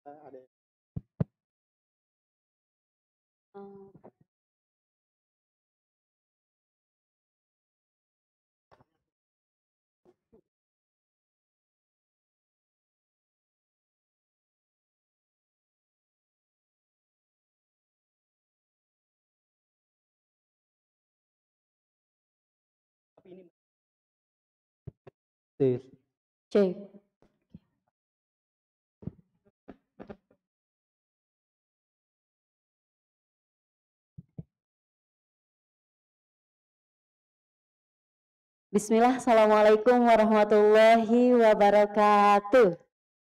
ada tapi ini Cek. Bismillah, Assalamualaikum warahmatullahi wabarakatuh.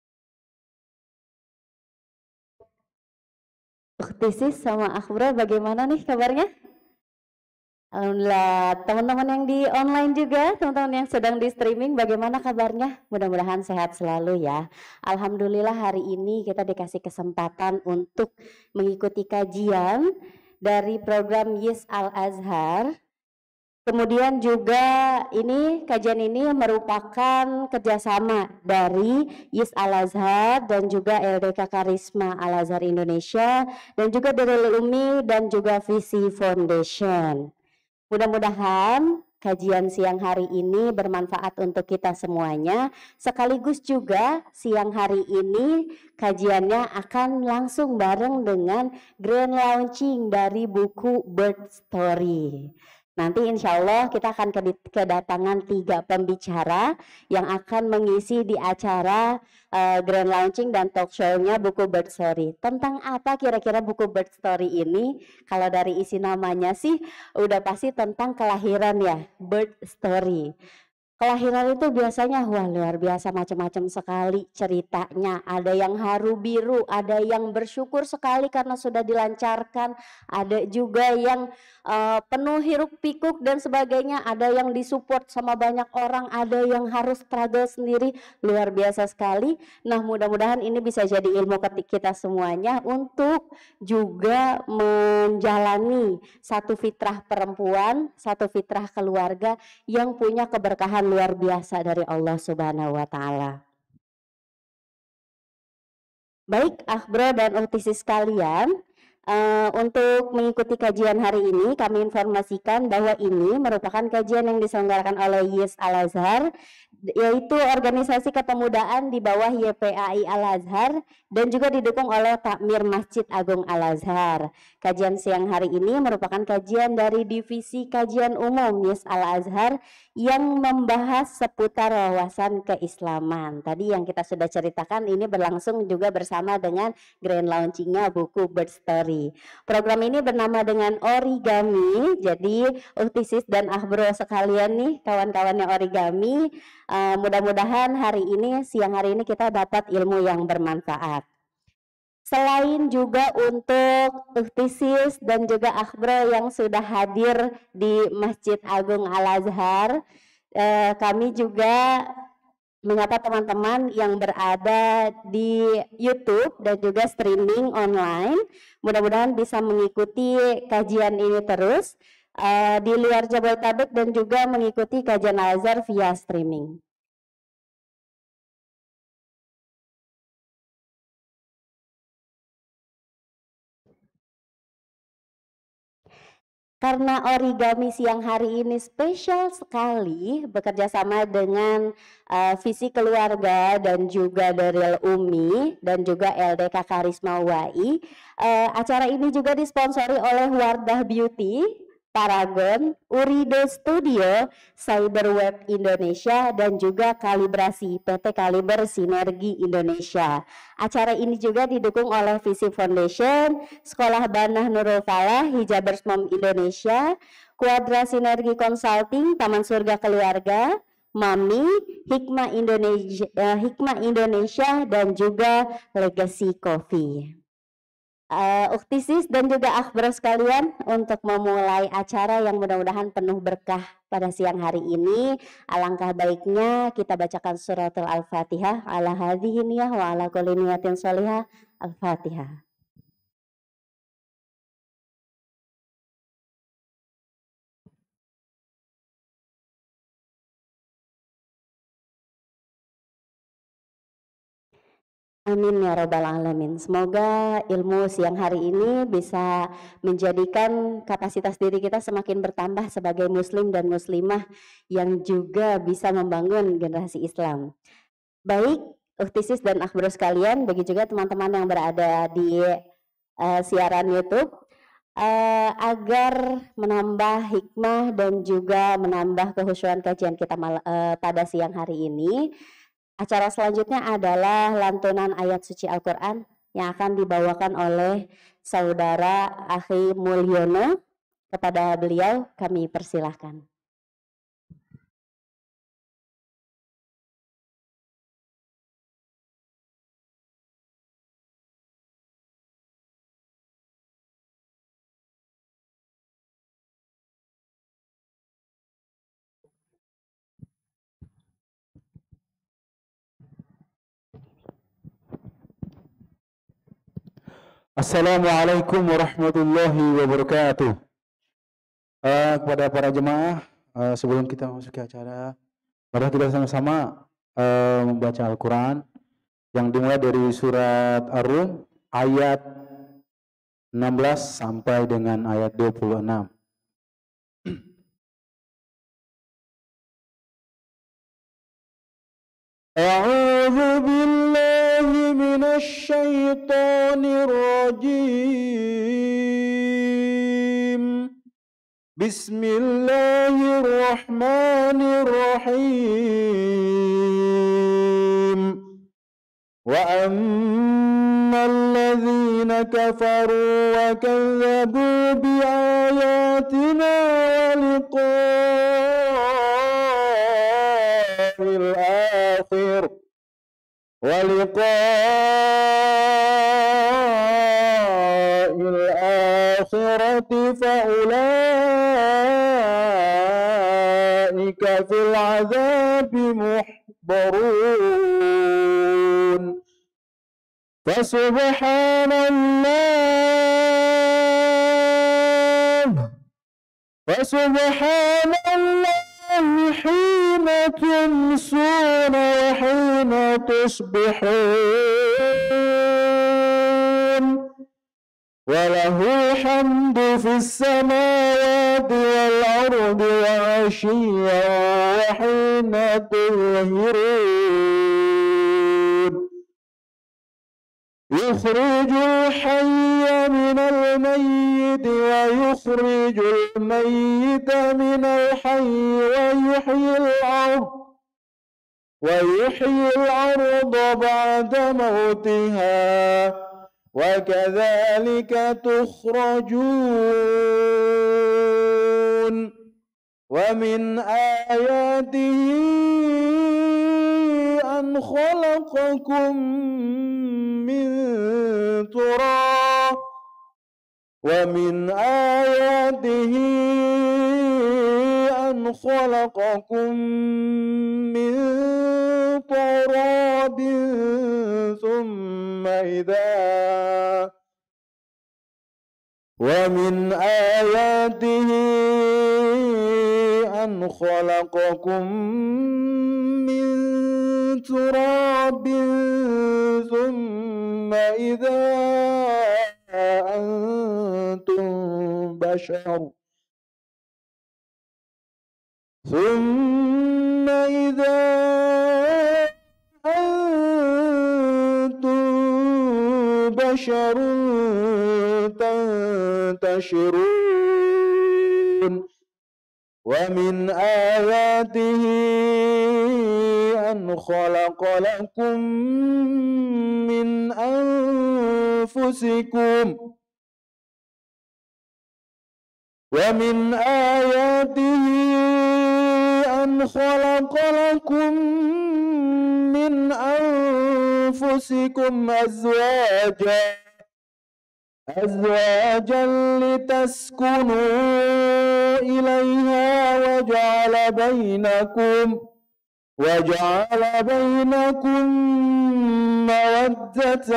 Uktisis sama Akhbra bagaimana nih kabarnya? Alhamdulillah, teman-teman yang di online juga, teman-teman yang sedang di streaming bagaimana kabarnya? Mudah-mudahan sehat selalu ya. Alhamdulillah hari ini kita dikasih kesempatan untuk mengikuti kajian dari program YIS Al-Azhar. Kemudian juga kajian ini merupakan kerjasama dari YIS Al-Azhar dan juga LDK Karisma Al-Azhar Indonesia dan juga Darul Umi dan juga Visi Foundation. Mudah-mudahan kajian siang hari ini bermanfaat untuk kita semuanya. Sekaligus juga siang hari ini kajiannya akan langsung bareng dengan grand launching dari buku Bird Story. Nanti insya Allah kita akan kedatangan 3 pembicara yang akan mengisi di acara grand launching dan talk show-nya buku Bird Story. Tentang apa kira-kira buku Bird Story ini? Kalau dari isi namanya sih udah pasti tentang kelahiran ya, birth story. Kelahiran itu biasanya wah luar biasa macam-macam sekali ceritanya. Ada yang haru biru, ada yang bersyukur sekali karena sudah dilancarkan, ada juga yang penuh hiruk pikuk dan sebagainya, ada yang disupport sama banyak orang, ada yang harus struggle sendiri, luar biasa sekali. Nah, mudah-mudahan ini bisa jadi ilmu ketik kita semuanya untuk juga menjalani satu fitrah perempuan, satu fitrah keluarga yang punya keberkahan luar biasa dari Allah Subhanahu wa taala. Baik, Akhbro dan Uktisis sekalian, untuk mengikuti kajian hari ini kami informasikan bahwa ini merupakan kajian yang diselenggarakan oleh YIS Al-Azhar, yaitu organisasi kepemudaan di bawah YPAI Al-Azhar dan juga didukung oleh Takmir Masjid Agung Al-Azhar. Kajian siang hari ini merupakan kajian dari Divisi Kajian Umum YIS Al-Azhar yang membahas seputar wawasan keislaman. Tadi yang kita sudah ceritakan ini berlangsung juga bersama dengan grand launchingnya buku Bird Story. Program ini bernama dengan Origami. Jadi Uktisis dan Ahbro sekalian nih kawan-kawannya Origami, mudah-mudahan siang hari ini kita dapat ilmu yang bermanfaat. Selain juga untuk Uktisis dan juga Akhbro yang sudah hadir di Masjid Agung Al-Azhar, kami juga menyapa teman-teman yang berada di YouTube dan juga streaming online. Mudah-mudahan bisa mengikuti kajian ini terus di luar Jabodetabek dan juga mengikuti kajian Al-Azhar via streaming. Karena Origami siang hari ini spesial sekali bekerja sama dengan Visi Keluarga dan juga Darul Umi dan juga LDK Karisma UI. Acara ini juga disponsori oleh Wardah Beauty, Paragon, Urido Studio, Cyberweb Indonesia dan juga Kalibrasi PT Kaliber Sinergi Indonesia. Acara ini juga didukung oleh Visi Foundation, Sekolah Banah Nurul Falah, Hijabers Mom Indonesia, Quadra Sinergi Consulting, Taman Surga Keluarga, Mami, Hikmah Indonesia dan juga Legacy Coffee. Uktisis dan juga Akhbar sekalian, untuk memulai acara yang mudah-mudahan penuh berkah pada siang hari ini, alangkah baiknya kita bacakan suratul Al-Fatihah ala hadhihi niyah wa ala kulli niyatin sholihah. Al-Fatihah. Amin ya robbal alamin. Semoga ilmu siang hari ini bisa menjadikan kapasitas diri kita semakin bertambah sebagai muslim dan muslimah yang juga bisa membangun generasi Islam. Baik, Uhtisis dan Akhbaro sekalian, bagi juga teman-teman yang berada di siaran YouTube, agar menambah hikmah dan juga menambah kehusyuan kajian kita pada siang hari ini. Acara selanjutnya adalah lantunan ayat suci Al-Quran yang akan dibawakan oleh Saudara Akhi Mulyono. Kepada beliau kami persilahkan. Assalamualaikum warahmatullahi wabarakatuh. Kepada para jemaah, sebelum kita masuk ke acara, mari kita sama-sama membaca Al-Quran yang dimulai dari surat Ar-Rum ayat 16 sampai dengan ayat 26. A'udzu billahi minasy syaithanir rajim. Bismillahirrahmanirrahim. Wa ammal ladzina kafaru wa kadzabu bi ayatina wa liqa'il akhir wa liqa'il akhirati fa ulaika fil 'adzabi muhdarun. Fasubhanallahi hina tumsuna wa hina tusbihun. وله الحمد في السماوات والأرض وعشيا وحين تظهرون. يخرج الحي من الميت ويخرج الميت من الحي ويحيي الأرض بعد موتها وكذلك تخرجون. ومن آياته أن خلقكم من تراب ومن آياته أن خلقكم من تراب ثم إذا ومن آياته أن خلقكم من تراب ثم إذا أنتم بشر تنتشرون. ومن آياته أن خلق لكم من أنفسكم ومن آياته أن خلق لكم من أنفسكم أزواجا لتسكنوا إليها وجعل بينكم مودة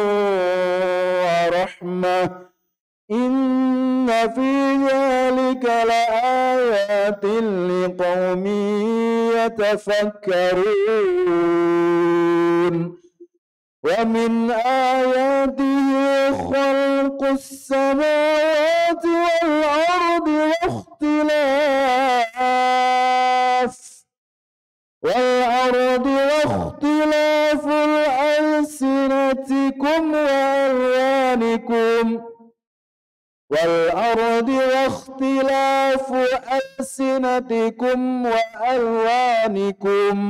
ورحمة. إن في ذلك لآيات لقوم يتفكرون. ومن آياته خلق السماوات والأرض واختلاف ألسنتكم وألوانكم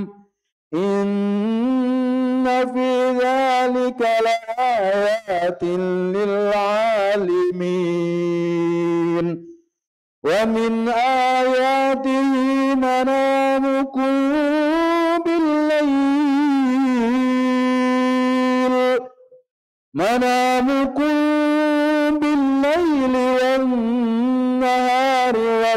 إن في ذلك لآيات للعالمين ومن آياته منامكم بالليل والنهار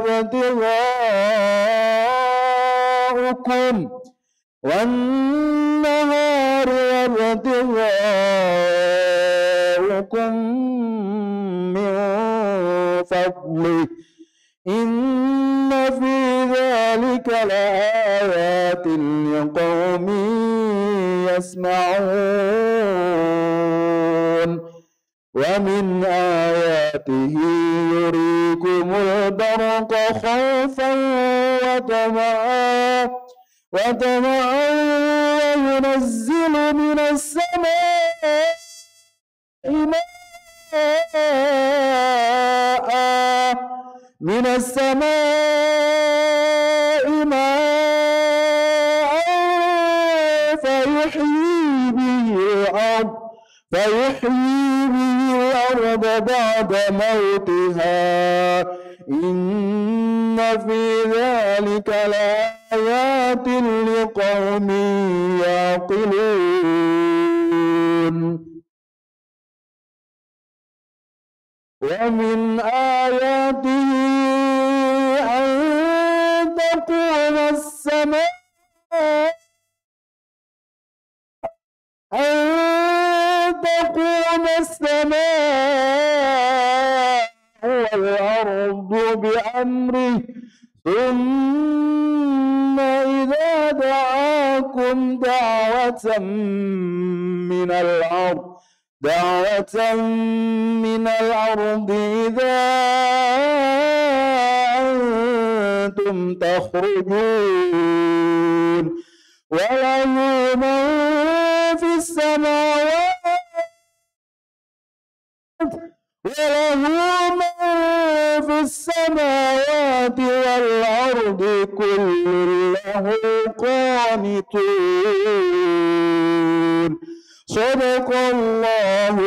وابتغاؤكم من فضله إن في ذلك لآيات لقوم يسمعون ومن آياته يريكم البرق خوفا وطمعا وينزل من السماء ماء فيحيي به الأرض بعد موتها إن في ذلك لآيات لقوم يعقلون ومن آياته أن تقوم السماء والأرض بأمره ثم إذا دعاكم دعوة من الأرض إذا أنتم تخرجون وله من في السماوات والأرض كل له قانتون صدق الله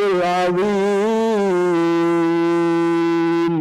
العظيم.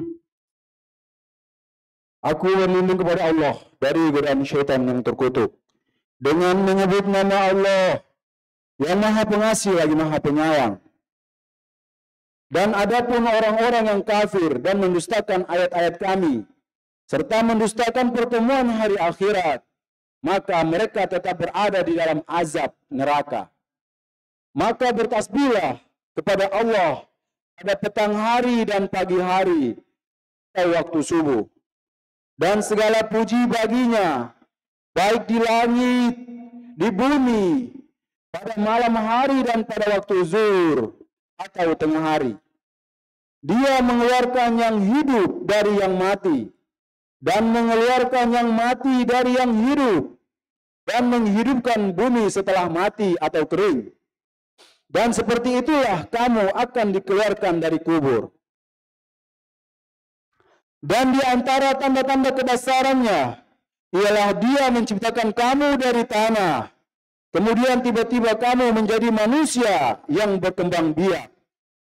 Aku berlindung kepada Allah dari godaan syaitan yang terkutuk dengan menyebut nama Allah yang Maha Pengasih lagi Maha Penyayang. Dan adapun orang-orang yang kafir dan mendustakan ayat-ayat kami serta mendustakan pertemuan hari akhirat, maka mereka tetap berada di dalam azab neraka. Maka bertasbihlah kepada Allah pada petang hari dan pagi hari atau waktu subuh. Dan segala puji baginya, baik di langit, di bumi, pada malam hari dan pada waktu zuhur atau tengah hari. Dia mengeluarkan yang hidup dari yang mati, dan mengeluarkan yang mati dari yang hidup, dan menghidupkan bumi setelah mati atau kering. Dan seperti itulah kamu akan dikeluarkan dari kubur. Dan di antara tanda-tanda kedasarannya ialah Dia menciptakan kamu dari tanah, kemudian tiba-tiba kamu menjadi manusia yang berkembang biak.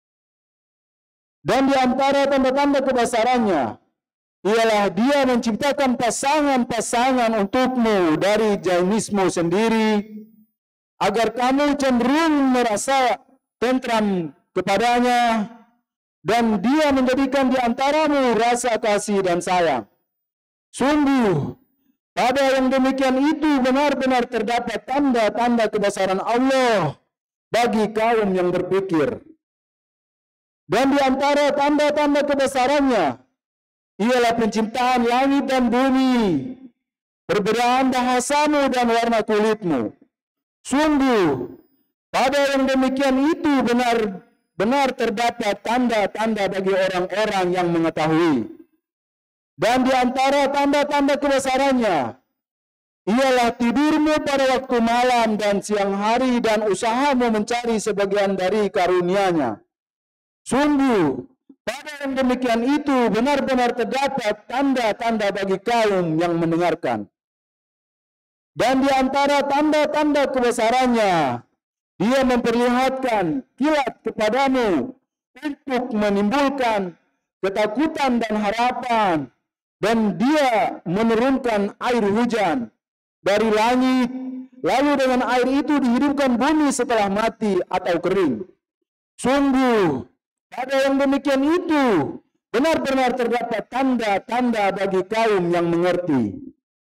Dan di antara tanda-tanda kedasarannya ialah Dia menciptakan pasangan-pasangan untukmu dari jenismu sendiri, agar kamu cenderung merasa tentram kepadanya, dan Dia menjadikan di antaramu rasa kasih dan sayang. Sungguh, pada yang demikian itu benar-benar terdapat tanda-tanda kebesaran Allah bagi kaum yang berpikir. Dan di antara tanda-tanda kebesarannya ialah penciptaan langit dan bumi, perbedaan bahasamu dan warna kulitmu. Sungguh, Pada yang demikian itu benar terdapat tanda-tanda bagi orang-orang yang mengetahui. Dan di antara tanda-tanda kebesarannya ialah tidurmu pada waktu malam dan siang hari dan usahamu mencari sebagian dari karunia-Nya. Sungguh, pada yang demikian itu benar-benar terdapat tanda-tanda bagi kaum yang mendengarkan. Dan di antara tanda-tanda kebesarannya, Dia memperlihatkan kilat kepadamu untuk menimbulkan ketakutan dan harapan. Dan Dia menurunkan air hujan dari langit, lalu dengan air itu dihidupkan bumi setelah mati atau kering. Sungguh, pada yang demikian itu benar-benar terdapat tanda-tanda bagi kaum yang mengerti.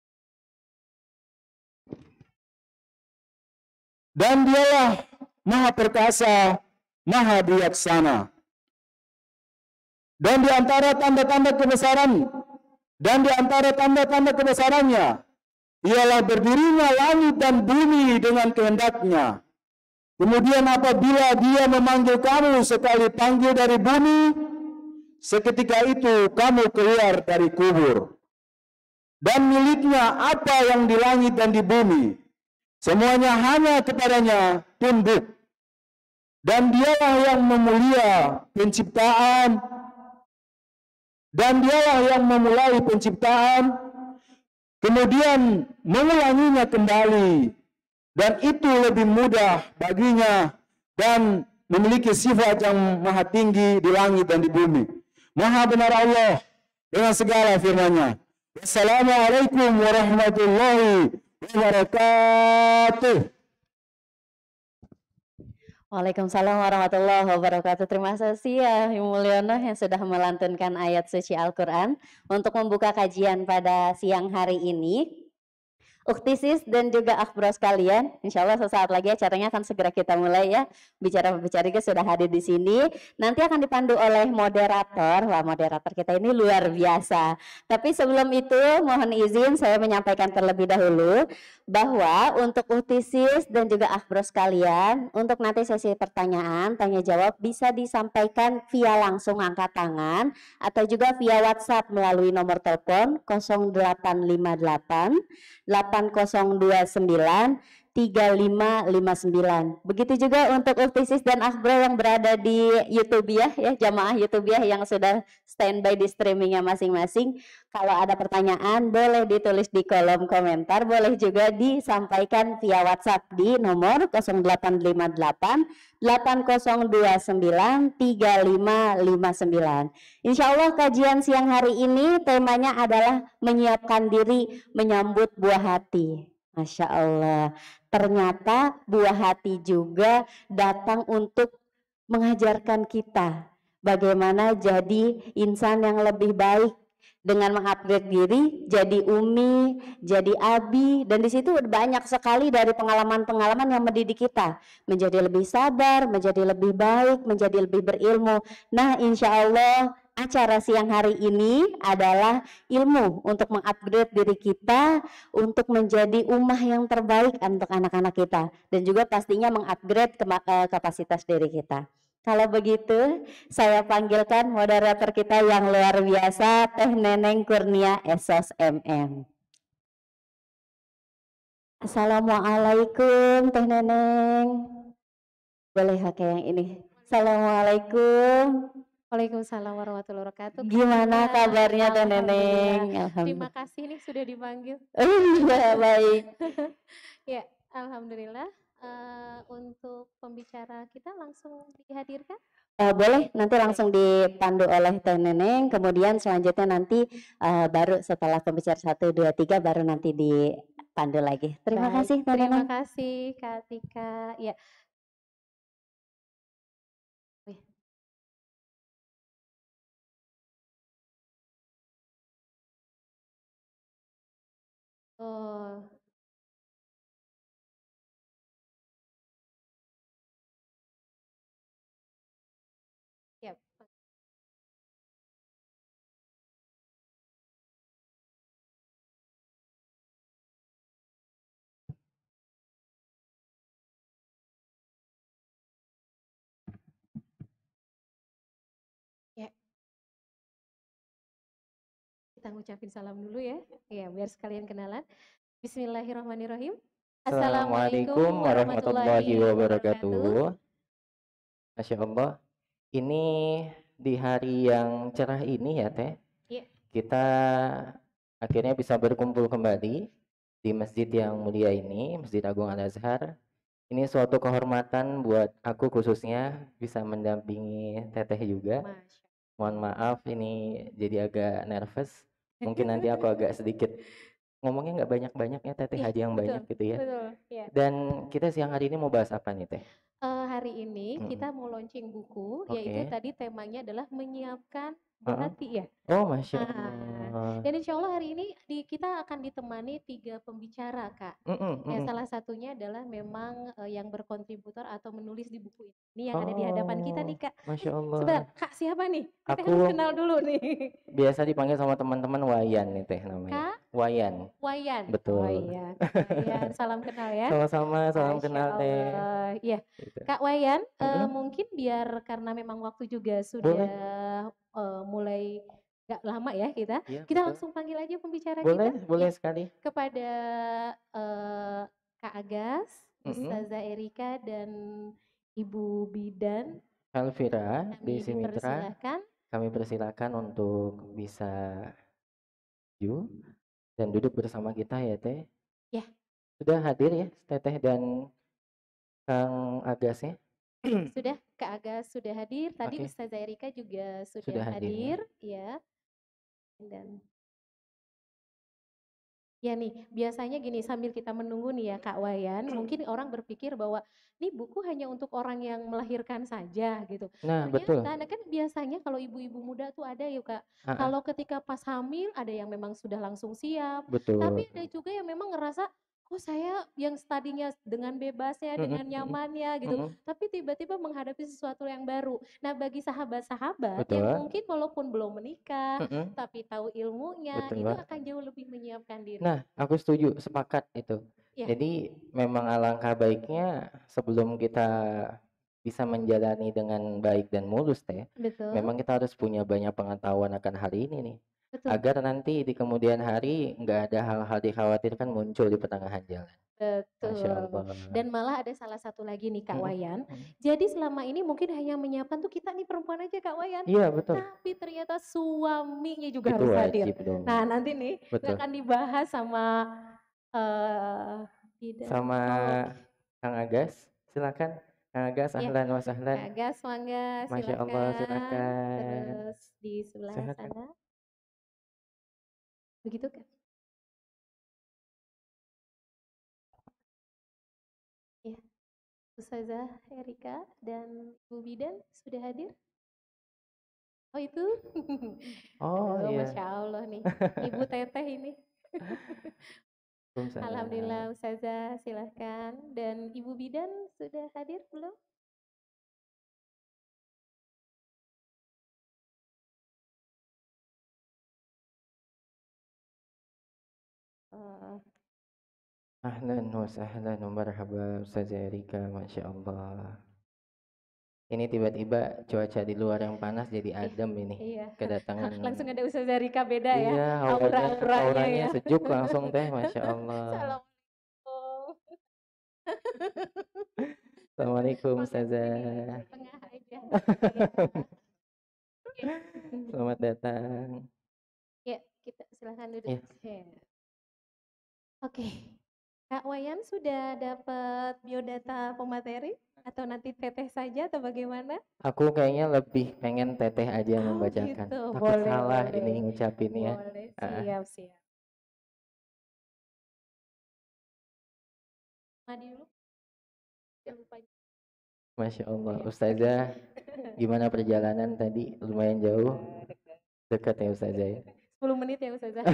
Dan Dialah Maha Perkasa, Maha Bijaksana. Dan di antara tanda-tanda kebesarannya ialah berdirinya langit dan bumi dengan kehendak-Nya. Kemudian apabila Dia memanggil kamu sekali panggil dari bumi, seketika itu kamu keluar dari kubur. Dan miliknya apa yang di langit dan di bumi, semuanya hanya kepadanya tunduk. Dan Dialah yang memulia penciptaan, dan Dialah yang memulai penciptaan, kemudian mengulanginya kembali. Dan itu lebih mudah baginya dan memiliki sifat yang maha tinggi di langit dan di bumi. Maha benar Allah dengan segala firman-Nya. Wassalamualaikum warahmatullahi wabarakatuh. Waalaikumsalam warahmatullahi wabarakatuh. Terima kasih ya Mulyono yang sudah melantunkan ayat suci Al-Quran untuk membuka kajian pada siang hari ini. Uktisis dan juga Akhbro sekalian, insya Allah sesaat lagi acaranya akan segera kita mulai ya. Bicara-bicara juga sudah hadir di sini. Nanti akan dipandu oleh moderator. Wah, moderator kita ini luar biasa. Tapi sebelum itu mohon izin saya menyampaikan terlebih dahulu bahwa untuk Uktisis dan juga Akhbro sekalian, untuk nanti sesi pertanyaan, tanya jawab bisa disampaikan via langsung angkat tangan atau juga via WhatsApp melalui nomor telepon 0858 8029 3559. Begitu juga untuk Uktisis dan Akhbro yang berada di YouTube ya, jamaah YouTube yang sudah standby di streamingnya masing-masing. Kalau ada pertanyaan boleh ditulis di kolom komentar, boleh juga disampaikan via WhatsApp di nomor 0858 8029 3559. Insya Allah kajian siang hari ini temanya adalah menyiapkan diri menyambut buah hati. Masya Allah, ternyata buah hati juga datang untuk mengajarkan kita bagaimana jadi insan yang lebih baik dengan mengupgrade diri jadi umi, jadi abi, dan di situ banyak sekali dari pengalaman-pengalaman yang mendidik kita menjadi lebih sabar, menjadi lebih baik, menjadi lebih berilmu. Nah, insya Allah acara siang hari ini adalah ilmu untuk mengupgrade diri kita untuk menjadi ummah yang terbaik untuk anak-anak kita dan juga pastinya mengupgrade kapasitas diri kita. Kalau begitu, saya panggilkan moderator kita yang luar biasa, Teh Neneng Kurnia Esos MM. Assalamualaikum Teh Neneng. Boleh pakai yang ini. Assalamualaikum. Waalaikumsalam warahmatullahi wabarakatuh. Gimana kabarnya Teh Neneng? Terima kasih nih sudah dipanggil. Iya, baik. Ya, alhamdulillah. Untuk pembicara kita langsung dihadirkan? Boleh, nanti langsung dipandu oleh Teh Neneng, kemudian selanjutnya nanti baru setelah pembicara 1, 2, 3 baru nanti dipandu lagi. Terima kasih Teh Neneng. Terima kasih Kak Tika. Ya. Oh. Yep. kita ngucapin salam dulu ya. Ya, biar sekalian kenalan. Bismillahirrahmanirrahim. Assalamualaikum warahmatullahi wabarakatuh. Masya Allah, ini di hari yang cerah ini ya Teh, Iya. kita akhirnya bisa berkumpul kembali di masjid yang mulia ini, Masjid Agung Al-Azhar. Ini suatu kehormatan buat aku khususnya bisa mendampingi Teteh juga. Masya. Mohon maaf ini jadi agak nervous. Mungkin nanti aku agak sedikit ngomongnya nggak banyak-banyak ya Teteh, Iya, aja yang betul, banyak gitu ya. betul. Ya. Dan kita siang hari ini mau bahas apa nih Teh? Hari ini kita mau launching buku, yaitu Oke. tadi temanya adalah menyiapkan berhati ya. Oh, Masya Nah, Allah. dan insya Allah hari ini kita akan ditemani 3 pembicara, Kak. Ya, salah satunya adalah memang yang berkontributor atau menulis di buku ini yang ada di hadapan kita nih, Kak. Masya Allah. Sebentar, Kak siapa nih? Teteh Aku harus kenal dulu nih. biasa dipanggil sama teman-teman Wayan nih Teh namanya. Kak Wayan. Wayan. Betul. Oh iya, Kak Wayan. Salam kenal ya. Sama-sama, salam Masya kenal Teh. Allah. Iya, Gitu. Kak Wayan, mungkin biar karena memang waktu juga sudah mulai gak lama ya kita, Iya, kita betul. langsung panggil aja pembicara Boleh, kita. boleh Ya, sekali. kepada Kak Agas, Ustazah Erika dan Ibu Bidan, Elvira kami Desi Mitra, dipersilahkan. kami persilakan untuk bisa maju dan duduk bersama kita ya Teh. Ya. Sudah hadir ya Teteh dan Kang Agas ya? Sudah, Kak Agas sudah hadir. Tadi Oke. Ustazah Erika juga Sudah sudah hadir, hadir, ya. Dan ya nih, biasanya gini sambil kita menunggu nih ya Kak Wayan, mungkin orang berpikir bahwa nih buku hanya untuk orang yang melahirkan saja gitu. Nah, betul. Ternyata, nah kan biasanya kalau ibu-ibu muda tuh ada ya Kak, kalau ketika pas hamil ada yang memang sudah langsung siap, Betul. tapi ada juga yang memang ngerasa, kok saya yang tadinya dengan bebasnya, dengan nyamannya gitu, tapi tiba-tiba menghadapi sesuatu yang baru. Nah bagi sahabat-sahabat yang Betul. mungkin walaupun belum menikah, tapi tahu ilmunya, Betul, itu Mbak. akan jauh lebih menyiapkan diri. Nah, aku setuju, sepakat itu. Ya. Jadi memang alangkah baiknya sebelum kita bisa menjalani dengan baik dan mulus Teh, Betul, memang kita harus punya banyak pengetahuan akan hal ini nih. betul, Agar nanti di kemudian hari nggak ada hal-hal dikhawatirkan muncul di pertengahan jalan. Masya betul. Allah. Dan malah ada salah satu lagi nih Kak Wayan. Jadi selama ini mungkin hanya menyiapkan tuh kita nih perempuan aja Kak Wayan. Iya, betul. Tapi ternyata suaminya juga Itu harus hadir. wajib dong. Nah nanti nih Betul. akan dibahas sama Bidan. Sama Oh, Kang Agas, silakan. Kang Agas, Iya. ahlan wa Kak sahlan. Agas, mangga Masya Allah, silakan. silakan. Terus di sebelah Sehat, Kak? sana. Begitu Kak? Ya, Ustazah Erika dan Bu Bidan sudah hadir? Oh itu? Oh Aduh, iya. Masya Allah nih, Ibu Teteh ini. Waalaikumsalam. Alhamdulillah Ustazah, silahkan. Dan Ibu Bidan sudah hadir belum? Ahlan wa sahlan wa marhaba Ustazah Erika, Masya Allah. Ini tiba-tiba cuaca di luar yang panas jadi adem ini. Iya. Kedatangan. Langsung ada Ustazah Rika beda ya. Iya, Aura-auranya auranya ya. sejuk langsung Teh, Masya Allah. Assalamualaikum. Assalamualaikum Makan Ustazah. sini, tengah aja. Selamat datang. Ya, kita silahkan duduk. Ya. Oke. Kak Wayan sudah dapat biodata pemateri atau nanti Teteh saja atau bagaimana? Aku kayaknya lebih pengen Teteh aja yang Oh membacakan. gitu, Takut boleh, salah boleh. ini ngucapinnya. Boleh, siap, siap. Madi dulu. Jangan lupa. Masya Allah. Ustazah, gimana perjalanan tadi? Lumayan jauh. Dekat ya Ustazah ya. 10 menit ya Ustazah.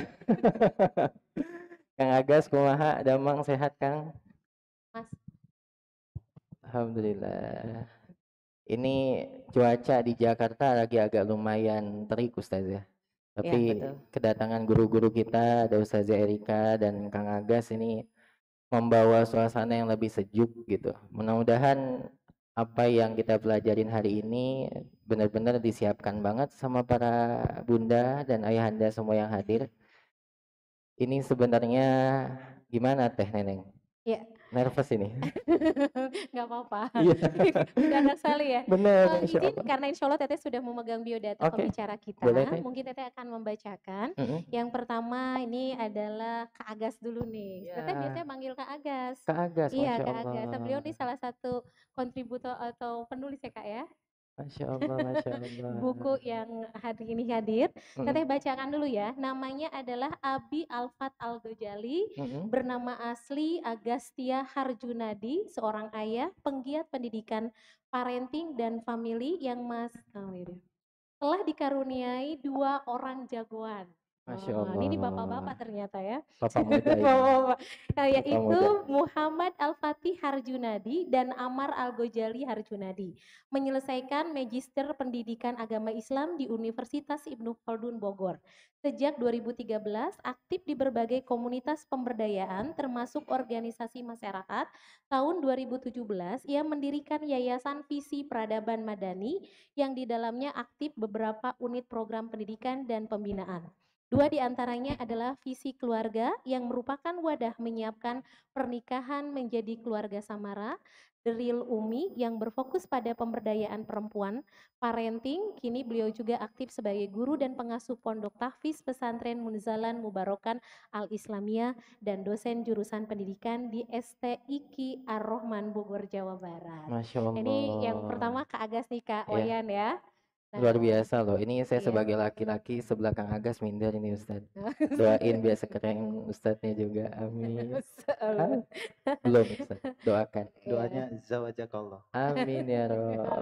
Kang Agas, kumaha, damang sehat Kang? Mas. Alhamdulillah. Ini cuaca di Jakarta lagi agak lumayan terik Ustazah. Tapi betul. kedatangan guru-guru kita, ada Ustazah Erika dan Kang Agas ini membawa suasana yang lebih sejuk gitu. Mudah-mudahan apa yang kita pelajarin hari ini benar-benar disiapkan banget sama para bunda dan ayahanda semua yang hadir. Ini sebenarnya gimana Teh Neneng? Ya. Nervous ini. Nggak apa-apa. Iya. Mendadak sekali ya. Benar, Izin karena insya Allah Teteh sudah memegang biodata pembicara kita. Boleh, Teh. Mungkin Teteh akan membacakan. Yang pertama ini adalah Kak Agas dulu nih. Teteh biasanya manggil Kak Agas. Kak Agas, Iya, Masya Kak Allah. Agas. Beliau nih salah satu kontributor atau penulis ya Kak ya. Masya Allah, Masya Allah. Buku yang hari ini hadir. Teteh bacakan dulu ya. Namanya adalah Abi Alfat Al-Ghazali. Bernama asli Agastya Harjunadi, seorang ayah, penggiat pendidikan parenting dan family yang telah dikaruniai 2 orang jagoan. Masya Allah. Ini bapak-bapak ternyata ya. Bapak muda ini. Yaitu Muhammad Al-Fatih Harjunadi dan Amar Al-Ghazali Harjunadi. Menyelesaikan Magister Pendidikan Agama Islam di Universitas Ibnu Khaldun Bogor. Sejak 2013 aktif di berbagai komunitas pemberdayaan termasuk organisasi masyarakat. Tahun 2017 ia mendirikan Yayasan Visi Peradaban Madani yang di dalamnya aktif beberapa unit program pendidikan dan pembinaan. 2 diantaranya adalah Visi Keluarga yang merupakan wadah menyiapkan pernikahan menjadi keluarga samara, The Real Umi yang berfokus pada pemberdayaan perempuan, parenting, kini beliau juga aktif sebagai guru dan pengasuh pondok tahfiz pesantren Munzalan Mubarokan Al-Islamiyah dan dosen jurusan pendidikan di STIQ Ar-Rahman Bogor, Jawa Barat. Masya Allah. Ini yang pertama Kak Agas nih Kak Wayan ya. Luar biasa loh, ini saya sebagai laki-laki sebelah Kang Agas minder ini Ustadz. Doain biar sekeren Ustadznya juga, amin. Belum Ustadz, doakan. Doanya zawajakallah. Amin ya Rabb.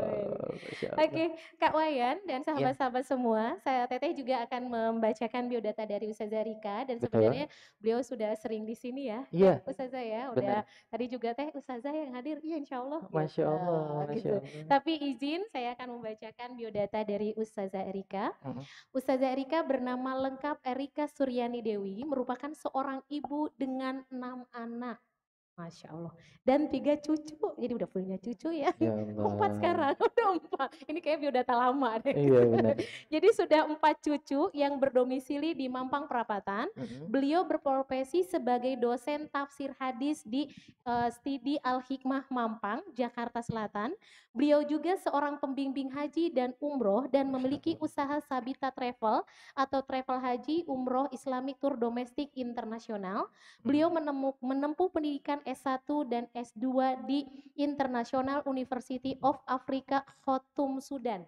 Oke, Kak Wayan dan sahabat-sahabat semua, saya Teteh juga akan membacakan biodata dari Ustazah Rika dan sebenarnya beliau sudah sering di sini ya. Iya. Ustazah ya, udah tadi juga Teh Ustazah yang hadir, iya insya Allah. Masya Allah, Masya Allah. Tapi izin saya akan membacakan biodata dari Ustazah Erika. Ustazah Erika bernama lengkap Erika Suryani Dewi, merupakan seorang ibu dengan 6 anak. Masya Allah. Dan 3 cucu, jadi udah punya cucu ya. 4 sekarang, udah 4. Ini kayak biodata lama deh. Iya benar. Jadi sudah 4 cucu yang berdomisili di Mampang Perapatan. Beliau berprofesi sebagai dosen tafsir hadis di Stidi Al-Hikmah Mampang, Jakarta Selatan. Beliau juga seorang pembimbing haji dan umroh dan memiliki usaha Sabita Travel atau travel haji umroh Islamic Tour Domestik Internasional. Beliau menempuh pendidikan S1 dan S2 di International University of Africa, Khartoum, Sudan.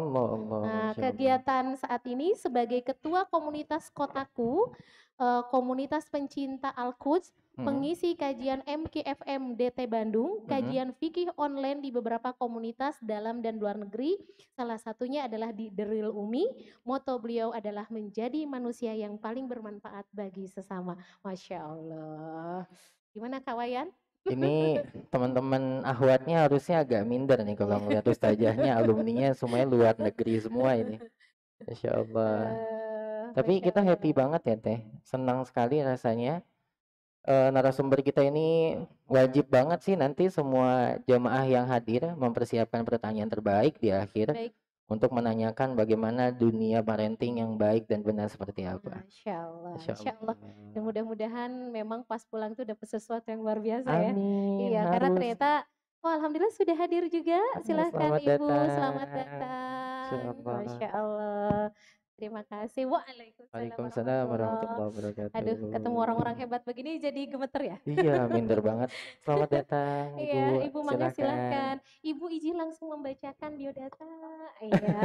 Nah, kegiatan saat ini sebagai ketua komunitas Kotaku, komunitas pencinta Al-Quds, pengisi kajian MKFM DT Bandung, kajian fikih online di beberapa komunitas dalam dan luar negeri. Salah satunya adalah di The Real Umi. Moto beliau adalah menjadi manusia yang paling bermanfaat bagi sesama. Masya Allah. Gimana Kak Wayan? Ini teman-teman ahwatnya harusnya agak minder nih kalau ngeliat ustazahnya, alumninya semuanya luar negeri semua ini. Masya Allah. Tapi kita happy banget ya Teh, senang sekali rasanya. Narasumber kita ini wajib banget sih nanti semua jamaah yang hadir mempersiapkan pertanyaan terbaik di akhir. Untuk menanyakan bagaimana dunia parenting yang baik dan benar seperti apa. Masya Allah. Masya Allah. Dan mudah-mudahan memang pas pulang tuh dapat sesuatu yang luar biasa ya. Amin. Iya, karena ternyata alhamdulillah sudah hadir juga. Silahkan Ibu, selamat datang. Masya Allah. Terima kasih. Waalaikumsalam warahmatullahi wabarakatuh. Aduh, ketemu orang-orang hebat begini jadi gemeter ya? Iya, minder banget. Selamat datang, Ibu. Iya, Ibu mangga silakan. Ibu izin langsung membacakan biodata. Iya.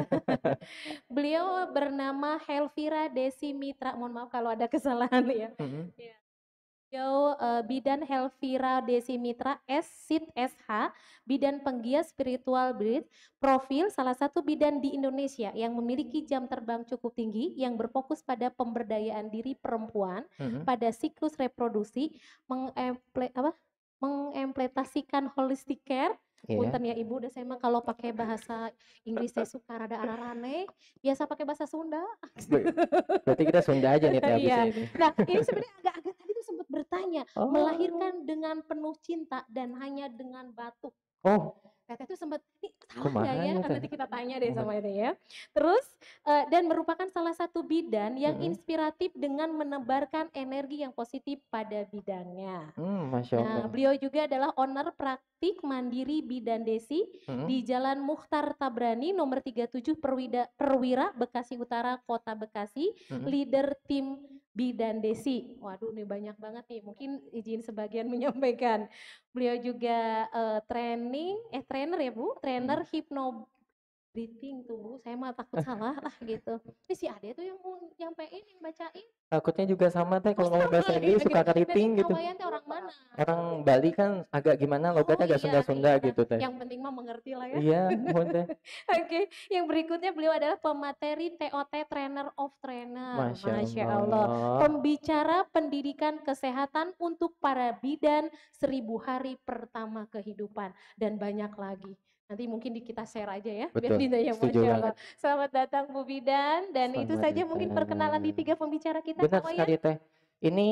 Beliau bernama Helvira Desi Mitra. Mohon maaf kalau ada kesalahan ya. Iya. Beliau bidan Helvira Desi Mitra SID SH, bidan penggiat spiritual breed, profil salah satu bidan di Indonesia yang memiliki jam terbang cukup tinggi yang berfokus pada pemberdayaan diri perempuan pada siklus reproduksi, mengimplementasikan holistic care. Punten ya Ibu, udah saya mah kalau pakai bahasa Inggris saya suka rada ararane, biasa pakai bahasa Sunda. Berarti kita Sunda aja nih Teh iya. ini. Nah, ini sebenarnya agak-agak tadi tuh sempat bertanya, melahirkan dengan penuh cinta dan hanya dengan batuk. Teteh tuh sempat, "Ih, salah nggak Kumaha ya?" ya teh? Nanti kita tanya deh Kumaha? sama itu ya. Terus, dan merupakan salah satu bidan yang Mhm. inspiratif dengan menebarkan energi yang positif pada bidangnya. Masya Nah, Allah. beliau juga adalah owner praktik mandiri Bidan Desi Mhm. di Jalan Mukhtar Tabrani nomor 37 Perwira Bekasi Utara, Kota Bekasi, Mhm. leader tim Bidan Desi. Waduh, nih banyak banget nih. Mungkin izin sebagian menyampaikan. Beliau juga trainer ya Bu, trainer Mhm. hipno breathing tuh Bu. Saya mah takut salah lah gitu. Ini si Ade tuh yang mau nyampein, yang bacain. Takutnya juga sama teh Oh kalau ngomong bahasa sama Inggris ya suka gitu. Dan keriting gitu. Kawayan teh orang mana? Orang Bali kan agak gimana Oh logatnya agak iya, Sunda-Sunda iya. gitu teh. Yang penting mah mengerti lah ya. Iya, mohon teh. Oke, yang berikutnya beliau adalah pemateri TOT Trainer of Trainer. Masya Masya Allah. Allah. Pembicara pendidikan kesehatan untuk para bidan 1000 hari pertama kehidupan. Dan banyak lagi. Nanti mungkin kita share aja ya, biar Betul, ditanya setuju Masya Allah. banget. Selamat datang Bu Bidan. Dan itu Selamat saja mungkin perkenalan di datang. 3 pembicara kita, Benar Kak Wayan. sekali teh. Ini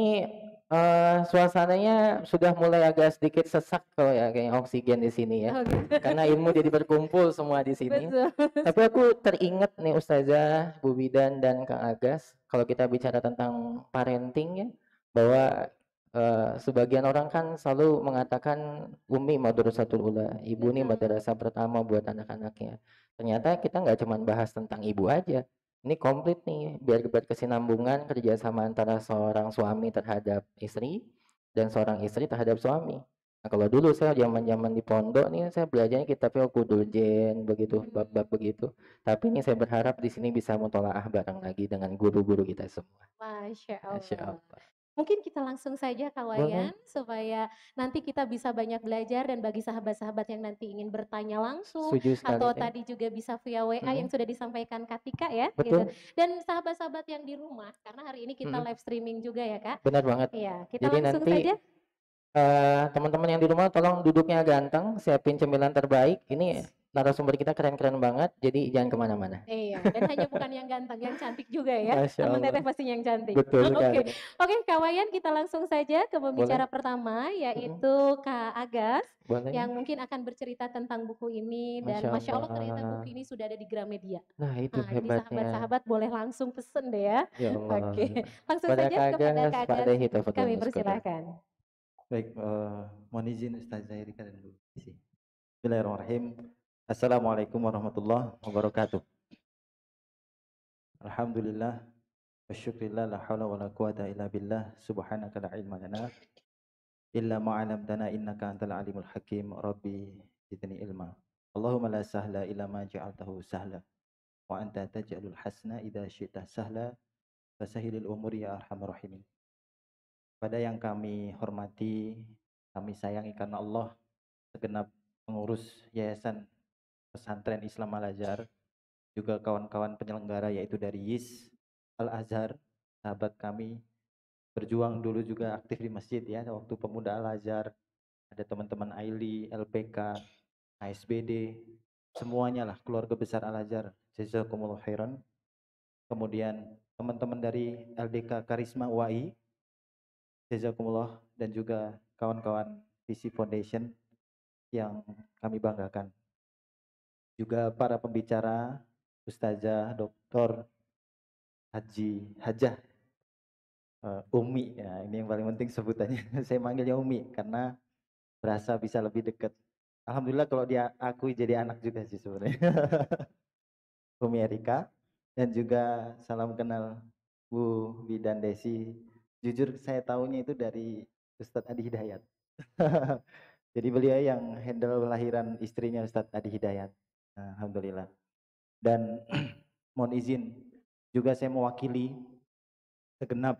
suasananya sudah mulai agak sedikit sesak kalau ya kayak oksigen di sini ya. Oh, gitu. Karena ilmu jadi berkumpul semua di sini. Betul. Tapi aku teringat nih Ustazah, Bu Bidan dan Kang Agas, kalau kita bicara tentang parenting ya, bahwa sebagian orang kan selalu mengatakan Umi madrasatul ula, ibu nih Betul. madrasah pertama buat anak-anaknya. Ternyata kita nggak cuma bahas tentang ibu aja. Ini komplit nih, biar berkesinambungan kerjasama antara seorang suami terhadap istri dan seorang istri terhadap suami. Nah, kalau dulu saya zaman-zaman di pondok nih, saya belajarnya kitabnya Qudurjen, begitu, bab-bab begitu. Tapi ini saya berharap di sini bisa mutolaah bareng lagi dengan guru-guru kita semua. Masya Masya Allah. Allah. Mungkin kita langsung saja Kak Boleh, Wayan, supaya nanti kita bisa banyak belajar dan bagi sahabat-sahabat yang nanti ingin bertanya langsung setuju sekali atau teh. tadi juga bisa via WA yang Mm-mm. sudah disampaikan Katika ya gitu. Betul. Dan sahabat-sahabat yang di rumah, karena hari ini kita Mm-mm. live streaming juga ya Kak. Benar banget. Iya, kita Jadi langsung nanti saja. teman-teman yang di rumah tolong duduknya ganteng, siapin cemilan terbaik. Ini narasumber kita keren-keren banget, jadi jangan kemana-mana. Iya, dan hanya bukan yang ganteng, yang cantik juga ya. Masya Teman Allah. Teteh pasti yang cantik. Betul Oke, sekali. oke Kak Wayan, kita langsung saja ke Boleh? pembicara pertama, Mm-mm. yaitu Kak Agas, Boleh? yang mungkin akan bercerita tentang buku ini. Dan Masya Masya Allah ternyata Allah. buku ini sudah ada di Gramedia. Nah, itu Nah, jadi hebatnya. sahabat-sahabat boleh langsung pesen deh ya. Ya Allah. Oke, langsung Pada saja kepada Kak Kak Pak Agas, Dehi tafadhol kami maskura. persilahkan. Baik, mohon izin Ustaz Zahirika dan Bu Isi. Bismillahirrahmanirrahim. Assalamualaikum warahmatullahi wabarakatuh. Alhamdulillah, wa syukrillah, la hawla wa la quwata illa billah, subhanaka la ilma lana, illa ma'alamtana innaka antal alimul hakim, rabbi zidni ilma. Allahumma la sahla illa ma ja'altahu sahla, wa anta taj'alul hasna idha syi'ta sahla, fasahilil umuri ya arhamar rahimin. Pada yang kami hormati, kami sayangi karena Allah, segenap pengurus Yayasan Pesantren Islam Al-Azhar, juga kawan-kawan penyelenggara yaitu dari YIS Al-Azhar, sahabat kami, berjuang dulu juga aktif di masjid ya, waktu pemuda Al-Azhar, ada teman-teman AILI, LPK, ASBD, semuanya lah keluarga besar Al-Azhar, jazakumullah khairan. Kemudian teman-teman dari LDK Karisma UAI, jazakumullah, dan juga kawan-kawan Visi Foundation yang kami banggakan. Juga para pembicara, Ustazah, Doktor, Hajah, Umi, ya ini yang paling penting sebutannya. Saya manggilnya Umi karena berasa bisa lebih dekat. Alhamdulillah kalau dia akui jadi anak juga sih sebenarnya. Umi Erika, dan juga salam kenal Bu Bidan Desi. Jujur saya tahunya itu dari Ustadz Adi Hidayat. Jadi beliau yang handle lahiran istrinya Ustadz Adi Hidayat. Alhamdulillah. Dan mohon izin juga saya mewakili segenap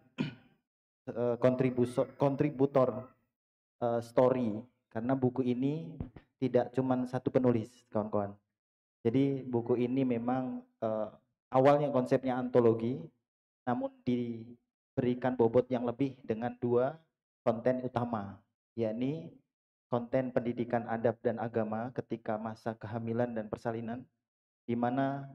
kontributor story, karena buku ini tidak cuma satu penulis, kawan-kawan. Jadi buku ini memang awalnya konsepnya antologi, namun diberikan bobot yang lebih dengan 2 konten utama, yakni konten pendidikan adab dan agama ketika masa kehamilan dan persalinan, di mana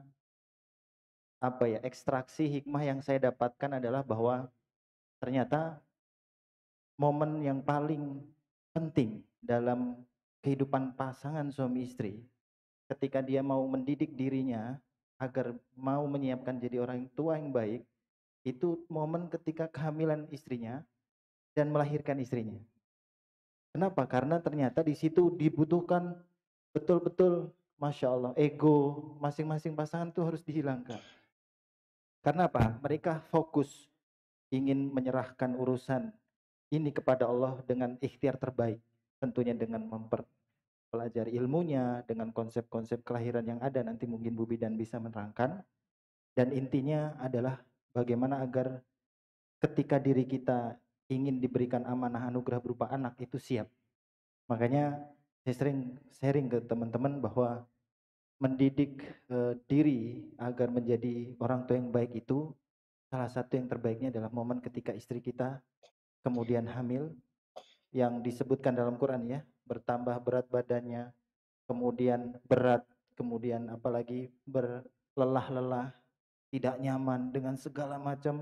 ekstraksi hikmah yang saya dapatkan adalah bahwa ternyata momen yang paling penting dalam kehidupan pasangan suami istri, ketika dia mau mendidik dirinya agar mau menyiapkan jadi orang tua yang baik, itu momen ketika kehamilan istrinya dan melahirkan istrinya. Kenapa? Karena ternyata di situ dibutuhkan betul-betul, Masya Allah, ego masing-masing pasangan itu harus dihilangkan. Karena apa? Mereka fokus ingin menyerahkan urusan ini kepada Allah dengan ikhtiar terbaik. Tentunya dengan mempelajari ilmunya, dengan konsep-konsep kelahiran yang ada, nanti mungkin Bu Bidan bisa menerangkan. Dan intinya adalah bagaimana agar ketika diri kita ingin diberikan amanah anugerah berupa anak itu siap. Makanya saya sering sharing ke teman-teman bahwa mendidik diri agar menjadi orang tua yang baik itu salah satu yang terbaiknya adalah momen ketika istri kita kemudian hamil, yang disebutkan dalam Quran ya, bertambah berat badannya, kemudian berat, kemudian apalagi berlelah-lelah, tidak nyaman dengan segala macam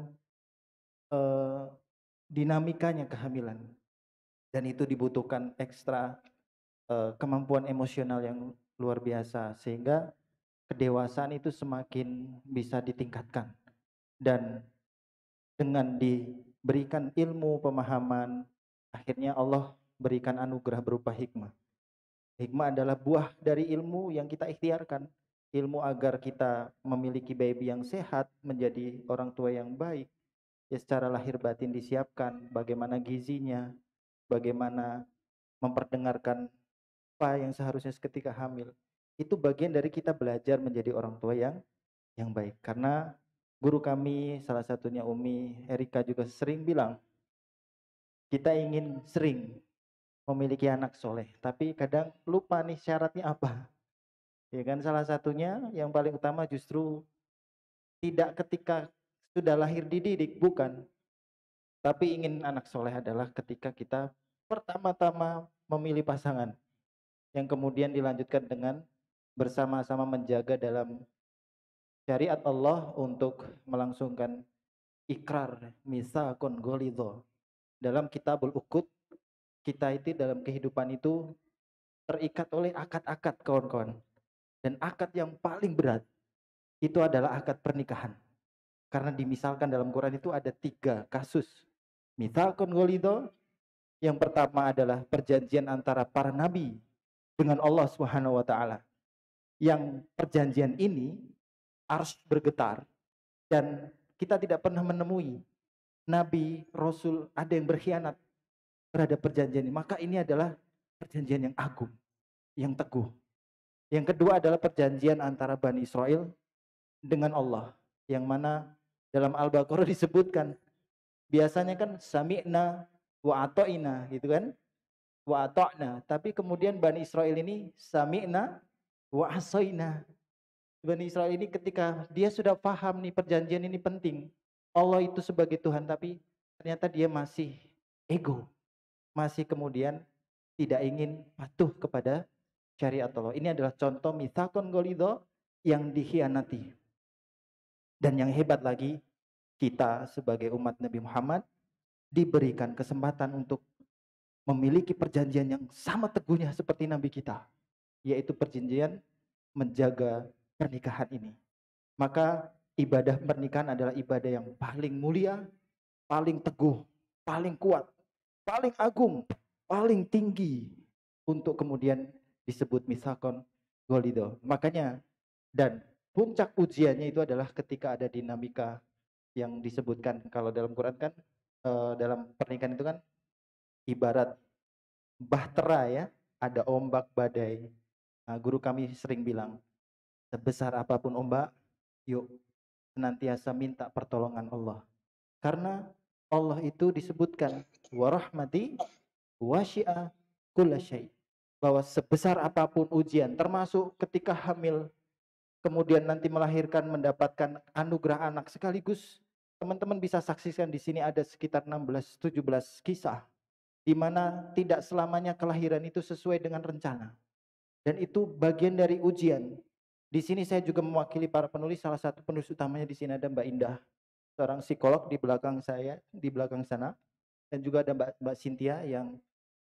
dinamikanya kehamilan. Dan itu dibutuhkan ekstra kemampuan emosional yang luar biasa, sehingga kedewasaan itu semakin bisa ditingkatkan. Dan dengan diberikan ilmu, pemahaman, akhirnya Allah berikan anugerah berupa hikmah. Hikmah adalah buah dari ilmu yang kita ikhtiarkan. Ilmu agar kita memiliki baby yang sehat, menjadi orang tua yang baik. Ya, secara lahir batin disiapkan, bagaimana gizinya, bagaimana memperdengarkan apa yang seharusnya ketika hamil. Itu bagian dari kita belajar menjadi orang tua yang baik. Karena guru kami, salah satunya Umi Erika juga sering bilang, kita ingin sering memiliki anak soleh, tapi kadang lupa nih syaratnya apa. Ya kan, salah satunya yang paling utama justru tidak ketika sudah lahir dididik, bukan. Tapi ingin anak soleh adalah ketika kita pertama-tama memilih pasangan, yang kemudian dilanjutkan dengan bersama-sama menjaga dalam syariat Allah untuk melangsungkan ikrar misakun golidho. Dalam kitabul ukut, kita itu dalam kehidupan itu terikat oleh akad-akad, kawan-kawan. Dan akad yang paling berat itu adalah akad pernikahan. Karena dimisalkan dalam Quran itu ada 3 kasus. Misakun golidho, yang pertama adalah perjanjian antara para nabi dengan Allah Subhanahu wa taala. Yang perjanjian ini harus bergetar, dan kita tidak pernah menemui nabi, rasul ada yang berkhianat terhadap perjanjian ini. Maka ini adalah perjanjian yang agung, yang teguh. Yang kedua adalah perjanjian antara Bani Israel dengan Allah, yang mana dalam Al-Baqarah disebutkan, biasanya kan sami'na wa ato'ina gitu kan, wa ato'na, tapi kemudian Bani Israel ini sami'na wa asoina. Bani Israel ini ketika dia sudah paham nih perjanjian ini penting, Allah itu sebagai Tuhan, tapi ternyata dia masih ego, masih kemudian tidak ingin patuh kepada syariat Allah. Ini adalah contoh mitsaqon golidho yang dikhianati. Dan yang hebat lagi, kita sebagai umat Nabi Muhammad diberikan kesempatan untuk memiliki perjanjian yang sama teguhnya seperti Nabi kita, yaitu perjanjian menjaga pernikahan ini. Maka ibadah pernikahan adalah ibadah yang paling mulia, paling teguh, paling kuat, paling agung, paling tinggi, untuk kemudian disebut mitsaqon golidho. Makanya, dan puncak ujiannya itu adalah ketika ada dinamika yang disebutkan kalau dalam Quran kan, dalam pernikahan itu kan ibarat bahtera ya, ada ombak badai. Nah, guru kami sering bilang, sebesar apapun ombak, yuk senantiasa minta pertolongan Allah. Karena Allah itu disebutkan warahmati wasyi'a kulla syai', bahwa sebesar apapun ujian, termasuk ketika hamil, kemudian nanti melahirkan, mendapatkan anugerah anak sekaligus. Teman-teman bisa saksikan di sini ada sekitar 16-17 kisah di mana tidak selamanya kelahiran itu sesuai dengan rencana. Dan itu bagian dari ujian. Di sini saya juga mewakili para penulis, salah satu penulis utamanya di sini ada Mbak Indah, seorang psikolog di belakang saya, di belakang sana, dan juga ada Mbak Cynthia yang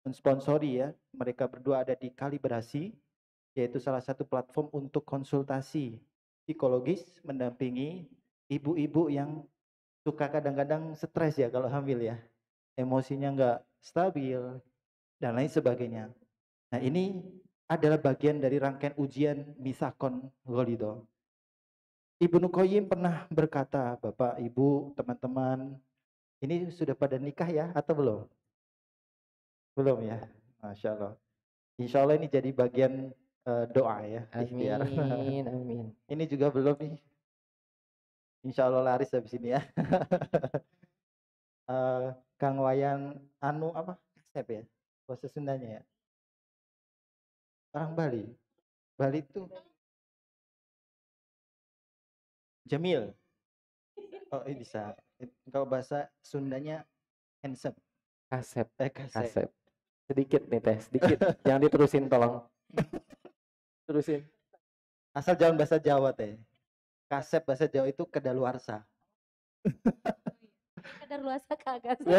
mensponsori ya. Mereka berdua ada di Kalibrasi, yaitu salah satu platform untuk konsultasi psikologis mendampingi ibu-ibu yang suka kadang-kadang stres ya kalau hamil ya. Emosinya nggak stabil dan lain sebagainya. Nah, ini adalah bagian dari rangkaian ujian Mitsaqon Ghalido. Ibnu Qayyim pernah berkata, Bapak, Ibu, teman-teman, ini sudah pada nikah ya atau belum? Belum ya? Masya Allah. Insya Allah ini jadi bagian doa ya. Ikhtiar. Amin, amin. Ini juga belum nih. Insya Allah laris habis ini ya. Kang Wayan anu apa? Kasep ya? Bahasa Sundanya ya. Orang Bali. Bali itu Jamil. Oh, ini bisa. Kalau bahasa Sundanya handsome. Kasep, Kasep. kasep. Sedikit nih teh, sedikit. Jangan diterusin tolong. Terusin. Asal jangan bahasa Jawa teh. Kasep bahasa Jawa itu kedaluarsa. Kedaluarsa kagak sih.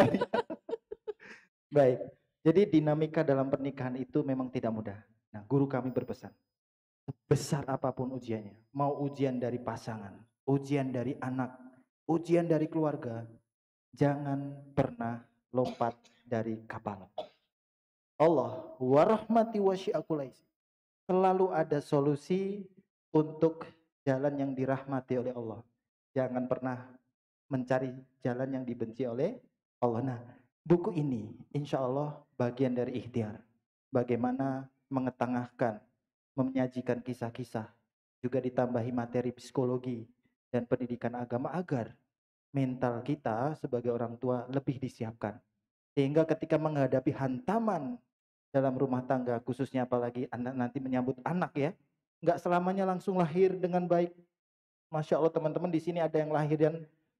Baik. Jadi dinamika dalam pernikahan itu memang tidak mudah. Nah, guru kami berpesan, besar apapun ujiannya, mau ujian dari pasangan, ujian dari anak, ujian dari keluarga, jangan pernah lompat dari kapal. Allah warahmati wasyi'akulais. Selalu ada solusi untuk jalan yang dirahmati oleh Allah. Jangan pernah mencari jalan yang dibenci oleh Allah. Nah, buku ini insya Allah bagian dari ikhtiar. Bagaimana mengetengahkan, menyajikan kisah-kisah, juga ditambahi materi psikologi dan pendidikan agama agar mental kita sebagai orang tua lebih disiapkan. Sehingga ketika menghadapi hantaman dalam rumah tangga, khususnya apalagi anak nanti menyambut anak ya, nggak selamanya langsung lahir dengan baik. Masya Allah teman-teman, di sini ada yang lahir dan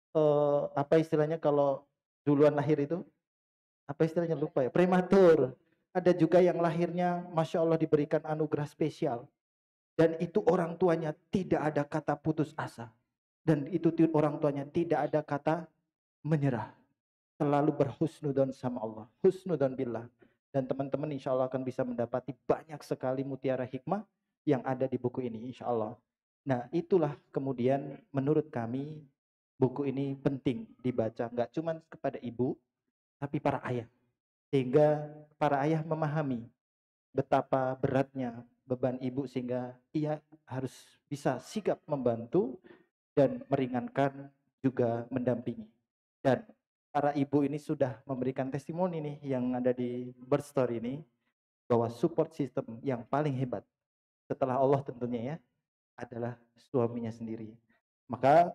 apa istilahnya kalau duluan lahir itu? Apa istilahnya lupa ya? Prematur. Ada juga yang lahirnya Masya Allah diberikan anugerah spesial. Dan itu orang tuanya tidak ada kata putus asa. Dan itu orang tuanya tidak ada kata menyerah. Selalu berhusnudon sama Allah. Husnudon billah. Dan teman-teman insya Allah akan bisa mendapati banyak sekali mutiara hikmah yang ada di buku ini insya Allah. Nah, itulah kemudian menurut kami buku ini penting dibaca. Nggak cuma kepada ibu, tapi para ayah. Sehingga para ayah memahami betapa beratnya beban ibu sehingga ia harus bisa sigap membantu dan meringankan juga mendampingi. Dan para ibu ini sudah memberikan testimoni nih yang ada di Birth Story ini bahwa support system yang paling hebat setelah Allah tentunya ya adalah suaminya sendiri. Maka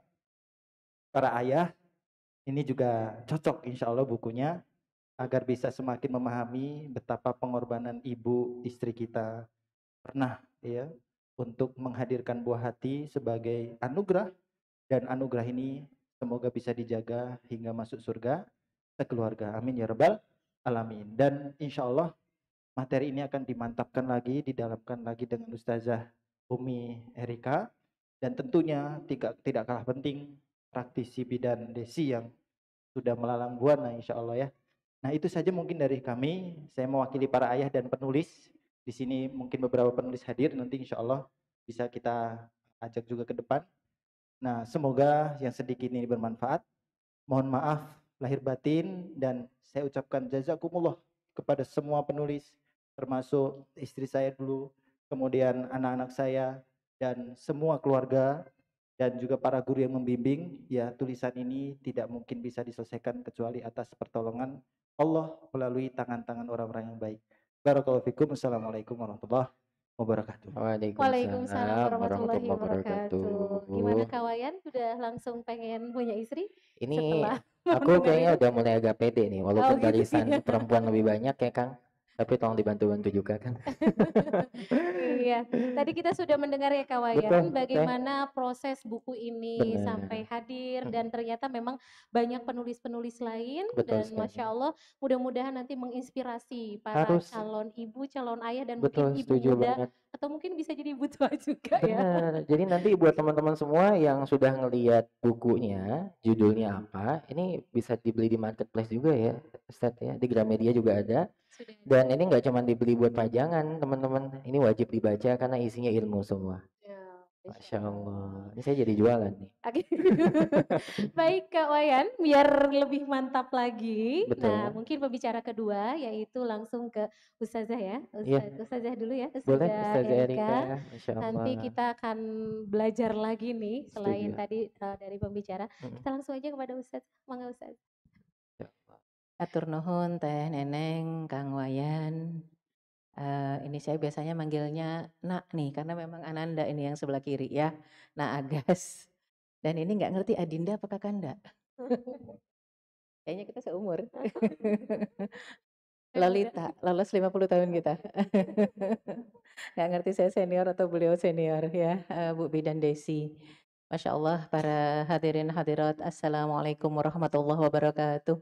para ayah ini juga cocok insya Allah bukunya agar bisa semakin memahami betapa pengorbanan ibu istri kita pernah ya untuk menghadirkan buah hati sebagai anugerah, dan anugerah ini semoga bisa dijaga hingga masuk surga sekeluarga. Amin ya rabbal alamin. Dan insya Allah materi ini akan dimantapkan lagi, didalamkan lagi dengan Ustazah Umi Erika, dan tentunya tidak kalah penting praktisi bidan Desi yang sudah melalang buana insya Allah ya. Nah, itu saja mungkin dari kami. Saya mewakili para ayah dan penulis. Di sini mungkin beberapa penulis hadir, nanti insya Allah bisa kita ajak juga ke depan. Nah, semoga yang sedikit ini bermanfaat. Mohon maaf lahir batin, dan saya ucapkan jazakumullah kepada semua penulis, termasuk istri saya dulu, kemudian anak-anak saya, dan semua keluarga, dan juga para guru yang membimbing. Ya, tulisan ini tidak mungkin bisa diselesaikan kecuali atas pertolongan Allah melalui tangan-tangan orang-orang yang baik. Barakallahu fikum. Assalamualaikum warahmatullahi wabarakatuh. Waalaikumsalam warahmatullahi wabarakatuh. Gimana Kak Wayan? Sudah langsung pengen punya istri? Ini Setelah aku mendengar kayaknya ini? udah mulai agak pede nih, walaupun gitu barisan ya. perempuan lebih banyak ya Kang. Tapi tolong dibantu-bantu juga kan. Iya, tadi kita sudah mendengar ya Kak Wayan Betul, Teh. bagaimana proses buku ini Benar. sampai hadir, dan ternyata memang banyak penulis-penulis lain, Betul dan sekali. Masya Allah mudah-mudahan nanti menginspirasi para Harus. calon ibu, calon ayah, dan Betul, mungkin ibu setuju muda banget. atau mungkin bisa jadi ibu tua juga ya. Benar. Jadi nanti buat teman-teman semua yang sudah ngelihat bukunya, judulnya apa, ini bisa dibeli di marketplace juga ya, Ustadz ya. Di Gramedia juga ada. Sudah ada. Dan ini nggak cuma dibeli buat pajangan, teman-teman. Ini wajib dibaca karena isinya ilmu semua. Ya, Masya Allah. Ini saya jadi jualan nih. Oke. Baik Kak Wayan, biar lebih mantap lagi. Betul. Nah, mungkin pembicara kedua yaitu langsung ke Ustazah ya. Iya. Ustazah dulu ya, Boleh Ustazah Ustazah Erika. Erika. Masya Allah. Nanti kita akan belajar lagi nih selain Setuju. tadi dari pembicara. Kita langsung aja kepada Ustaz. Mangga Ustaz. Atur nuhun Teh Neneng, Kang Wayan. Ini saya biasanya manggilnya Nak nih, karena memang Ananda ini yang sebelah kiri ya. Nak Agas. Dan ini nggak ngerti Adinda apa Kakanda. Kayaknya kita seumur. Lolita, lolos 50 tahun kita. Nggak ngerti saya senior atau beliau senior ya, Bu Bidan Desi. Masya Allah, para hadirin hadirat, Assalamualaikum warahmatullahi wabarakatuh.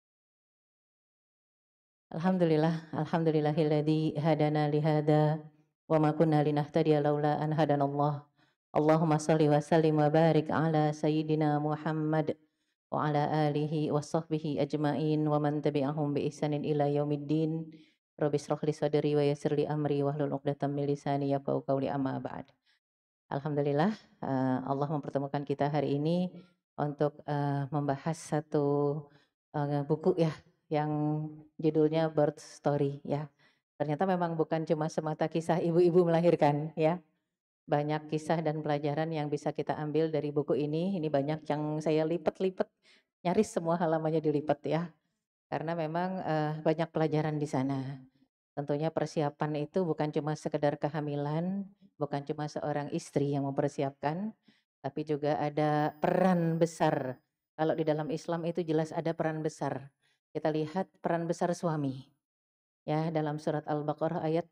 Alhamdulillahilladzi hadana lihada wa ma kunna linahtadiya laula an hadanallah. Allahumma salli wa sallim wa barik ala sayyidina Muhammad wa ala alihi wa sahbihi ajmain wa man tabi'ahum bi ihsanin ila yaumiddin. Rabbi shrah li sadri wa yassir li amri wahlul 'uqdatam min lisani yafqahu qawli, amma ba'd. Alhamdulillah, Allah mempertemukan kita hari ini untuk membahas satu buku ya, yang judulnya Birth Story ya. Ternyata memang bukan cuma semata kisah ibu-ibu melahirkan ya. Banyak kisah dan pelajaran yang bisa kita ambil dari buku ini. Ini banyak yang saya lipat-lipat, nyaris semua halamannya dilipat ya. Karena memang banyak pelajaran di sana. Tentunya persiapan itu bukan cuma sekedar kehamilan, bukan cuma seorang istri yang mempersiapkan, tapi juga ada peran besar. Kalau di dalam Islam itu jelas ada peran besar. Kita lihat peran besar suami. Ya, dalam surat Al-Baqarah ayat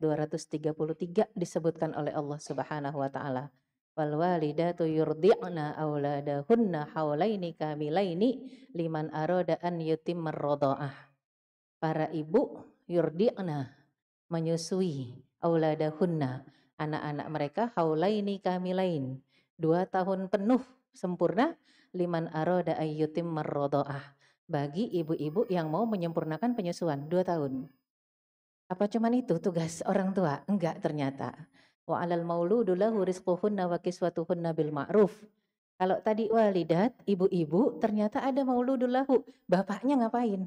233 disebutkan oleh Allah Subhanahu wa taala. Wal walidatu yurdi'na auladahunna haulaini kamilaini liman arada an yutimmar radha'ah. Para ibu yurdi'na, menyusui, auladahunna, anak-anak mereka, haulaini kamilain, 2 tahun penuh sempurna, liman arada an yutimmar radha'ah, bagi ibu-ibu yang mau menyempurnakan penyusuan 2 tahun. Apa cuman itu tugas orang tua? Enggak ternyata. Wa 'alal mauludu lahu rizquhunna wa kiswatuhunna bil ma'ruf. Kalau tadi walidat, ibu-ibu, ternyata ada mauludul lahu, bapaknya ngapain?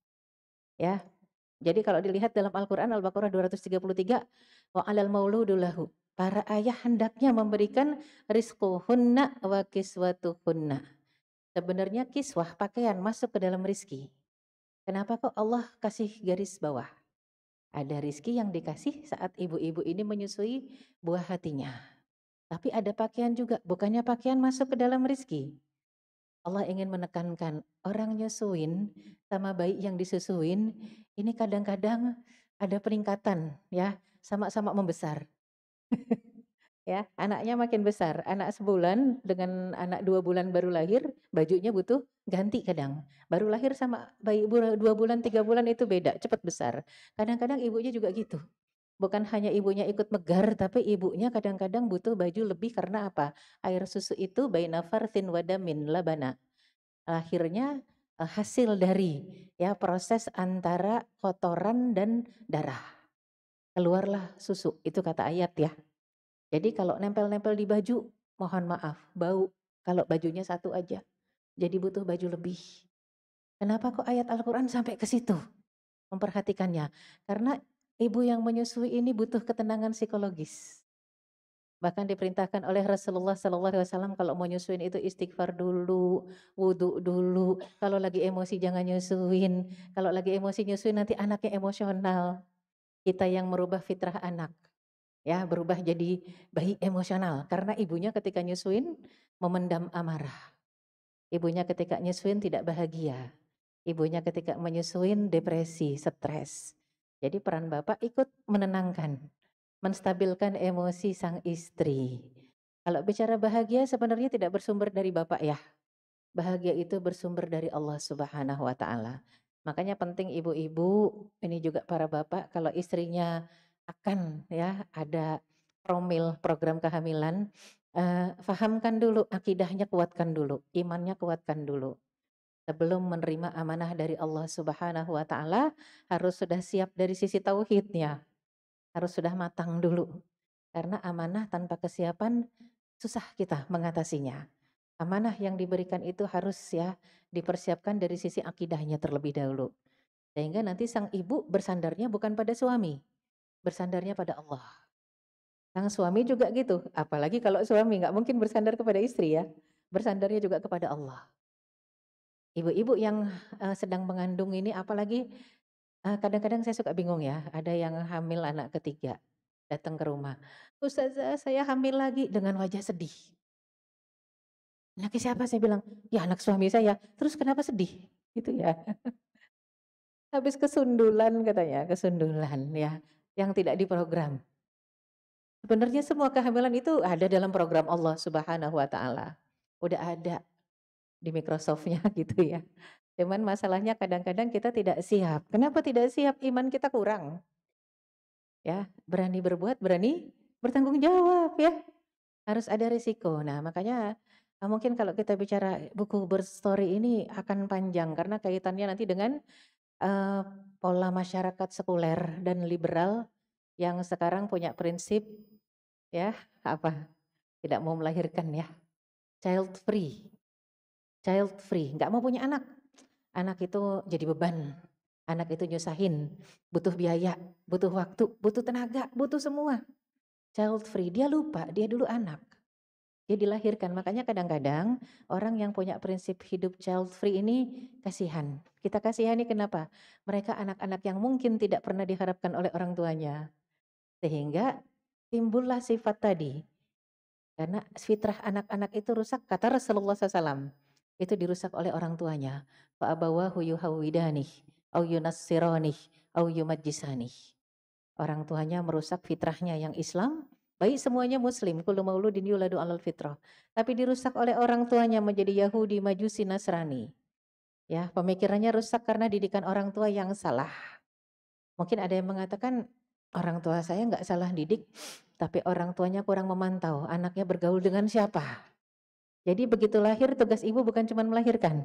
Ya. Jadi kalau dilihat dalam Al-Qur'an Al-Baqarah 233, wa 'alal mauludu lahu, para ayah hendaknya memberikan rizquhunna wa kiswatuhunna. Sebenarnya kiswah pakaian masuk ke dalam rizki. Kenapa kok Allah kasih garis bawah? Ada rizki yang dikasih saat ibu-ibu ini menyusui buah hatinya. Tapi ada pakaian juga, bukannya pakaian masuk ke dalam rizki. Allah ingin menekankan orang nyusuin sama bayi yang disusuin, ini kadang-kadang ada peningkatan ya, sama-sama membesar. Ya, anaknya makin besar, anak sebulan dengan anak 2 bulan baru lahir, bajunya butuh ganti kadang. Baru lahir sama bayi 2 bulan, 3 bulan itu beda, cepat besar. Kadang-kadang ibunya juga gitu. Bukan hanya ibunya ikut megar, tapi ibunya kadang-kadang butuh baju lebih karena apa? Air susu itu baina farthin wa damin labana. Akhirnya hasil dari ya proses antara kotoran dan darah. Keluarlah susu, itu kata ayat ya. Jadi kalau nempel-nempel di baju, mohon maaf, bau. Kalau bajunya satu aja, jadi butuh baju lebih. Kenapa kok ayat Al-Quran sampai ke situ? Memperhatikannya. Karena ibu yang menyusui ini butuh ketenangan psikologis. Bahkan diperintahkan oleh Rasulullah SAW kalau mau nyusuin itu istighfar dulu, wudhu dulu. Kalau lagi emosi jangan nyusuin. Kalau lagi emosi nyusuin nanti anaknya emosional. Kita yang merubah fitrah anak. Ya, berubah jadi bayi emosional karena ibunya ketika nyusuin memendam amarah. Ibunya ketika nyusuin tidak bahagia. Ibunya ketika menyusuin depresi, stres. Jadi peran bapak ikut menenangkan, menstabilkan emosi sang istri. Kalau bicara bahagia sebenarnya tidak bersumber dari bapak ya. Bahagia itu bersumber dari Allah Subhanahu wa taala. Makanya penting ibu-ibu, ini juga para bapak, kalau istrinya akan ya ada promil program kehamilan, fahamkan dulu akidahnya, kuatkan dulu, imannya kuatkan dulu. Sebelum menerima amanah dari Allah Subhanahu wa taala harus sudah siap dari sisi tauhidnya. Harus sudah matang dulu. Karena amanah tanpa kesiapan susah kita mengatasinya. Amanah yang diberikan itu harus ya dipersiapkan dari sisi akidahnya terlebih dahulu. Sehingga nanti sang ibu bersandarnya bukan pada suami, bersandarnya pada Allah. Sang suami juga gitu, apalagi kalau suami nggak mungkin bersandar kepada istri ya, bersandarnya juga kepada Allah. Ibu-ibu yang sedang mengandung ini apalagi kadang-kadang saya suka bingung ya, ada yang hamil anak ketiga, datang ke rumah, "Ustazah saya hamil lagi," dengan wajah sedih. "Anaknya siapa?" Saya bilang, "Ya anak suami saya." "Terus kenapa sedih?" Gitu ya. Habis kesundulan katanya, kesundulan ya, yang tidak diprogram. Sebenarnya semua kehamilan itu ada dalam program Allah Subhanahu wa taala. Udah ada di Microsoft-nya gitu ya. Cuman masalahnya kadang-kadang kita tidak siap. Kenapa tidak siap? Iman kita kurang. Ya, berani berbuat, berani bertanggung jawab ya. Harus ada risiko. Nah, makanya mungkin kalau kita bicara buku berstory ini akan panjang karena kaitannya nanti dengan eh, pola masyarakat sekuler dan liberal yang sekarang punya prinsip ya apa? Tidak mau melahirkan ya. Child free. Child free, nggak mau punya anak. Anak itu jadi beban. Anak itu nyusahin, butuh biaya, butuh waktu, butuh tenaga, butuh semua. Child free, dia lupa, dia dulu anak. Dia dilahirkan, makanya kadang-kadang orang yang punya prinsip hidup child free ini kasihan. Kita kasihani kenapa? Mereka anak-anak yang mungkin tidak pernah diharapkan oleh orang tuanya. Sehingga timbullah sifat tadi. Karena fitrah anak-anak itu rusak, kata Rasulullah SAW. Itu dirusak oleh orang tuanya. Fa'abawahu yuhawwidanih, au yunassironih, au yumajjisanih. Orang tuanya merusak fitrahnya yang Islam, baik semuanya muslim, kullu mauludin yuladu alal fitrah. Tapi dirusak oleh orang tuanya menjadi Yahudi, Majusi, Nasrani. Ya, pemikirannya rusak karena didikan orang tua yang salah. Mungkin ada yang mengatakan orang tua saya nggak salah didik, tapi orang tuanya kurang memantau anaknya bergaul dengan siapa. Jadi begitu lahir tugas ibu bukan cuma melahirkan.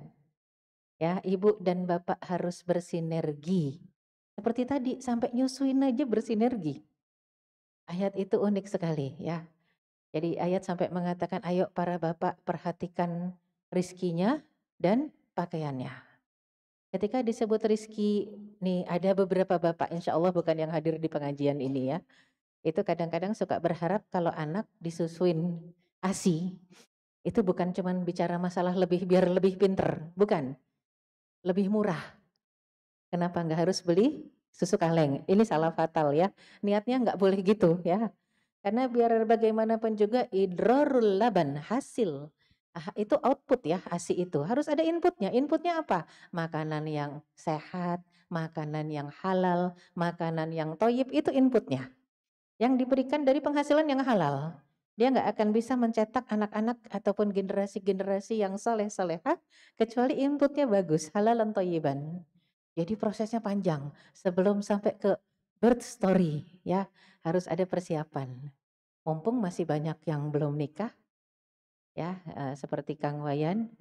Ya, ibu dan bapak harus bersinergi. Seperti tadi sampai nyusuin aja bersinergi. Ayat itu unik sekali ya. Jadi ayat sampai mengatakan ayo para bapak perhatikan rizkinya dan pakaiannya. Ketika disebut rizki, nih ada beberapa bapak insya Allah bukan yang hadir di pengajian ini ya. Itu kadang-kadang suka berharap kalau anak disusuin ASI, itu bukan cuman bicara masalah lebih biar lebih pinter, bukan. Lebih murah. Kenapa nggak harus beli susu kaleng? Ini salah fatal ya. Niatnya nggak boleh gitu ya. Karena biar bagaimanapun juga idrorul laban, hasil. Itu output ya, ASI itu. Harus ada inputnya. Inputnya apa? Makanan yang sehat, makanan yang halal, makanan yang toyib, itu inputnya. Yang diberikan dari penghasilan yang halal. Dia nggak akan bisa mencetak anak-anak ataupun generasi-generasi yang soleh-solehah kecuali inputnya bagus, halal dan toyiban. Jadi prosesnya panjang sebelum sampai ke birth story ya, harus ada persiapan. Mumpung masih banyak yang belum nikah ya, seperti Kang Wayan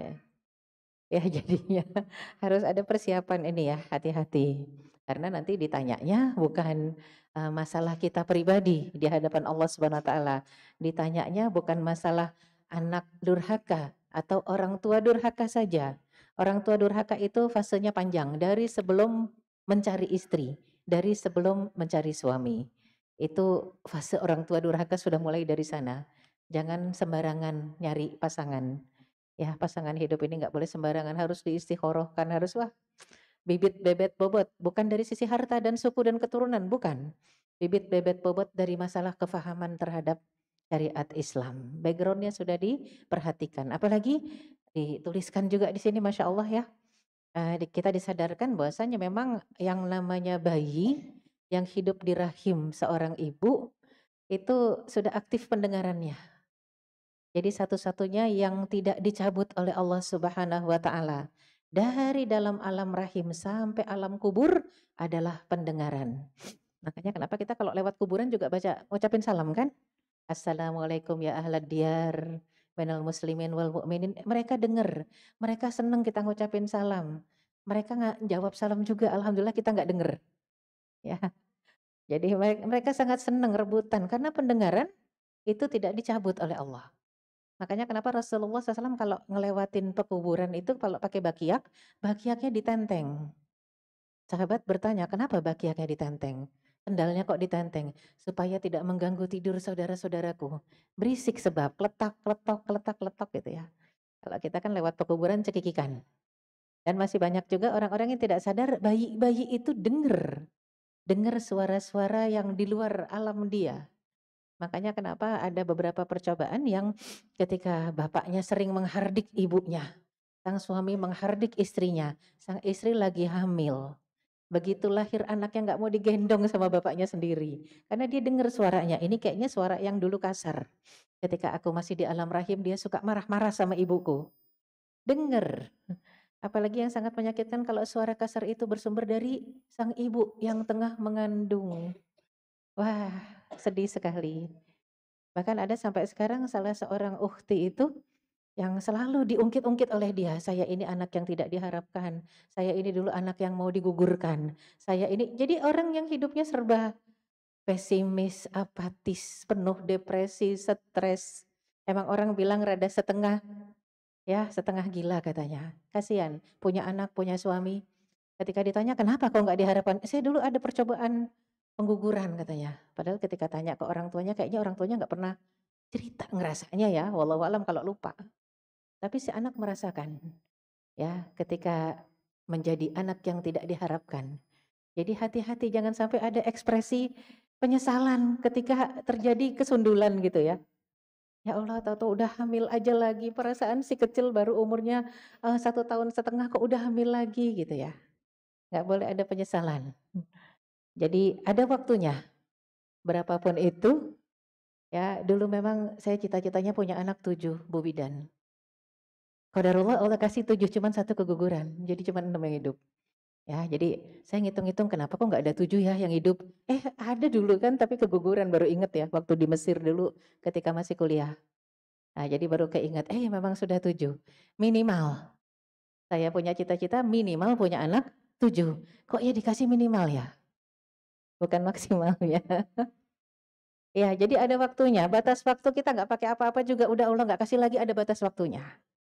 ya jadinya harus ada persiapan ini ya, hati-hati. Karena nanti ditanyanya bukan masalah kita pribadi di hadapan Allah Subhanahu wa taala. Ditanyanya bukan masalah anak durhaka atau orang tua durhaka saja. Orang tua durhaka itu fasenya panjang dari sebelum mencari istri, dari sebelum mencari suami. Itu fase orang tua durhaka sudah mulai dari sana. Jangan sembarangan nyari pasangan. Ya, pasangan hidup ini nggak boleh sembarangan, harus diistikharahkan, harus wah bibit bebet bobot, bukan dari sisi harta dan suku dan keturunan, bukan. Bibit bebet bobot dari masalah kefahaman terhadap syariat Islam. Backgroundnya sudah diperhatikan, apalagi dituliskan juga di sini, masya Allah ya. Kita disadarkan bahwasanya memang yang namanya bayi yang hidup di rahim seorang ibu itu sudah aktif pendengarannya. Jadi satu-satunya yang tidak dicabut oleh Allah Subhanahu wa taala dari dalam alam rahim sampai alam kubur adalah pendengaran. Makanya kenapa kita kalau lewat kuburan juga baca ucapin salam kan? Assalamualaikum ya ahlad diyar bainal muslimin wal mu'minin. Mereka dengar, mereka senang kita ngucapin salam. Mereka nggak jawab salam juga, alhamdulillah kita nggak dengar. Ya, jadi mereka sangat senang rebutan karena pendengaran itu tidak dicabut oleh Allah. Makanya kenapa Rasulullah SAW kalau ngelewatin pekuburan itu kalau pakai bakiaknya ditenteng. Sahabat bertanya, kenapa bakiaknya ditenteng? Sendalnya kok ditenteng? Supaya tidak mengganggu tidur saudara-saudaraku. Berisik sebab kletak, kletok gitu ya. Kalau kita kan lewat pekuburan cekikikan. Dan masih banyak juga orang-orang yang tidak sadar bayi-bayi itu dengar suara-suara yang di luar alam dia. Makanya kenapa ada beberapa percobaan yang ketika bapaknya sering menghardik ibunya, sang suami menghardik istrinya, sang istri lagi hamil. Begitu lahir anaknya nggak mau digendong sama bapaknya sendiri. Karena dia dengar suaranya, ini kayaknya suara yang dulu kasar. Ketika aku masih di alam rahim dia suka marah-marah sama ibuku. Dengar. Apalagi yang sangat menyakitkan kalau suara kasar itu bersumber dari sang ibu yang tengah mengandung. Wah, sedih sekali. Bahkan ada sampai sekarang salah seorang ukhti itu yang selalu diungkit-ungkit oleh dia. Saya ini anak yang tidak diharapkan. Saya ini dulu anak yang mau digugurkan. Saya ini, jadi orang yang hidupnya serba pesimis, apatis, penuh depresi, stres. Emang orang bilang rada setengah gila katanya. Kasihan, punya anak, punya suami. Ketika ditanya kenapa kok nggak diharapkan, saya dulu ada percobaan pengguguran katanya. Padahal ketika tanya ke orang tuanya, kayaknya orang tuanya nggak pernah cerita ngerasanya ya, walau alam kalau lupa. Tapi si anak merasakan, ya ketika menjadi anak yang tidak diharapkan. Jadi hati-hati jangan sampai ada ekspresi penyesalan ketika terjadi kesundulan gitu ya. Ya Allah, tahu-tahu udah hamil aja lagi, perasaan si kecil baru umurnya 1,5 tahun kok udah hamil lagi gitu ya. Nggak boleh ada penyesalan. Jadi ada waktunya, berapapun itu, ya dulu memang saya cita-citanya punya anak 7, Bu Bidan. Qadarullah Allah kasih 7, cuman 1 keguguran, jadi cuman 6 yang hidup. Ya, jadi saya ngitung-ngitung kenapa kok nggak ada 7 ya yang hidup. Ada dulu kan, tapi keguguran baru inget ya, waktu di Mesir dulu ketika masih kuliah. Nah, jadi baru keinget, memang sudah 7. Minimal. Saya punya cita-cita minimal punya anak 7. Kok ya dikasih minimal ya? Bukan maksimal ya. Ya, jadi ada waktunya. Batas waktu kita nggak pakai apa-apa juga udah Allah nggak kasih lagi, ada batas waktunya.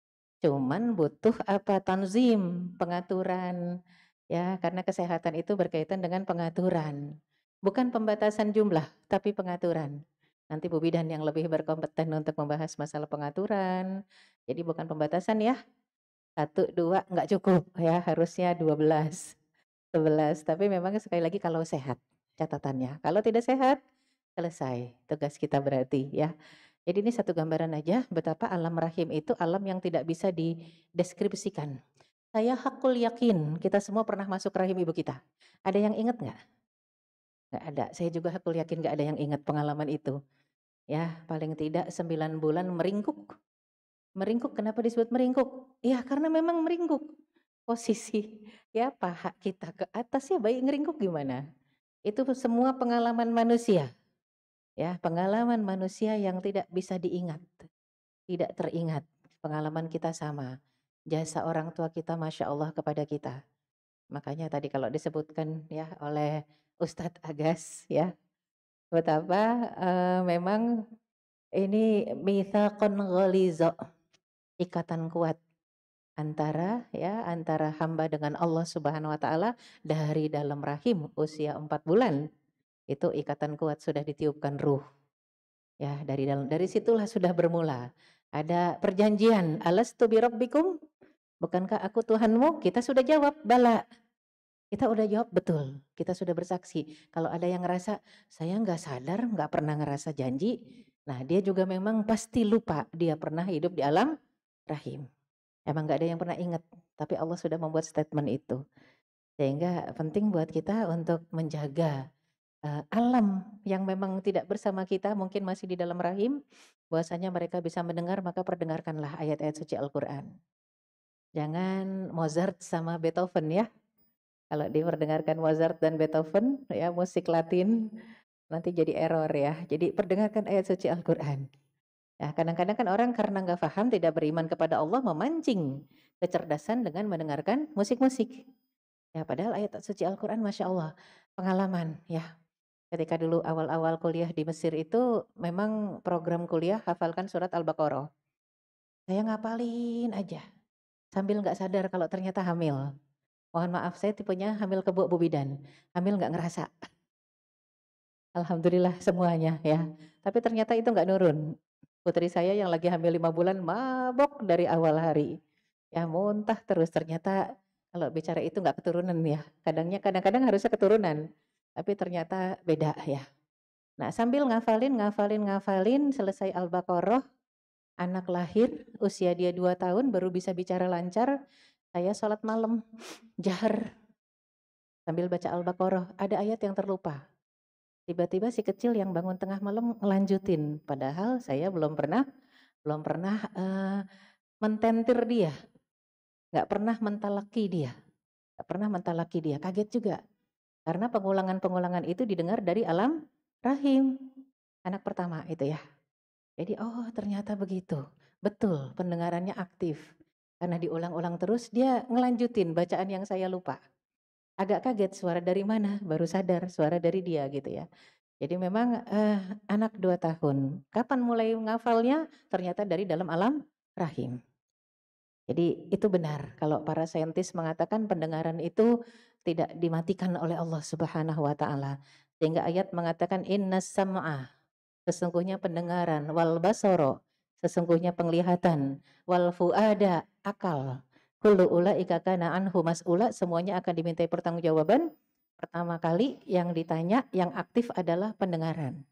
Cuman butuh apa? Tanzim, pengaturan. Ya, karena kesehatan itu berkaitan dengan pengaturan. Bukan pembatasan jumlah, tapi pengaturan. Nanti Bu Bidan yang lebih berkompeten untuk membahas masalah pengaturan. Jadi bukan pembatasan ya. 1, 2 nggak cukup ya, harusnya 12, 11. Tapi memang sekali lagi kalau sehat catatannya. Kalau tidak sehat, selesai tugas kita berarti ya. Jadi ini satu gambaran aja betapa alam rahim itu alam yang tidak bisa dideskripsikan. Saya hakul yakin kita semua pernah masuk rahim ibu kita. Ada yang ingat nggak? Nggak ada. Saya juga hakul yakin nggak ada yang ingat pengalaman itu. Ya, paling tidak 9 bulan meringkuk. Meringkuk, kenapa disebut meringkuk? Ya, karena memang meringkuk. Posisi ya paha kita ke atas ya bayi ngeringkuk gimana? Itu semua pengalaman manusia. Ya, pengalaman manusia yang tidak bisa diingat. Tidak teringat. Pengalaman kita sama. Jasa orang tua kita Masya Allah kepada kita. Makanya tadi kalau disebutkan ya oleh Ustadz Agas ya, betapa memang ini mitsaqun ghaliza, ikatan kuat antara hamba dengan Allah Subhanahu wa taala dari dalam rahim usia 4 bulan. Itu ikatan kuat sudah ditiupkan ruh. Ya, dari situlah sudah bermula. Ada perjanjian, alastu birabbikum? Bukankah aku Tuhanmu? Kita sudah jawab, bala. Kita udah jawab betul, kita sudah bersaksi. Kalau ada yang ngerasa, saya nggak sadar, nggak pernah ngerasa janji, nah dia juga memang pasti lupa dia pernah hidup di alam rahim. Emang nggak ada yang pernah ingat, tapi Allah sudah membuat statement itu. Sehingga penting buat kita untuk menjaga alam yang memang tidak bersama kita, mungkin masih di dalam rahim, bahwasanya mereka bisa mendengar, maka perdengarkanlah ayat-ayat suci Al-Quran. Jangan Mozart sama Beethoven ya. Kalau diperdengarkan Mozart dan Beethoven ya musik Latin nanti jadi error ya. Jadi perdengarkan ayat suci Al-Quran. Ya, kadang-kadang kan orang karena nggak paham, tidak beriman kepada Allah, memancing kecerdasan dengan mendengarkan musik-musik. Ya, padahal ayat suci Al-Quran, Masya Allah, pengalaman ya. Ketika dulu awal-awal kuliah di Mesir itu, memang program kuliah hafalkan surat Al-Baqarah. Saya ngapalin aja, sambil nggak sadar kalau ternyata hamil. Mohon maaf, saya tipenya hamil kebo Bu Bidan, hamil nggak ngerasa. Alhamdulillah semuanya ya. Tapi ternyata itu nggak nurun. Putri saya yang lagi hamil 5 bulan mabok dari awal hari. Ya muntah terus, ternyata kalau bicara itu nggak keturunan ya. Kadang-kadang harusnya keturunan. Tapi ternyata beda ya. Nah sambil ngafalin, selesai Al-Baqarah, anak lahir, usia dia 2 tahun baru bisa bicara lancar. Saya sholat malam, jahar. Sambil baca Al-Baqarah, ada ayat yang terlupa. Tiba-tiba si kecil yang bangun tengah malam ngelanjutin, padahal saya belum pernah mententir dia, nggak pernah mentalaki dia, kaget juga, karena pengulangan itu didengar dari alam rahim anak pertama itu ya. Jadi oh ternyata begitu, betul pendengarannya aktif, karena diulang-ulang terus dia ngelanjutin bacaan yang saya lupa. Agak kaget, suara dari mana? Baru sadar suara dari dia gitu ya. Jadi memang anak 2 tahun. Kapan mulai ngafalnya? Ternyata dari dalam alam rahim. Jadi itu benar kalau para saintis mengatakan pendengaran itu tidak dimatikan oleh Allah Subhanahu wa taala. Sehingga ayat mengatakan innas sam'a, sesungguhnya pendengaran, wal basara, sesungguhnya penglihatan, wal fuada, akal. Kullu ulaika kana anhu mas'ula, semuanya akan dimintai pertanggungjawaban. Pertama kali yang ditanya, yang aktif adalah pendengaran.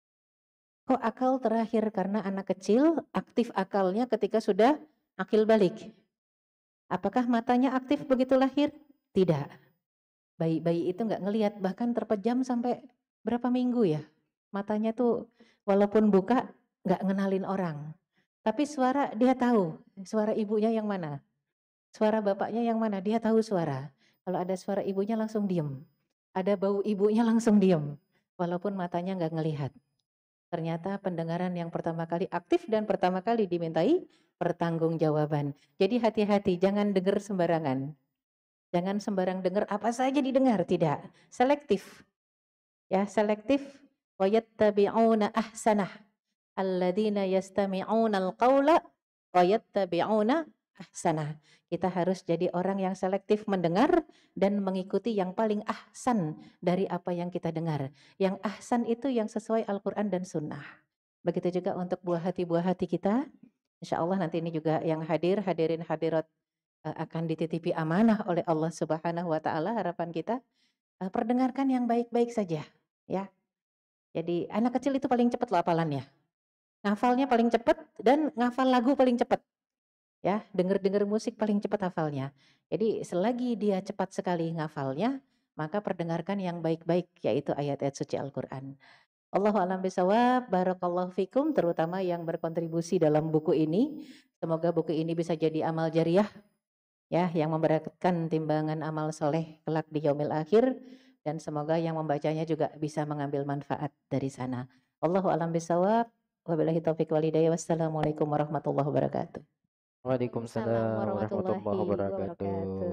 Kok akal terakhir? Karena anak kecil aktif akalnya ketika sudah akil balik. Apakah matanya aktif begitu lahir? Tidak. Bayi-bayi itu nggak ngelihat, bahkan terpejam sampai berapa minggu ya. Matanya tuh walaupun buka nggak ngenalin orang. Tapi suara dia tahu, suara ibunya yang mana. Suara bapaknya yang mana, dia tahu suara. Kalau ada suara ibunya langsung diem. Ada bau ibunya langsung diem. Walaupun matanya nggak ngelihat. Ternyata pendengaran yang pertama kali aktif dan pertama kali dimintai pertanggungjawaban. Jadi hati-hati, jangan dengar sembarangan. Jangan sembarang dengar apa saja didengar, tidak. Selektif. Ya, selektif. Wa yattabi'una ahsanah. Alladzina yastami'una al-qawla wa yattabi'una ahsanah. Kita harus jadi orang yang selektif mendengar dan mengikuti yang paling ahsan dari apa yang kita dengar. Yang ahsan itu yang sesuai Al-Quran dan Sunnah. Begitu juga untuk buah hati kita. Insya Allah nanti ini juga yang hadirin hadirat akan dititipi amanah oleh Allah Subhanahu wa taala. Harapan kita perdengarkan yang baik-baik saja ya. Jadi anak kecil itu paling cepat loh hafalannya. Ngafalnya paling cepat dan ngafal lagu paling cepat. Ya, dengar musik paling cepat hafalnya. Jadi selagi dia cepat sekali ngafalnya, maka perdengarkan yang baik-baik, yaitu ayat-ayat suci Al-Quran. Allahu a'lam bishawab, barakallahu fikum, terutama yang berkontribusi dalam buku ini. Semoga buku ini bisa jadi amal jariah, ya, yang memberatkan timbangan amal soleh kelak di yaumil akhir, dan semoga yang membacanya juga bisa mengambil manfaat dari sana. Allahu a'lam bishawab, wabillahi taufiq walhidayah, wassalamualaikum warahmatullahi wabarakatuh. Waalaikumsalam warahmatullahi wabarakatuh.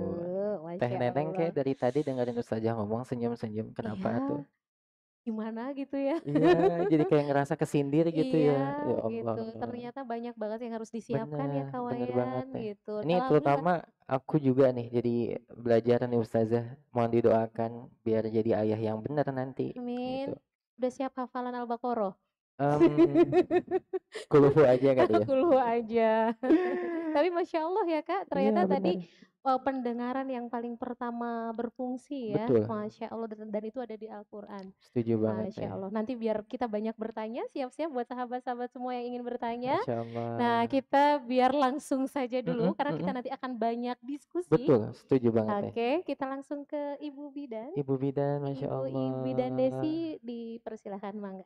Teh Masya Neneng kayak Allah. dari tadi dengerin Ustazah ngomong senyum-senyum. Kenapa Iya, tuh? gimana gitu ya? Iya, jadi kayak ngerasa kesindir gitu ya. Iya, Ya gitu. Allah. Ternyata banyak banget yang harus disiapkan ya Bener banget kawayan teh. gitu. Ini Alhamdulillah. terutama aku juga nih jadi belajar nih Ustazah. Mohon didoakan biar jadi ayah yang benar nanti. Amin. Gitu. Udah siap hafalan Al-Baqarah? Kuluhu aja kali ya. Kuluhu aja. Tapi Masya Allah ya Kak, ternyata Iya tadi benar. pendengaran yang paling pertama berfungsi ya. Betul. Masya Allah, dan itu ada di Al-Quran. Setuju banget Masya teh. Allah. Nanti biar kita banyak bertanya, siap-siap buat sahabat-sahabat semua yang ingin bertanya. Masya Allah. Nah kita biar langsung saja dulu, karena kita nanti akan banyak diskusi. Betul, setuju banget teh. Oke, kita langsung ke Ibu Bidan. Ibu Bidan, Masya Allah. Ibu Bidan Desi, dipersilahkan mangga.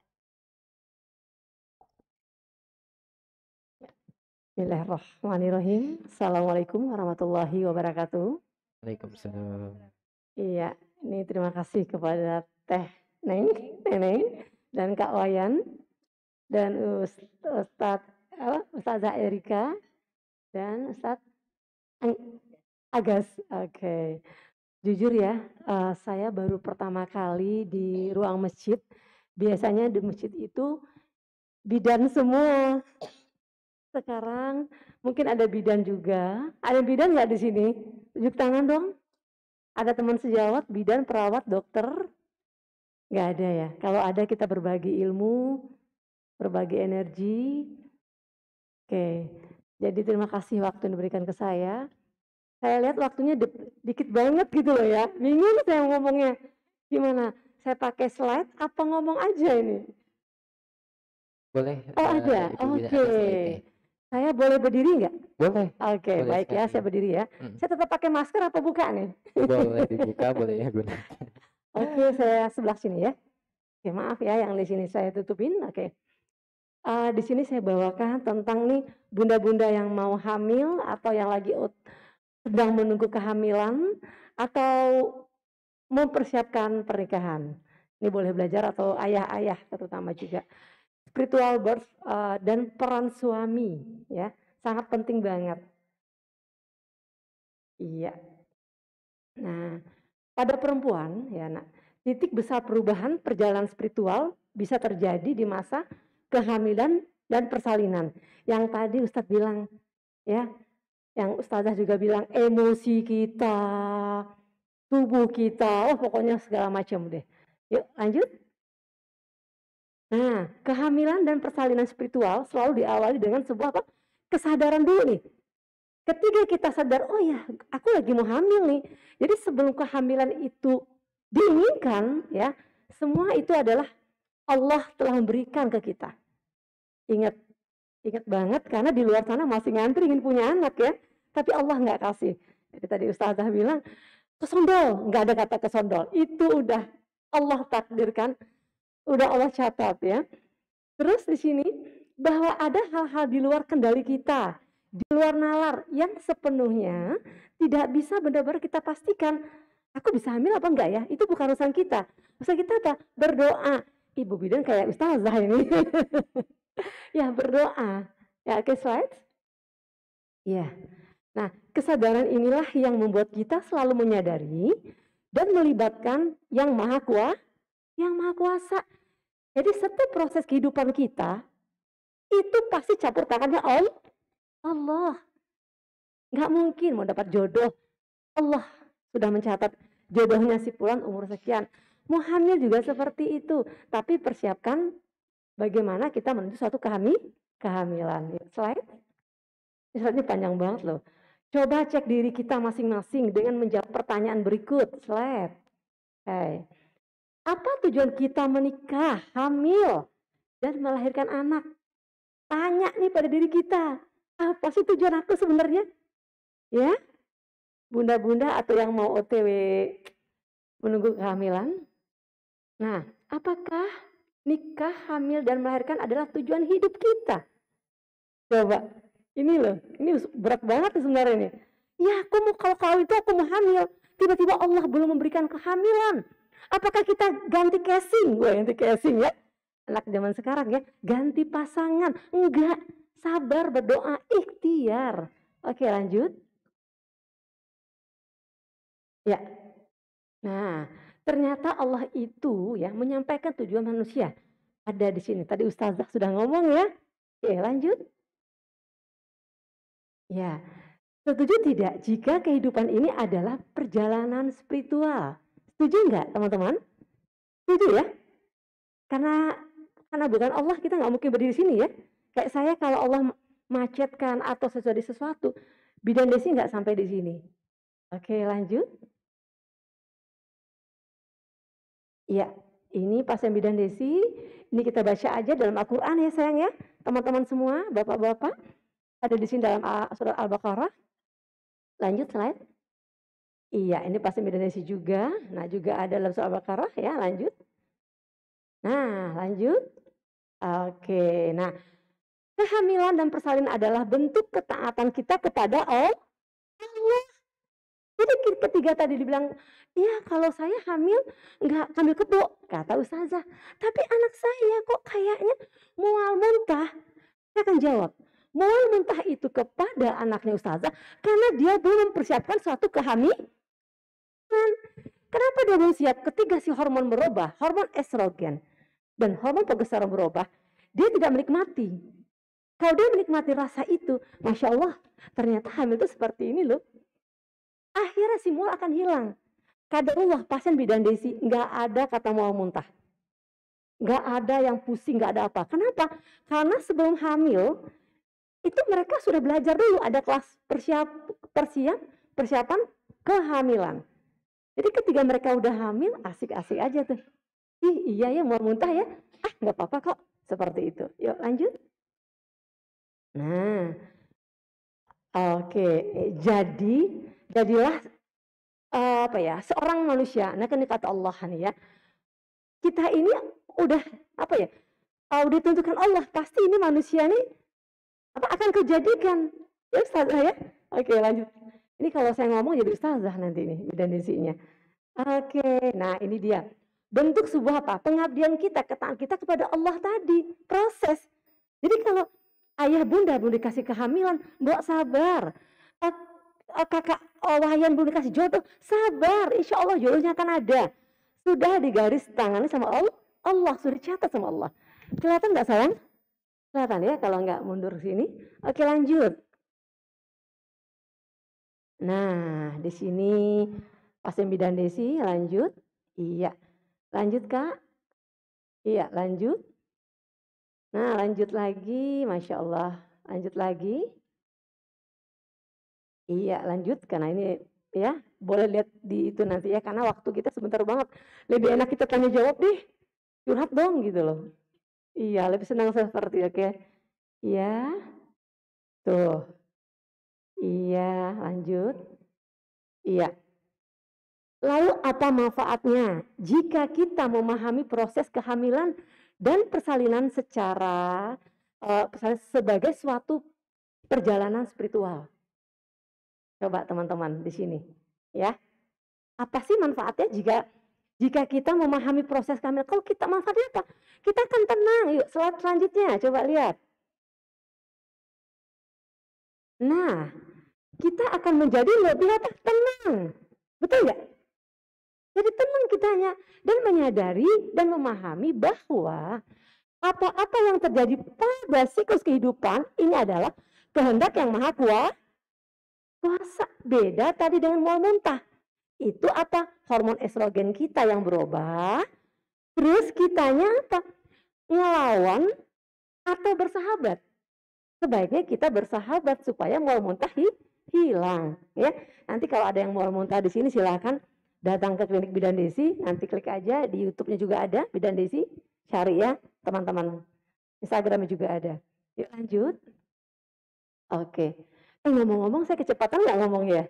Bismillahirrahmanirrahim. Assalamualaikum warahmatullahi wabarakatuh. Waalaikumsalam. Iya, ini terima kasih kepada Teh Neneng dan Kak Wayan dan Ustadz Ustazah Erika dan Ustadz Agas. Oke. Jujur ya, saya baru pertama kali di ruang masjid. Biasanya di masjid itu bidan semua. Sekarang mungkin ada bidan juga. Ada bidan nggak di sini? Tunjuk tangan dong. Ada teman sejawat, bidan, perawat, dokter? Nggak ada ya. Kalau ada kita berbagi ilmu, berbagi energi. Oke. Jadi terima kasih waktu yang diberikan ke saya. Saya lihat waktunya dikit banget gitu loh ya. Bingung saya ngomongnya. Gimana? Saya pakai slide apa ngomong aja ini? Boleh. Oh ada, oke. Saya boleh berdiri nggak? Boleh. Oke, Boleh baik ya, sekali. saya berdiri ya. Saya tetap pakai masker apa buka nih? Boleh dibuka, boleh ya gunakan. Oke, saya sebelah sini ya. Oke, maaf ya yang di sini saya tutupin. Oke. Di sini saya bawakan tentang nih bunda-bunda yang mau hamil atau yang lagi sedang menunggu kehamilan atau mempersiapkan pernikahan. Ini boleh belajar atau ayah-ayah terutama juga. Spiritual birth dan peran suami ya, sangat penting banget. Iya. Nah, pada perempuan ya, titik besar perubahan perjalanan spiritual bisa terjadi di masa kehamilan dan persalinan. Yang tadi Ustadz bilang ya, yang Ustazah juga bilang emosi kita, tubuh kita, pokoknya segala macam deh. Yuk lanjut. Nah, kehamilan dan persalinan spiritual selalu diawali dengan sebuah kesadaran dulu nih. Ketika kita sadar, oh ya, aku lagi mau hamil nih. Jadi sebelum kehamilan itu diinginkan, ya, semua itu adalah Allah telah memberikan ke kita. Ingat banget karena di luar sana masih ngantri ingin punya anak ya, tapi Allah nggak kasih. Jadi tadi Ustazah bilang kesondol, nggak ada kata kesondol. Itu udah Allah takdirkan, udah Allah catat ya. Terus di sini bahwa ada hal-hal di luar kendali kita, di luar nalar yang sepenuhnya tidak bisa benar-benar kita pastikan. Aku bisa hamil apa enggak ya? Itu bukan urusan kita. Urusan kita apa? Berdoa. Ibu bidan kayak Ustazah ini. Ya berdoa. Ya oke slide. Ya. Nah kesadaran inilah yang membuat kita selalu menyadari dan melibatkan yang maha kuasa. Jadi setiap proses kehidupan kita itu pasti campur tangannya Allah. Nggak mungkin mau dapat jodoh. Allah sudah mencatat jodohnya si Fulan umur sekian. Mau hamil juga seperti itu. Tapi persiapkan bagaimana kita menuju suatu kehamilan. Slide. Slide ini panjang banget loh. Coba cek diri kita masing-masing dengan menjawab pertanyaan berikut. Slide. Okay. Apa tujuan kita menikah, hamil, dan melahirkan anak? Tanya nih pada diri kita. Apa sih tujuan aku sebenarnya? Ya, bunda-bunda atau yang mau OTW menunggu kehamilan. Nah, apakah nikah, hamil, dan melahirkan adalah tujuan hidup kita? Coba, ini loh, ini berat banget sebenarnya ini. Ya, aku mau kalau kawin itu aku mau hamil. Tiba-tiba Allah belum memberikan kehamilan. Apakah kita ganti casing? Ganti casing ya. Anak zaman sekarang ya, ganti pasangan. Enggak, sabar, berdoa, ikhtiar. Oke, lanjut. Ya. Nah, ternyata Allah itu ya menyampaikan tujuan manusia. Ada di sini. Tadi Ustazah sudah ngomong ya. Oke, lanjut. Ya. Setuju tidak jika kehidupan ini adalah perjalanan spiritual? Setuju enggak, teman-teman? Setuju ya? Karena bukan Allah kita nggak mungkin berdiri di sini ya. Kayak saya kalau Allah macetkan atau sesuatu, bidan Desi nggak sampai di sini. Oke, lanjut. Ya, ini pasien bidan Desi. Ini kita baca aja dalam Al-Quran ya sayang ya. Teman-teman semua, bapak-bapak. Ada di sini dalam surat Al-Baqarah. Lanjut slide. Iya, ini pasien bidan Desi juga. Nah, juga ada dalam surat Al-Baqarah ya, lanjut. Nah, lanjut. Oke, nah kehamilan dan persalinan adalah bentuk ketaatan kita kepada Allah. Jadi ketiga tadi dibilang, ya kalau saya hamil nggak ambil kebo, kata Ustazah. Tapi anak saya kok kayaknya mual muntah. Saya akan jawab, mual muntah itu kepada anaknya ustazah karena dia belum mempersiapkan suatu kehamilan. Kenapa dia belum siap? Ketika si hormon berubah, hormon estrogen dan hormon progesteron berubah, dia tidak menikmati. Kalau dia menikmati rasa itu, Masya Allah, ternyata hamil itu seperti ini loh. Akhirnya si mual akan hilang. Qadarullah pasien bidan desi, nggak ada kata mual muntah. Nggak ada yang pusing, nggak ada apa. Kenapa? Karena sebelum hamil, itu mereka sudah belajar dulu, ada kelas persiapan kehamilan. Jadi ketika mereka udah hamil, asik-asik aja tuh. Ih, iya ya, mual muntah ya. Ah, nggak apa-apa kok. Seperti itu. Yuk lanjut. Nah, oke. Jadilah seorang manusia. Nah, kan kata Allah nih ya. Kita ini udah udah ditentukan Allah. Pasti ini manusia nih akan kejadian. Ya Ustazah ya. Oke, lanjut. Ini kalau saya ngomong jadi ustazah nanti nih bidan desinya. Oke, nah ini dia. Bentuk sebuah pengabdian kita, ketaatan kita kepada Allah tadi. Proses. Jadi kalau ayah bunda belum dikasih kehamilan, mbok sabar. Kakak wayan belum dikasih jodoh, sabar. Insya Allah jodohnya akan ada. Sudah digaris tangannya sama Allah, sudah dicatat sama Allah. Kelihatan nggak sayang? Kelihatan ya kalau nggak mundur sini. Oke, lanjut. Nah, di sini pasien bidan desi, lanjut. Iya. Lanjut, Kak. Iya, lanjut. Nah, lanjut lagi. Masya Allah. Lanjut lagi. Iya, lanjut. Karena ini ya, boleh lihat di itu nanti ya. Karena waktu kita sebentar banget. Lebih enak kita tanya jawab deh. Curhat dong gitu loh. Iya, lebih senang seperti oke. Iya. Tuh. Iya, lanjut. Iya. Lalu apa manfaatnya jika kita memahami proses kehamilan dan persalinan secara sebagai suatu perjalanan spiritual? Coba teman-teman di sini, ya. Apa sih manfaatnya jika kita memahami proses kehamilan? Kalau kita manfaatnya apa? Kita akan tenang. Yuk, slide selanjutnya, coba lihat. Nah, kita akan menjadi lebih tenang. Betul nggak? Jadi tenang kitanya dan menyadari dan memahami bahwa apa-apa yang terjadi pada siklus kehidupan ini adalah kehendak yang maha kuasa. Beda tadi dengan mual muntah. Itu apa? Hormon estrogen kita yang berubah. Terus kitanya apa? Ngelawan atau bersahabat. Sebaiknya kita bersahabat supaya mual muntah hilang, ya. Nanti kalau ada yang mual muntah di sini silahkan datang ke klinik bidan desi, nanti klik aja di YouTube-nya juga ada bidan desi, cari ya teman-teman. Instagramnya juga ada. Yuk lanjut. Oke. Ngomong-ngomong saya kecepatan nggak ngomongnya?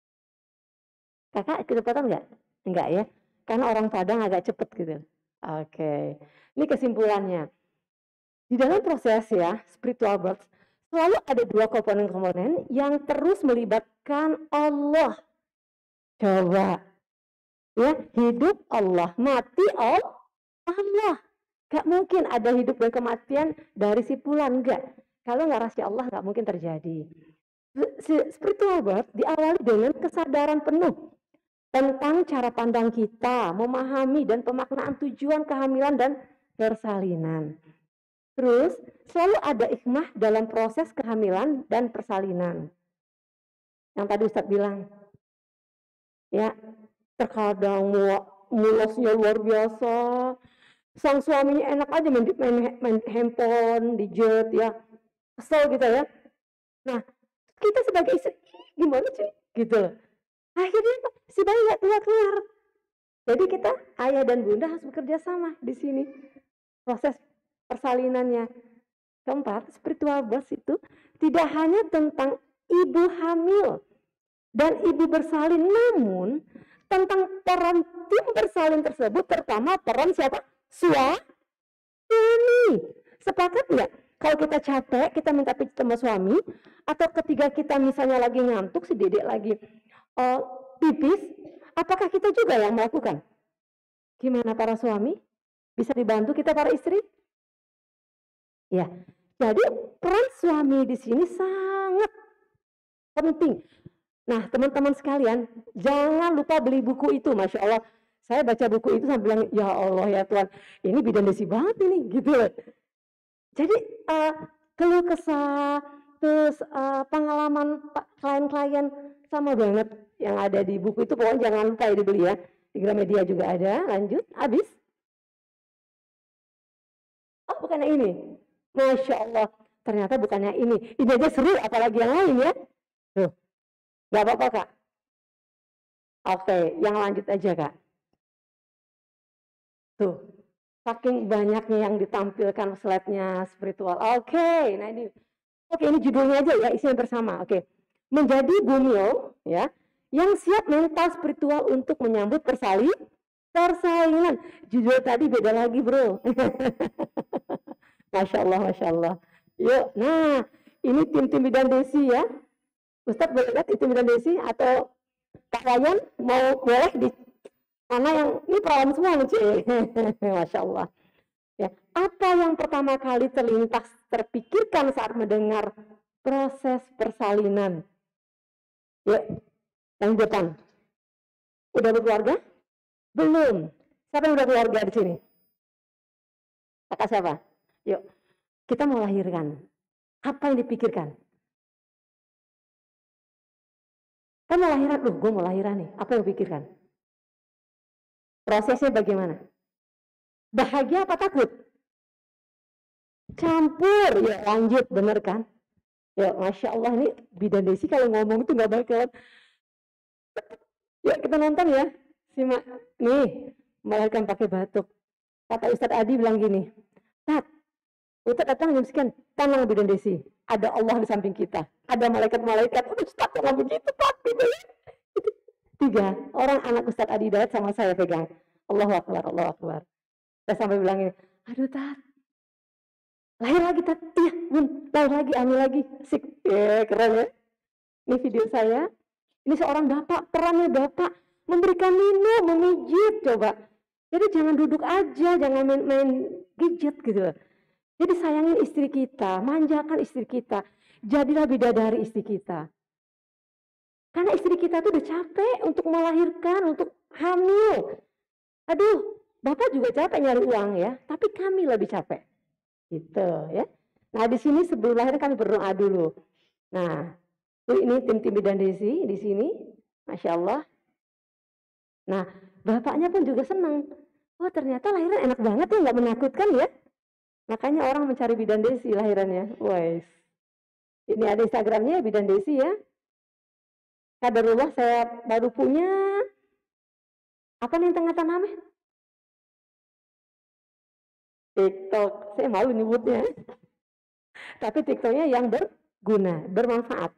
Kakak kecepatan nggak? Enggak ya? Karena orang Padang agak cepet gitu. Oke. Ini kesimpulannya. Di dalam proses ya spiritual birth selalu ada dua komponen-komponen yang terus melibatkan Allah. Coba, ya, hidup Allah, mati Allah. Gak mungkin ada hidup dan kematian dari si Fulan, enggak. Kalau nggak rahasia Allah nggak mungkin terjadi. Spiritual birth diawali dengan kesadaran penuh tentang cara pandang kita, memahami dan pemaknaan tujuan kehamilan dan persalinan. Terus selalu ada hikmah dalam proses kehamilan dan persalinan. Yang tadi Ustadz bilang, ya terkadang mulosnya luar biasa, sang suaminya enak aja main handphone, dijet ya, kesel gitu ya. Nah kita sebagai istri gimana sih gitu loh. Akhirnya si bayi nggak keluar. Jadi kita ayah dan bunda harus bekerja sama di sini proses persalinannya. Keempat, spiritual birth itu tidak hanya tentang ibu hamil dan ibu bersalin, namun tentang peran tim bersalin tersebut, terutama peran siapa? Suami. Sepakat nggak? Kalau kita capek, kita minta pijat sama suami, atau ketika kita misalnya lagi ngantuk, si dedek lagi pipis, apakah kita juga yang melakukan? Gimana para suami? Bisa dibantu kita para istri? Ya, Jadi peran suami di sini sangat penting. Nah, teman-teman sekalian, jangan lupa beli buku itu. Masya Allah, saya baca buku itu sampai bilang, ya Allah ya Tuhan, ini bidan desi banget ini, gitu loh. Jadi keluh kesah, terus pengalaman klien-klien sama banget yang ada di buku itu. Pokoknya jangan lupa ya dibeli ya. Di Gramedia juga ada. Lanjut, habis. Oh, bukan yang ini. Masya Allah, ternyata bukannya ini. Ini aja seru, apalagi yang lain ya. Tuh. Gak apa-apa Kak. Oke, yang lanjut aja Kak. Tuh, saking banyaknya yang ditampilkan slide-nya spiritual. Oke, nah ini. Oke, ini judulnya aja ya, isinya bersama. Oke, menjadi bumil ya, yang siap mental spiritual untuk menyambut persalingan. Judul tadi beda lagi bro. Masya Allah, Masya Allah. Yuk, nah ini tim bidan desi ya. Ustadz boleh lihat itu bidan desi atau Kak Wayan mau boleh di mana yang ini perawan semua nih, Masya Allah. Ya, apa yang pertama kali terpikirkan saat mendengar proses persalinan? Ya, yang depan. Udah berkeluarga? Belum. Siapa yang udah keluarga di sini? Kakak siapa? Yuk, kita mau lahirkan. Apa yang dipikirkan? Kan mau lahiran, gue mau lahiran nih. Apa yang dipikirkan? Prosesnya bagaimana? Bahagia apa takut? Campur, ya lanjut, bener kan? Ya Masya Allah, ini bidan desi kalau ngomong itu nggak bakalan. Ya kita nonton ya, simak. Nih, melahirkan pakai batuk. Kata Ustadz Adi bilang gini, Tat, Ustadz datang jam sekian, tenang bidan desi. Ada Allah di samping kita. Ada malaikat-malaikat. Udah Ustadz jangan begitu, Tat. Gitu. 3 orang anak Ustadz Adi Dayat sama saya pegang. Allahu Akbar, Allahu Akbar. Saya sampai bilang ini, aduh Tat, lahir lagi Tat. Iya, Bun, lahir lagi, hamil lagi. Sik, keren ya. Ini video saya. Ini seorang bapak, perannya bapak. Memberikan minum, memijit, coba. Jadi jangan duduk aja, jangan main gadget gitu. Jadi sayangin istri kita, manjakan istri kita. Jadilah bidadari istri kita. Karena istri kita tuh udah capek untuk melahirkan, untuk hamil. Aduh, bapak juga capek nyari uang ya, tapi kami lebih capek. Gitu ya. Nah di sini sebelum lahir kami berdoa dulu. Nah, ini tim bidan desi di sini, Masya Allah. Nah, bapaknya pun juga senang. Wah ternyata lahiran enak banget ya, nggak menakutkan ya. Makanya orang mencari bidan desi lahirannya. Wais. Ini ada Instagramnya bidan desi ya. Kadarullah saya baru punya. Apa nih tengah namanya? TikTok. Saya malu nyebutnya. Tapi TikToknya yang berguna, bermanfaat.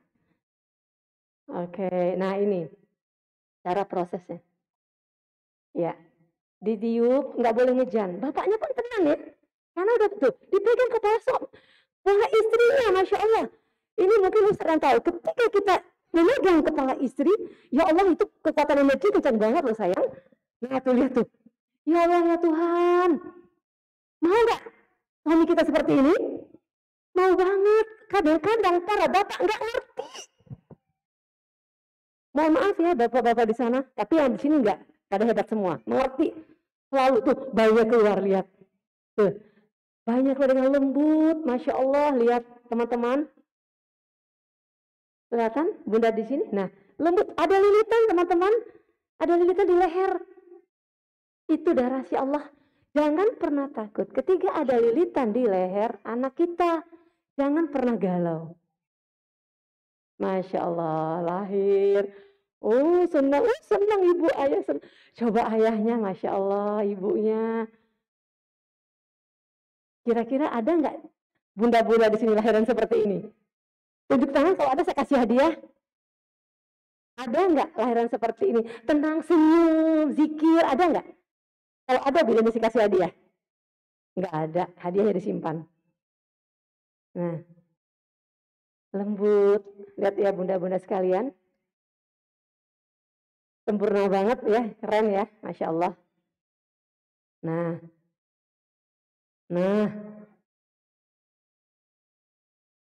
Oke, nah ini cara prosesnya. Ya, ditiup, nggak boleh ngejan. Bapaknya pun tenang ya. Karena udah betul, dipegang kepala sok. Wah istrinya, Masya Allah. Ini mungkin Ustaz yang tahu, ketika kita memegang kepala istri, ya Allah itu kekuatan energi kencang banget loh sayang. Nah tuh lihat tuh. Ya Allah ya Tuhan. Mau nggak suami kita seperti ini? Mau banget. Kadang-kadang para bapak nggak ngerti. Mohon maaf ya bapak-bapak di sana, tapi yang di sini nggak. Pada hebat semua. Mengerti. Selalu tuh bayinya keluar, lihat. Tuh. Banyak dengan lembut, Masya Allah, lihat teman-teman. Kelihatan bunda di sini? Nah, lembut. Ada lilitan teman-teman. Ada lilitan di leher. Itu dah rahasia Allah. Jangan pernah takut. Ketika ada lilitan di leher anak kita, jangan pernah galau. Masya Allah, lahir. Oh, senang ibu, ayah senang. Coba ayahnya, Masya Allah, ibunya. Kira-kira ada nggak bunda-bunda di sini lahiran seperti ini? Tunjuk tangan kalau ada saya kasih hadiah. Ada nggak lahiran seperti ini? Tenang, senyum, zikir, ada nggak? Kalau ada bila mesti kasih hadiah? Nggak ada, hadiahnya disimpan. Nah, lembut. Lihat ya bunda-bunda sekalian. Sempurna banget ya, keren ya, Masya Allah. Nah,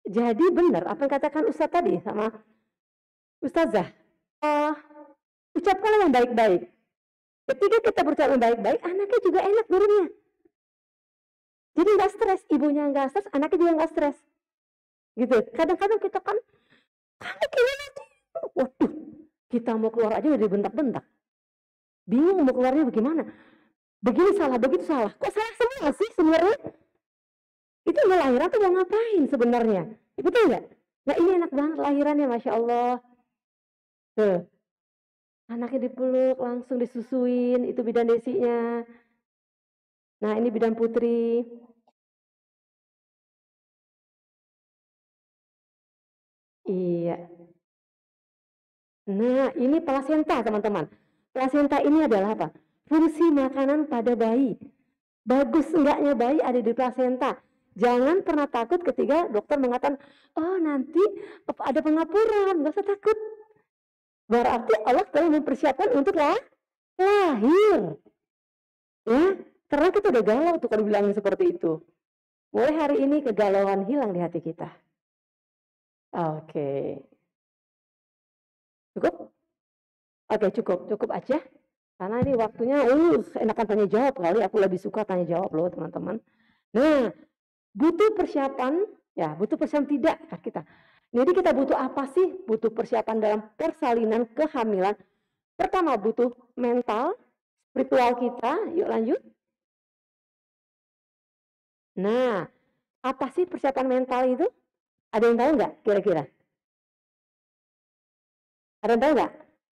Jadi benar apa yang katakan Ustadz tadi sama Ustazah. Ucapkanlah yang baik-baik. Ketika kita berucap yang baik-baik, anaknya juga enak nurunnya. Jadi nggak stres, ibunya nggak stres, anaknya juga nggak stres. Gitu. Kadang-kadang kita kan, kamu gimana sih? Waduh, kita mau keluar aja udah dibentak-bentak. Bingung mau keluarnya bagaimana. Begini salah, begitu salah. Kok salah semua sih sebenarnya? Itu mau lahiran tuh mau ngapain sebenarnya? Betul nggak? Nah ini enak banget lahirannya, Masya Allah. Tuh. Anaknya dipeluk, langsung disusuin, itu bidan desinya. Nah ini bidan putri. Iya. Nah ini plasenta teman-teman. Plasenta ini adalah apa? Fungsi makanan pada bayi. Bagus enggaknya bayi ada di plasenta. Jangan pernah takut ketika dokter mengatakan, oh nanti ada pengapuran, nggak usah takut. Berarti Allah telah mempersiapkan untuk lahir. Ya, karena kita udah galau tuh kalau bilangin seperti itu. Mulai hari ini kegalauan hilang di hati kita. Oke. Cukup? Oke, cukup aja. Karena ini waktunya, enakan tanya jawab kali. Aku lebih suka tanya jawab loh teman-teman. Nah, butuh persiapan, ya butuh persiapan tidak kita. Jadi kita butuh apa sih? Butuh persiapan dalam persalinan kehamilan. Pertama butuh mental, spiritual kita. Yuk lanjut. Nah, apa sih persiapan mental itu? Ada yang tahu nggak kira-kira? Ada yang tahu nggak?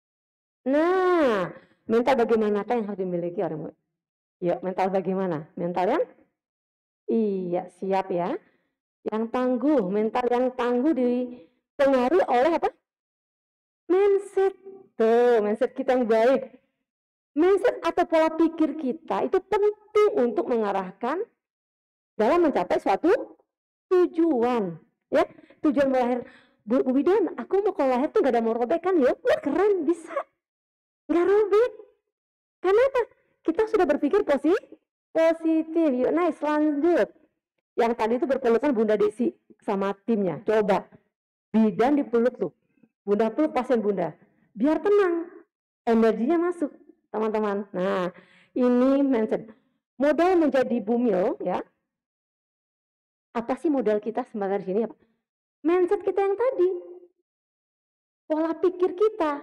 Nah, mental bagaimanakah yang harus dimiliki orang? Yuk, mental bagaimana? Mental yang? Iya, siap ya. Yang tangguh, mental yang tangguh dipengaruhi oleh apa? Mindset. Tuh, mindset kita yang baik. Mindset atau pola pikir kita itu penting untuk mengarahkan dalam mencapai suatu tujuan. Ya, tujuan melahir. Bu Bidan, aku mau kalau lahir tuh gak ada mau robek kan? Ya, keren, bisa. Gak robek. Kenapa? Kita sudah berpikir positif. Yuk, nice, lanjut. Yang tadi itu berpelukan Bunda Desi sama timnya. Coba. Bidan dipeluk tuh. Bunda peluk pasien Bunda. Biar tenang. Energinya masuk, teman-teman. Nah, ini mindset. Modal menjadi bumil, ya. Apa sih modal kita sebenarnya di sini? Mindset kita yang tadi. Pola pikir kita.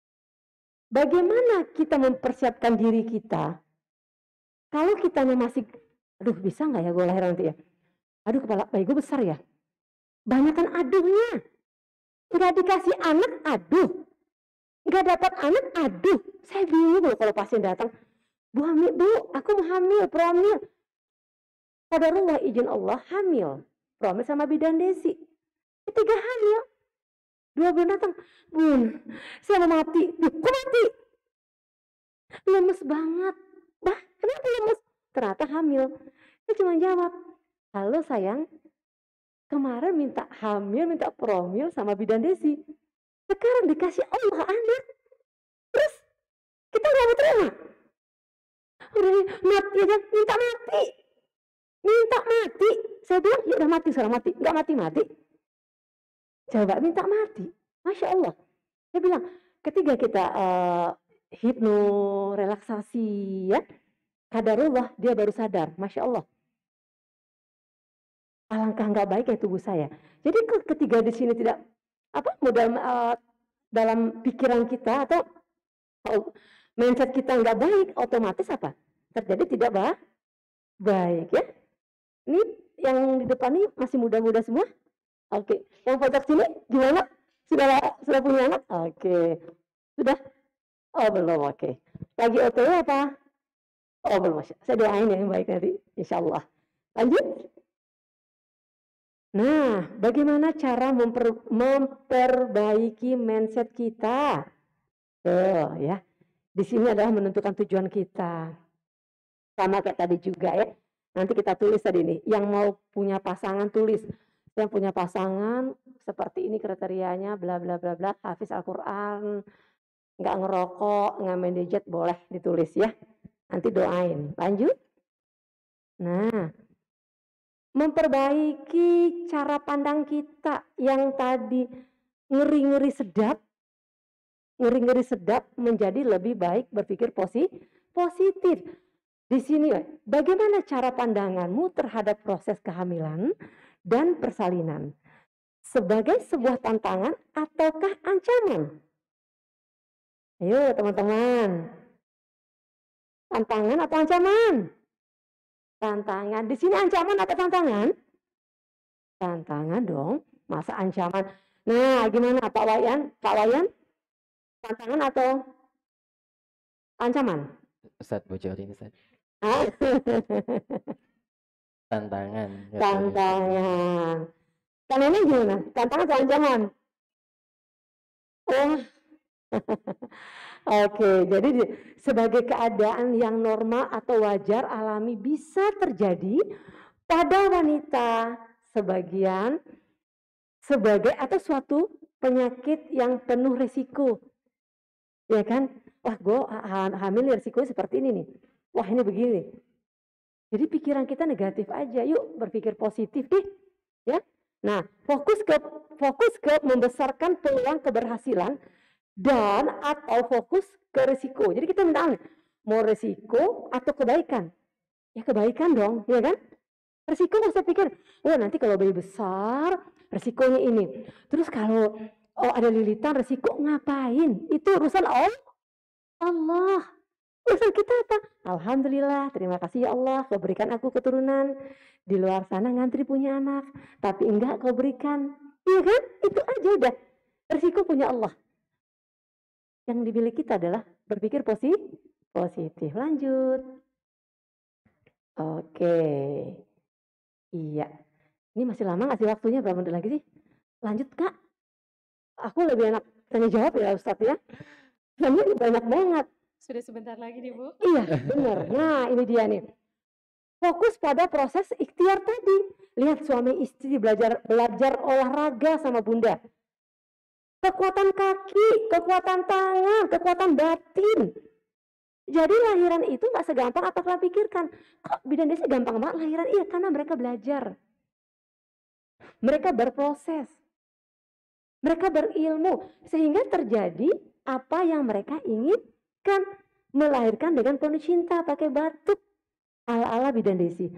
Bagaimana kita mempersiapkan diri kita? Kalau kitanya masih, aduh bisa nggak ya gue lahir nanti ya? Aduh kepala bayi gue besar ya. Banyakan aduhnya. Nggak dikasih anak, aduh. Nggak dapat anak, aduh. Saya bingung loh kalau pasien datang. Bu hamil, bu, aku mau hamil, promil. Qadarullah izin Allah hamil. Promil sama bidan desi. Ketiga hamil. 2 bulan datang. Bun, saya mau mati. Kok mati? Lemes banget. Bah, kenapa lemes? Ternyata hamil. Saya cuma jawab, halo sayang, kemarin minta hamil, minta promil sama bidan desi. Sekarang dikasih Allah anak. Terus kita nggak mau terima. Udah mati aja, minta mati. Minta mati. Saya bilang, ya udah mati, sekarang mati. Nggak mati-mati. Coba minta mati. Masya Allah. Saya bilang, ketika kita hipno, relaksasi, ya, qadarullah, dia baru sadar. Masya Allah. Alangkah nggak baik ya tubuh saya. Jadi ketiga di sini tidak apa modal dalam pikiran kita atau mindset kita nggak baik, otomatis apa? Terjadi tidak baik ya. Ini yang di depan ini masih muda-muda semua. Oke. Yang pojok sini gimana? Sudah punya anak? Oke. Sudah? Oh belum. Oke. Lagi OTW apa? Oh belum. Saya doain yang baik nanti. Insya Allah. Lanjut. Nah, bagaimana cara memperbaiki mindset kita? Tuh, ya. Di sini adalah menentukan tujuan kita. Sama kayak tadi juga ya. Nanti kita tulis tadi nih. Yang mau punya pasangan tulis. Yang punya pasangan seperti ini kriterianya, bla bla bla bla. Hafiz Al-Quran, nggak ngerokok, nggak main gadget, boleh ditulis ya. Nanti doain. Lanjut. Nah. memperbaiki cara pandang kita yang tadi ngeri-ngeri sedap menjadi lebih baik berpikir positif. Di sini bagaimana cara pandanganmu terhadap proses kehamilan dan persalinan? Sebagai sebuah tantangan ataukah ancaman? Ayo teman-teman. Tantangan atau ancaman? Tantangan. Di sini ancaman atau tantangan? Tantangan dong. Masa ancaman? Nah, gimana Pak Wayan? Pak Wayan? Tantangan atau ancaman? Ustaz bocorin Ustaz. Ah. Tantangan. Tantangan. Tantangannya gimana? Tantangan atau ancaman? Oh. Oke, jadi sebagai keadaan yang normal atau wajar alami bisa terjadi pada wanita sebagai atau suatu penyakit yang penuh resiko. Ya kan? Wah, gue hamil resikonya seperti ini nih. Wah, ini begini. Jadi pikiran kita negatif aja. Yuk berpikir positif deh. Ya. Nah, fokus ke membesarkan peluang keberhasilan dan atau fokus ke risiko. Jadi kita minta mau risiko atau kebaikan. Ya kebaikan dong, ya kan? Risiko nggak usah pikir, oh nanti kalau bayi besar risikonya ini. Terus kalau ada lilitan risiko ngapain? Itu urusan Allah. Urusan kita apa? Alhamdulillah, terima kasih ya Allah, kau berikan aku keturunan. Di luar sana ngantri punya anak, tapi enggak kau berikan. Iya kan? Itu aja udah. Risiko punya Allah. Yang dimiliki kita adalah berpikir positif. Lanjut. Oke. Iya. Ini masih lama nggak sih waktunya? Berapa menit lagi sih? Lanjut Kak. Aku lebih enak tanya jawab ya Ustadz ya. Namanya banyak banget. Sudah sebentar lagi nih Bu. Iya benar. Nah ini dia nih. Fokus pada proses ikhtiar tadi. Lihat suami istri belajar olahraga sama bunda. Kekuatan kaki, kekuatan tangan, kekuatan batin. Jadi lahiran itu nggak segampang apa kalian pikirkan. Kok bidan desa gampang banget lahiran? Iya, karena mereka belajar. Mereka berproses. Mereka berilmu. Sehingga terjadi apa yang mereka inginkan. Melahirkan dengan penuh cinta, pakai batuk. Ala-ala bidan desi.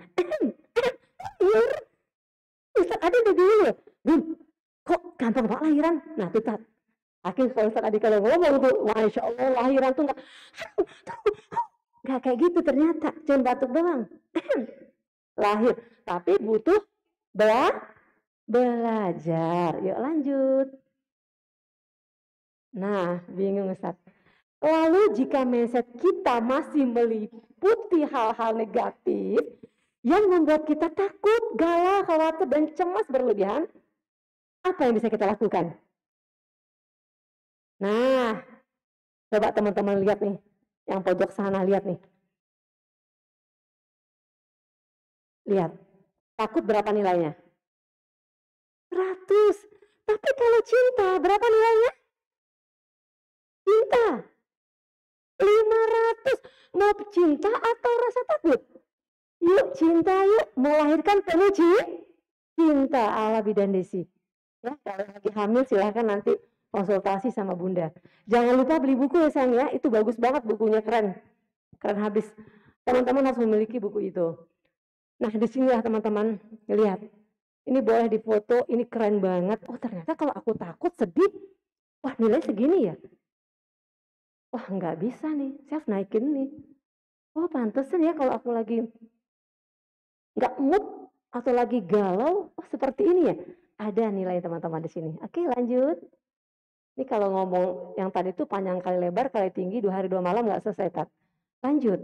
Ustaz ada udah dulu. Kok gampang banget lahiran? Nah tuh Tat. Akhirnya kalau Ustaz Adi kalau ngomong tuh, Masya Allah lahiran tuh nggak kayak gitu ternyata. Cuma batuk doang. Lahir. Tapi butuh belajar. Yuk lanjut. Nah bingung Ustaz. Lalu jika mindset kita masih meliputi hal-hal negatif yang membuat kita takut, galau, khawatir, dan cemas berlebihan, apa yang bisa kita lakukan? Nah, coba teman-teman lihat nih, yang pojok sana lihat nih. Lihat, takut berapa nilainya? 100. Tapi kalau cinta, berapa nilainya? Cinta. 500. Mau cinta atau rasa takut? Yuk cinta yuk, melahirkan penuh cinta ala bidan desi. Ya, kalau lagi hamil silahkan nanti konsultasi sama bunda. Jangan lupa beli buku ya sayang ya, itu bagus banget bukunya, keren habis. Teman-teman harus memiliki buku itu. Nah di sini ya teman-teman, lihat. Ini boleh difoto, ini keren banget. Oh ternyata kalau aku takut, sedih, wah nilai segini ya. Wah nggak bisa nih, saya harus naikin nih. Oh pantesan ya kalau aku lagi nggak mood atau lagi galau, oh seperti ini ya. Ada nilai teman-teman di sini. Oke lanjut. Ini kalau ngomong yang tadi itu panjang kali lebar kali tinggi 2 hari 2 malam nggak selesai Tat. Lanjut.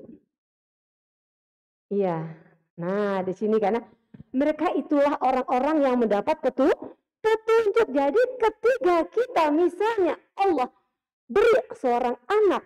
Iya. Nah di sini karena mereka itulah orang-orang yang mendapat petunjuk. Jadi ketika kita misalnya Allah beri seorang anak,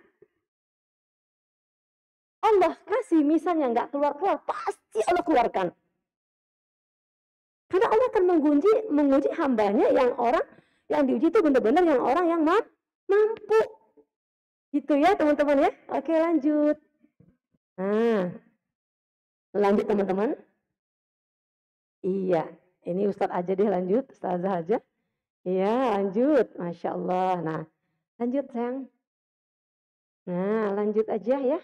Allah kasih misalnya nggak keluar, pasti Allah keluarkan. Karena Allah akan menguji hambanya yang orang yang diuji itu benar-benar yang orang yang mampu. Gitu ya teman-teman ya. Oke lanjut. Nah, lanjut teman-teman. Iya, ini Ustadz aja deh lanjut, Ustazah aja. Iya, lanjut. Masya Allah. Nah, lanjut sayang. Nah, lanjut aja ya.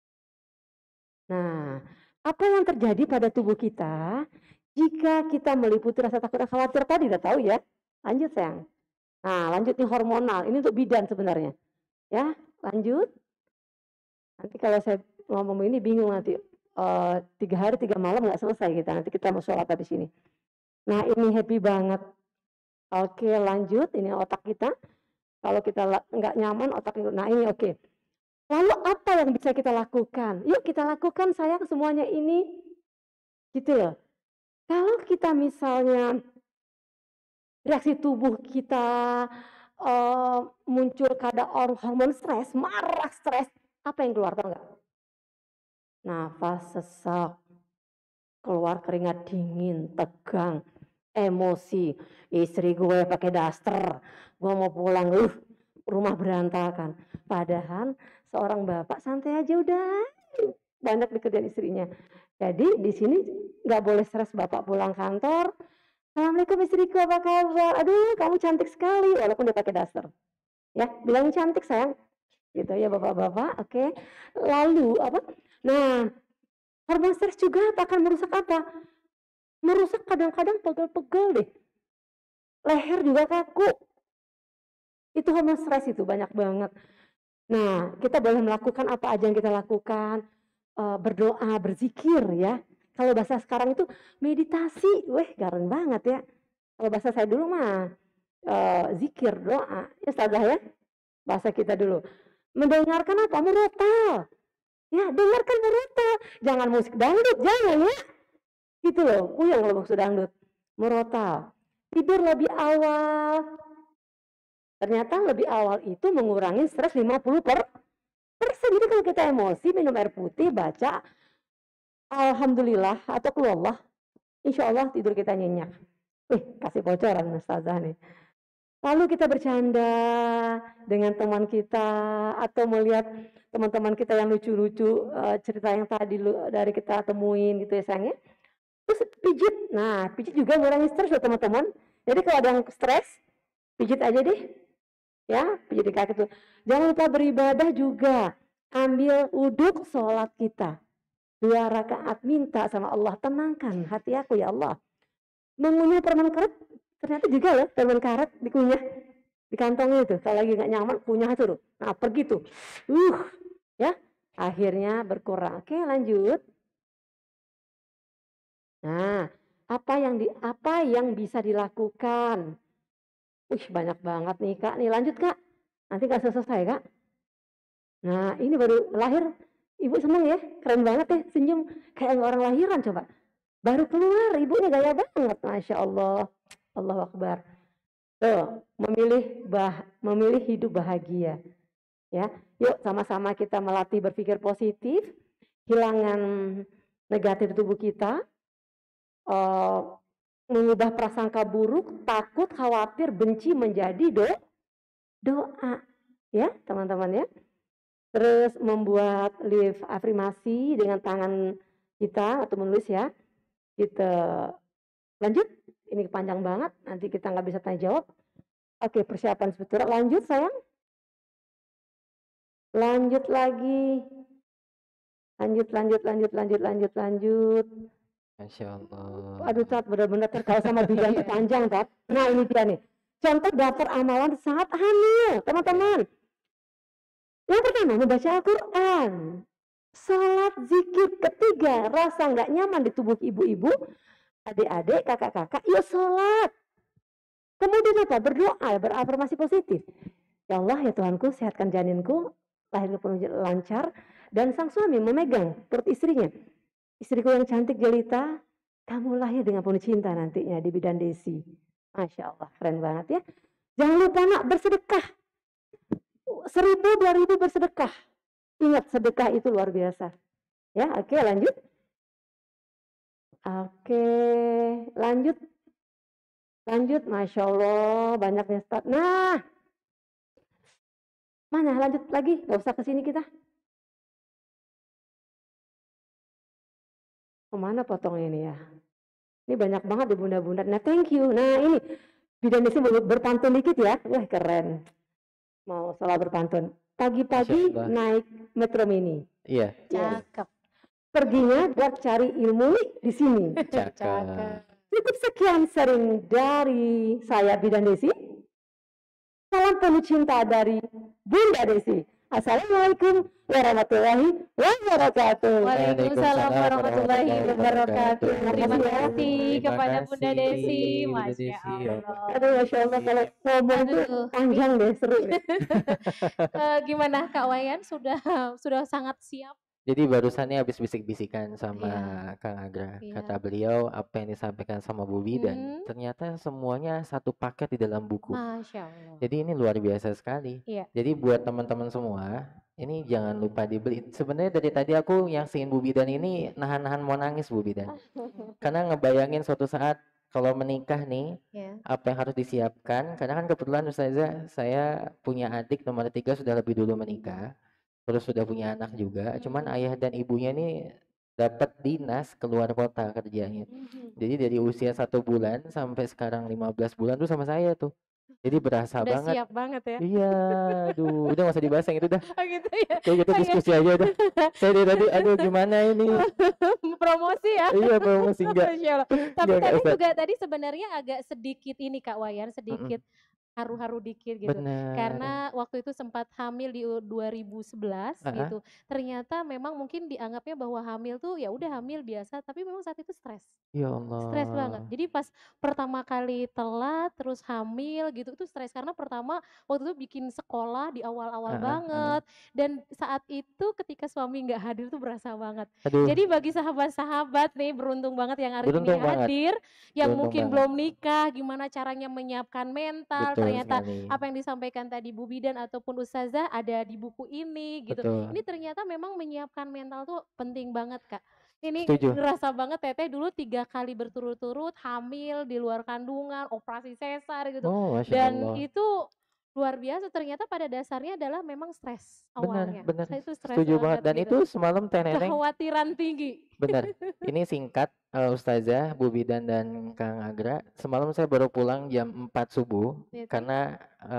Nah, apa yang terjadi pada tubuh kita jika kita meliputi rasa takut dan khawatir tadi? Udah tahu ya? Lanjut sayang. Nah, lanjut nih hormonal. Ini untuk bidan sebenarnya. Ya, lanjut. Nanti kalau saya ngomong ini bingung nanti. 3 hari 3 malam nggak selesai kita. Nanti kita mau sholat di sini. Nah, ini happy banget. Oke, lanjut. Ini otak kita. Kalau kita nggak nyaman, otak itu. Nah, ini oke. Lalu apa yang bisa kita lakukan? Yuk kita lakukan sayang semuanya ini. Gitu loh. Kalau kita misalnya reaksi tubuh kita muncul kadang hormon stres, marah stres, apa yang keluar tau nggak? Nafas sesak, keluar keringat dingin, tegang, emosi. Istri gue pakai daster, gue mau pulang, rumah berantakan. Padahal seorang bapak santai aja udah banyak dikerjain istrinya. Jadi di sini nggak boleh stres bapak pulang kantor. Assalamualaikum istriku, apa kabar? Aduh, kamu cantik sekali, walaupun dia pakai daster. Ya, bilangin cantik sayang. Gitu ya bapak-bapak, oke. Lalu apa? Nah, hormon stres juga akan merusak apa? Merusak kadang-kadang pegel-pegel deh. Leher juga kaku. Itu hormon stres itu banyak banget. Nah, kita boleh melakukan apa aja yang kita lakukan. Berdoa, berzikir ya. Kalau bahasa sekarang itu meditasi. Weh, garing banget ya. Kalau bahasa saya dulu mah zikir, doa. Ya Ustazah ya. Bahasa kita dulu. Mendengarkan apa? Murotal. Ya, dengarkan murotal. Jangan musik dangdut, jangan ya. Gitu loh, puyeng kalau musik dangdut. Murotal. Tidur lebih awal. Ternyata lebih awal itu mengurangi stres 50%. Jadi kalau kita emosi, minum air putih, baca Alhamdulillah atau Qulullah, insya Allah tidur kita nyenyak. Kasih bocoran Ustazah nih. Lalu kita bercanda dengan teman kita atau melihat teman-teman kita yang lucu-lucu, cerita yang tadi dari kita temuin gitu ya sayang ya. Terus pijit. Nah, pijit juga mengurangi stres loh teman-teman. Jadi kalau ada yang stres, pijit aja deh. Ya, pijit di kaki tuh. Jangan lupa beribadah juga. Ambil wudhu sholat kita. 2 rakaat minta sama Allah, tenangkan hati aku ya Allah. Mengunyah permen karet, ternyata juga ya permen karet dikunyah di kantongnya itu. Kalau lagi nggak nyaman, kunyah itu tuh. Nah, pergi tuh. Ya, akhirnya berkurang. Oke, lanjut. Nah, apa yang bisa dilakukan? Banyak banget nih Kak. Nih lanjut Kak. Nanti nggak selesai Kak. Nah, ini baru lahir. Ibu seneng ya, keren banget ya, senyum kayak orang lahiran coba. Baru keluar, ibunya gaya banget, Masya Allah. Allahu Akbar. Tuh, memilih hidup bahagia. Ya, yuk sama-sama kita melatih berpikir positif, hilangkan negatif tubuh kita, mengubah prasangka buruk, takut, khawatir, benci menjadi doa. Ya, teman-teman ya. Terus membuat live afirmasi dengan tangan kita atau menulis ya. Kita lanjut. Ini panjang banget. Nanti kita nggak bisa tanya jawab. Oke, persiapan sebetulnya. Lanjut sayang. Lanjut lagi. Lanjut. Masya Allah. Aduh Tat, benar-benar terkait sama bidan panjang Tat. Nah ini dia nih. Contoh daftar amalan saat hamil, teman-teman. Yang pertama, membaca Al-Quran. Salat, zikir. Ketiga, rasa nggak nyaman di tubuh ibu-ibu, adik-adik, kakak-kakak, yuk salat. Kemudian apa? Berdoa, berafirmasi positif. Ya Allah, ya Tuhanku, sehatkan janinku, lahirnya penuh lancar, dan sang suami memegang perut istrinya. Istriku yang cantik jelita, kamu lahir dengan penuh cinta nantinya di bidan desi. Masya Allah, keren banget ya. Jangan lupa nak, bersedekah. 1000, 2000 bersedekah. Ingat, sedekah itu luar biasa. Ya, oke, lanjut. Oke, lanjut. Masya Allah, banyaknya Ustaz. Nah, mana lanjut lagi? Gak usah kesini kita. Kemana potong ini ya? Ini banyak banget deh bunda-bunda. Nah, thank you. Nah, ini Bidan Desi berpantun dikit ya. Wah, keren. Mau salah berpantun. Pagi-pagi Masya Allah. naik Metro Mini. Iya, Yes. Cakep. Perginya buat cari ilmu di sini. cakep. Cukup sekian sharing dari saya Bidan Desi. Salam penuh cinta dari Bunda Desi. Assalamualaikum warahmatullahi wabarakatuh. Waalaikumsalam warahmatullahi wabarakatuh. Terima Makasih ya. kasih kepada Bunda Desi. Bunda Masya Desi, ya Allah. Aduh, Masya Allah kalau ngomong tuh Aduh. panjang deh, seru deh. Gimana Kak Wayan? Sudah sangat siap? Jadi barusannya habis bisik-bisikan sama Iya. Kang Agra. Iya. Kata beliau apa yang disampaikan sama Bu Bidan. Hmm. Ternyata semuanya satu paket di dalam buku. Masya Allah. Jadi ini luar biasa sekali. Iya. Jadi buat teman-teman semua, ini jangan lupa dibeli. Sebenarnya dari tadi aku yang singin Bu Bidan ini nahan-nahan mau nangis Bu Bidan. Karena ngebayangin suatu saat kalau menikah nih, Ya. apa yang harus disiapkan. Karena kan kebetulan Ustazah, saya punya adik nomor 3 sudah lebih dulu menikah. Terus sudah punya anak juga. Cuman ayah dan ibunya nih dapat dinas keluar kota kerjanya. Jadi dari usia 1 bulan sampai sekarang 15 bulan tuh sama saya tuh. Jadi berasa Udah banget. siap banget ya. Iya, aduh, udah gak usah dibahas yang itu dah. Oh gitu ya. Kayak gitu Oke. diskusi aja udah. Saya dari tadi, aduh gimana ini? Promosi ya. Iya, promosi enggak. Masya Allah. Tapi Enggak, tadi Ustaz. juga tadi sebenarnya agak sedikit ini Kak Wayan, sedikit haru-haru dikit gitu. Benar. Karena waktu itu sempat hamil di 2011 gitu. Ternyata memang mungkin dianggapnya bahwa hamil tuh ya udah hamil biasa, tapi memang saat itu stres. Ya Stres banget. Allah. Jadi pas pertama kali telat terus hamil gitu itu stres karena pertama waktu itu bikin sekolah di awal-awal banget dan saat itu ketika suami nggak hadir tuh berasa banget. Aduh, Jadi bagi sahabat-sahabat nih beruntung banget yang hari ini Beruntung banget. hadir, yang Beruntung mungkin banget. belum nikah, gimana caranya menyiapkan mental. betul Ternyata sekali. apa yang disampaikan tadi Bu Bidan ataupun Ustazah ada di buku ini gitu. Betul. Ini ternyata memang menyiapkan mental tuh penting banget Kak. Ini Setuju. ngerasa banget Teteh dulu 3 kali berturut-turut hamil di luar kandungan, operasi sesar gitu. Oh, Masya Dan Allah. itu luar biasa ternyata pada dasarnya adalah memang stres Benar, awalnya. benar. Saya itu stres Setuju banget. Dan gitu. itu semalam Teh Neneng, Kekhawatiran tinggi. benar. Ini singkat, Ustazah, Bu Bidan dan Kang Agra. Semalam saya baru pulang jam 4 subuh. Gitu. Karena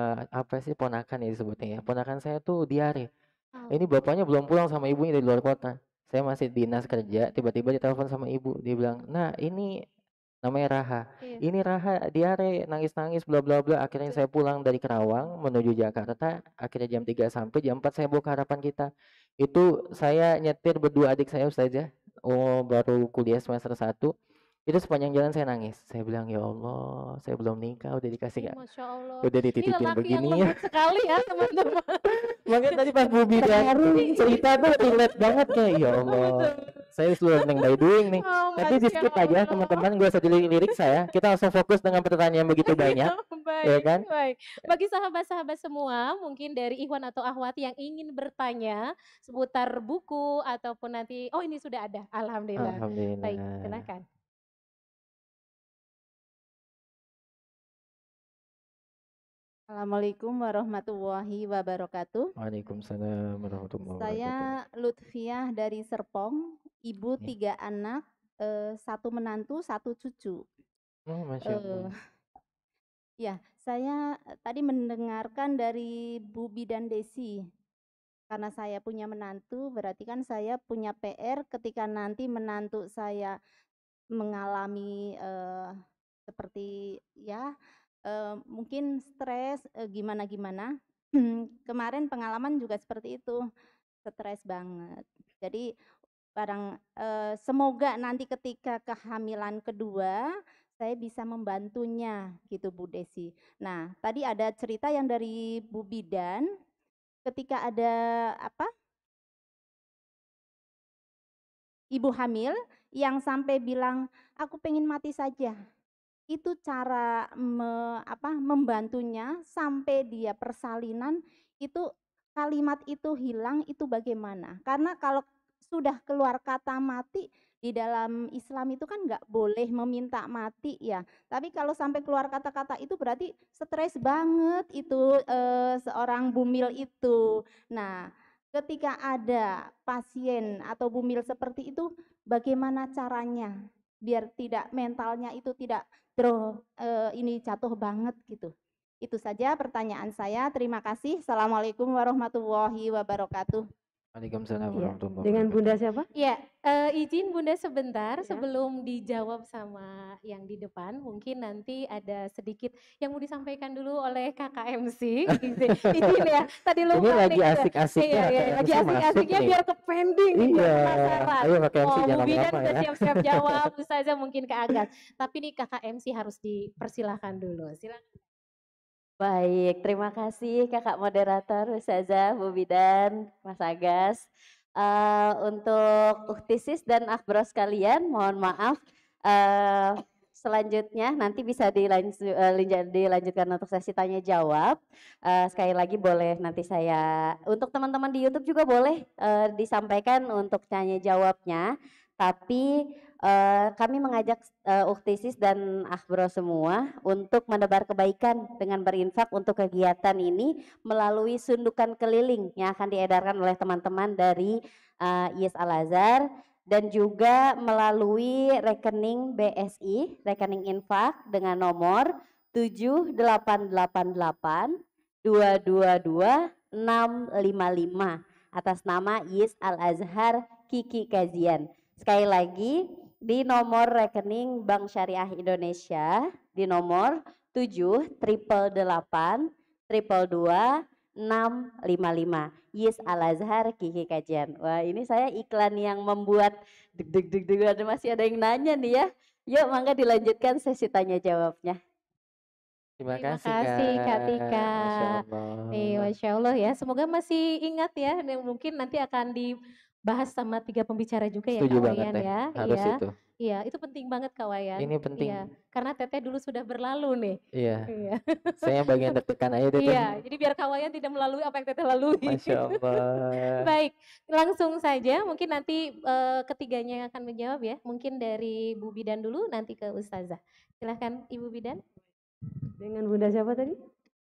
apa sih ponakan ya disebutnya ya. Ponakan saya tuh diare. Oh. Ini bapaknya belum pulang sama ibunya dari luar kota. Saya masih dinas kerja, tiba-tiba ditelepon sama ibu. Dia bilang, nah ini namanya Raha. Iya. Ini Raha diare, nangis-nangis, bla bla bla. Akhirnya saya pulang dari Kerawang menuju Jakarta. Akhirnya jam 3 sampai jam 4 saya bawa ke Harapan Kita. Itu saya nyetir berdua adik saya Ustazah. Oh, baru kuliah semester 1. Itu sepanjang jalan saya nangis. Saya bilang, ya Allah, saya belum nikah, udah dikasih Ih, gak? Masya Allah. Udah Ini dititipin lelaki yang begini ya. lembut sekali ya teman-teman. Makanya tadi pas Bu Bidan cerita tuh relate banget kayak, ya Allah. Saya selalu neng by doing nih. Oh, Tapi di Masya skip aja Allah. teman-teman, gak usah dilirik saya. Kita langsung fokus dengan pertanyaan yang begitu banyak. Baik, Ya kan? baik. Bagi sahabat-sahabat semua, mungkin dari Ikhwan atau Ahwati yang ingin bertanya seputar buku ataupun nanti, oh ini sudah ada, Alhamdulillah. Baik, Alhamdulillah. silakan. Assalamualaikum warahmatullahi wabarakatuh. Waalaikumsalam warahmatullahi Saya wabarakatuh. Lutfiah dari Serpong, ibu Ya. 3 anak, 1 menantu, 1 cucu. Oh, Masya Allah. Ya, saya tadi mendengarkan dari Bu Bidan Desi. Karena saya punya menantu, berarti kan saya punya PR ketika nanti menantu saya mengalami seperti ya mungkin stres gimana-gimana. Kemarin pengalaman juga seperti itu, stres banget. Jadi semoga nanti ketika kehamilan kedua saya bisa membantunya gitu Bu Desi. Nah, tadi ada cerita yang dari Bu Bidan ketika ada ibu hamil yang sampai bilang aku pengen mati saja. Itu cara membantunya sampai dia persalinan itu kalimat itu hilang itu bagaimana? Karena kalau sudah keluar kata mati di dalam Islam itu kan nggak boleh meminta mati ya. Tapi kalau sampai keluar kata-kata itu berarti stres banget itu seorang bumil itu. Nah, ketika ada pasien atau bumil seperti itu, bagaimana caranya? biar tidak mentalnya itu tidak ini jatuh banget gitu. Itu saja pertanyaan saya. Terima kasih. Assalamualaikum warahmatullahi wabarakatuh. Waalaikumsalam Ya, warahmatullahi dengan Bunda wabarakatuh. siapa? Ya, izin Bunda sebentar Ya. sebelum dijawab sama yang di depan, mungkin nanti ada sedikit yang mau disampaikan dulu oleh Kakak MC. Izin ya, tadi lupa Ini lagi nih. asik-asiknya Iya, Kak lagi MC masuk asik-asiknya nih. biar ke pending nih, biar Iya, penasaran. ayo Kak MC Oh, Bu jangan Bidan lama udah ya. siap-siap jawab, Ustazah mungkin ke Agas. Tapi nih Kakak MC harus dipersilahkan dulu. Silakan. Baik, terima kasih Kakak moderator, Ustazah, Bu Bidan, Mas Agas. Untuk Uktisis dan Akbros kalian, mohon maaf. Selanjutnya nanti bisa dilanjutkan untuk sesi tanya jawab. Sekali lagi boleh nanti saya, untuk teman-teman di YouTube juga boleh disampaikan untuk tanya jawabnya. Tapi kami mengajak Uktisis dan Akbro semua untuk menebar kebaikan dengan berinfak untuk kegiatan ini melalui sundukan keliling yang akan diedarkan oleh teman-teman dari IS Al-Azhar dan juga melalui rekening BSI, rekening infak dengan nomor 7888 222 655 atas nama IS Al-Azhar Kiki Kazian. Sekali lagi di nomor rekening Bank Syariah Indonesia di nomor 788 222 655 Yis Al-Azhar Kiki Kajian. Wah, ini saya iklan yang membuat deg-deg masih ada yang nanya nih ya. Yuk mangga dilanjutkan sesi tanya jawabnya. Terima Terima kasih kasih Kak Kak. Tika. Masya Allah. Masya Allah ya. Semoga masih ingat ya. Dan mungkin nanti akan dibahas sama 3 pembicara juga ya Setuju Kak banget Wayan Teh, ya. harus Iya. itu. Iya, itu penting banget Kak Wayan. Ini penting. Iya, karena Teteh dulu sudah berlalu nih. Iya. Iya. Saya bagian deg-degan aja deh Teh. Iya, jadi biar Kak Wayan tidak melalui apa yang Teteh lalui. Masya Allah. Baik, langsung saja mungkin nanti ketiganya yang akan menjawab ya. Mungkin dari Bu Bidan dulu nanti ke Ustazah. Silahkan Ibu Bidan. Dengan Bunda siapa tadi?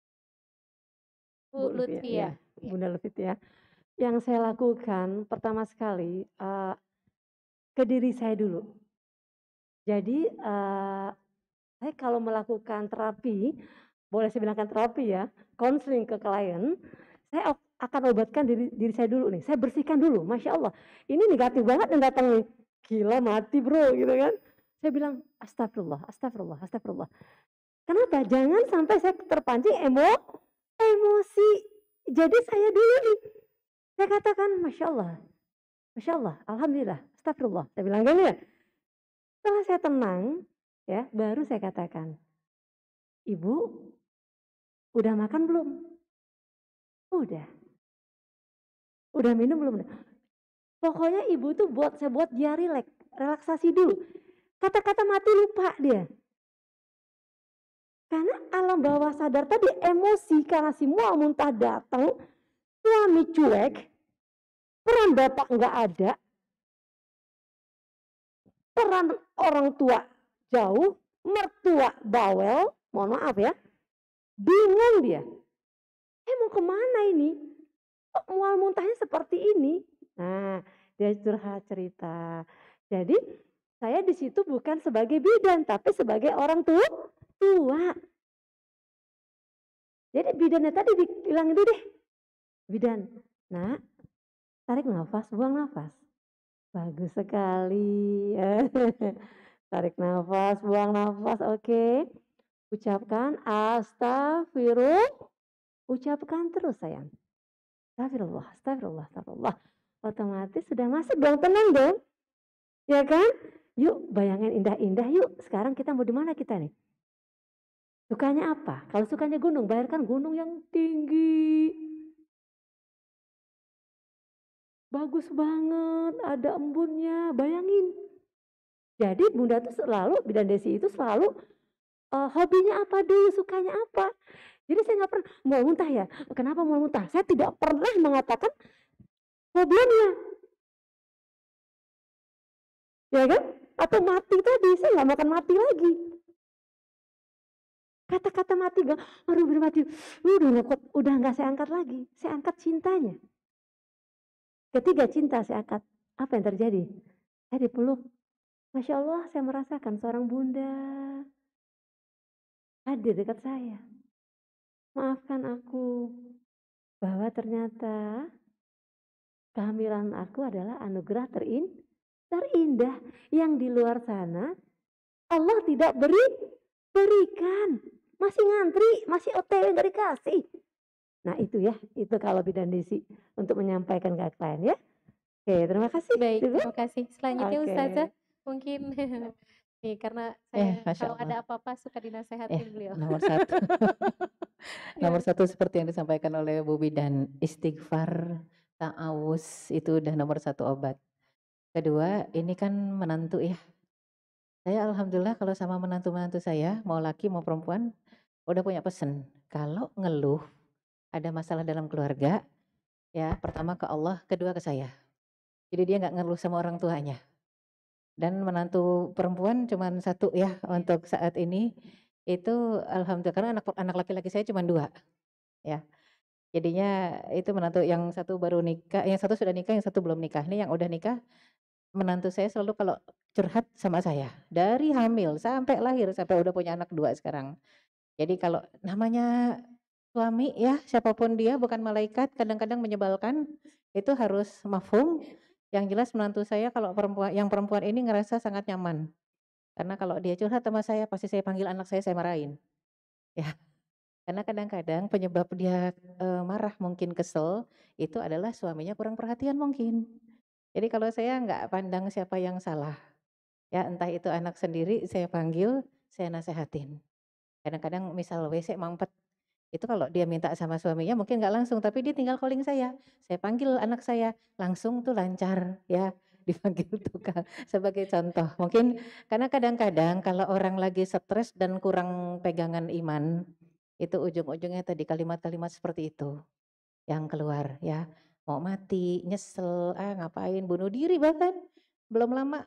Bu Lutfia. Ya, Bunda Lutfia. Yang saya lakukan pertama sekali ke diri saya dulu. Jadi saya kalau melakukan terapi, boleh saya bilangkan terapi ya, konseling ke klien, saya akan obatkan diri saya dulu nih. Saya bersihkan dulu, Masya Allah. Ini negatif banget yang datang nih. Gila mati bro gitu kan. Saya bilang astagfirullah, astagfirullah, astagfirullah. Kenapa? Jangan sampai saya terpancing emosi. Jadi saya dulu nih, saya katakan Masya Allah, Alhamdulillah, astagfirullah. Saya bilang gini ya. Setelah saya tenang, ya baru saya katakan, Ibu, udah makan belum? Udah. Udah minum belum? Pokoknya ibu tuh saya buat dia relaksasi dulu. Kata-kata mati lupa dia. Karena alam bawah sadar tadi emosi karena si mual muntah datang, suami cuek, peran bapak nggak ada, peran orang tua jauh, mertua bawel, mohon maaf ya, bingung dia. Mau kemana ini? Kok mual muntahnya seperti ini? Nah, dia curhat cerita. Jadi saya di situ bukan sebagai bidan, tapi sebagai orang tua. Jadi bidannya tadi bilang itu deh, bidan, nak, tarik nafas, buang nafas. Bagus sekali. Tarik nafas, buang nafas, oke. Ucapkan astagfirullah. Ucapkan terus sayang. Astagfirullah, astagfirullah, astagfirullah. Otomatis sudah masuk dong, tenang dong. Ya kan? Yuk bayangin indah-indah yuk. Sekarang kita mau di mana kita nih? Sukanya apa? Kalau sukanya gunung, bayarkan gunung yang tinggi. Bagus banget, ada embunnya, bayangin. Jadi Bunda tuh selalu, Bidan Desi itu selalu hobinya apa dulu, sukanya apa. Jadi saya nggak pernah mau muntah ya. Kenapa mau muntah? Saya tidak pernah mengatakan problemnya. Ya kan? Atau mati tadi, saya nggak makan mati lagi. Kata-kata mati gak, aduh udah mati, udah nggak saya angkat lagi. Saya angkat cintanya. Ketiga cinta saya angkat. Apa yang terjadi? Saya dipeluk. Masya Allah, saya merasakan seorang bunda hadir dekat saya. Maafkan aku, bahwa ternyata kehamilan aku adalah anugerah terindah yang di luar sana Allah tidak berikan. Masih ngantri, masih OTW nggak dikasih. Nah itu ya, itu kalau bidan Desi untuk menyampaikan ke klien ya. Oke, terima kasih. Baik, Dulu. terima kasih. Selanjutnya Oke. Ustazah, mungkin nih karena saya Masya kalau ada Allah. apa-apa suka dinasehatin beliau. Nomor satu. Nomor Gimana? satu seperti yang disampaikan oleh Bu Bidan, istighfar, ta'awuz itu udah nomor satu obat. Kedua, ini kan menantu ya. Saya alhamdulillah kalau sama menantu-menantu saya, mau laki mau perempuan, udah punya pesen. Kalau ngeluh, ada masalah dalam keluarga, ya pertama ke Allah, kedua ke saya. Jadi dia nggak ngeluh sama orang tuanya. Dan menantu perempuan cuma satu ya untuk saat ini. Itu alhamdulillah karena anak laki-laki saya cuma 2 ya. Jadinya itu menantu yang satu baru nikah, yang satu sudah nikah, yang satu belum nikah. Ini yang udah nikah, menantu saya selalu kalau curhat sama saya. Dari hamil sampai lahir, sampai udah punya anak 2 sekarang. Jadi kalau namanya suami ya, siapapun dia bukan malaikat, kadang-kadang menyebalkan, itu harus mafhum. Yang jelas menantu saya kalau yang perempuan ini ngerasa sangat nyaman. Karena kalau dia curhat sama saya, pasti saya panggil anak saya marahin. Ya, karena kadang-kadang penyebab dia marah mungkin kesel, itu adalah suaminya kurang perhatian mungkin. Jadi kalau saya nggak pandang siapa yang salah. Ya entah itu anak sendiri saya panggil, saya nasehatin. Kadang-kadang misal WC mampet, itu kalau dia minta sama suaminya mungkin nggak langsung, tapi dia tinggal calling saya panggil anak saya, langsung tuh lancar ya, dipanggil tukang, sebagai contoh. Mungkin karena kadang-kadang kalau orang lagi stres dan kurang pegangan iman, itu ujung-ujungnya tadi kalimat-kalimat seperti itu yang keluar ya, mau mati, nyesel, ngapain, bunuh diri bahkan. Belum lama,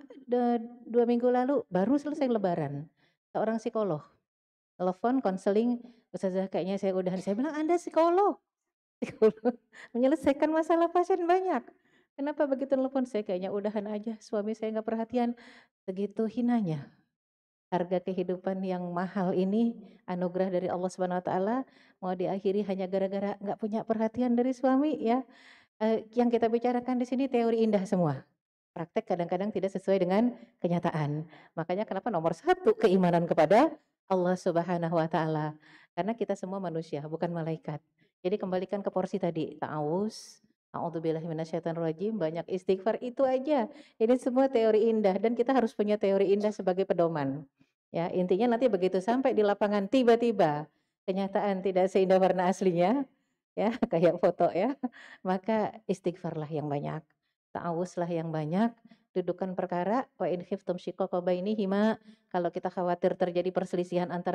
2 minggu lalu baru selesai lebaran, seorang psikolog telepon konseling, "Ustazah kayaknya saya udahan." Saya bilang, "Anda psikolog, psikolog menyelesaikan masalah pasien banyak. Kenapa begitu telepon?" "Saya kayaknya udahan aja, suami saya nggak perhatian." Segitu hinanya. Harga kehidupan yang mahal ini, anugerah dari Allah Subhanahu wa taala, mau diakhiri hanya gara-gara nggak punya perhatian dari suami ya. Yang kita bicarakan di sini teori indah semua. Praktek kadang-kadang tidak sesuai dengan kenyataan. Makanya kenapa nomor satu keimanan kepada Allah Subhanahu wa taala. Karena kita semua manusia, bukan malaikat. Jadi kembalikan ke porsi tadi, ta'awuz, a'udzubillahi minasyaitonirrajim, banyak istighfar itu aja. Ini semua teori indah dan kita harus punya teori indah sebagai pedoman. Ya, intinya nanti begitu sampai di lapangan tiba-tiba kenyataan tidak seindah warna aslinya, ya, kayak foto ya. Maka istighfarlah yang banyak. Ta'awuzlah yang banyak, dudukan perkara wa in khiftum syiqaqa bainihima, kalau kita khawatir terjadi perselisihan antara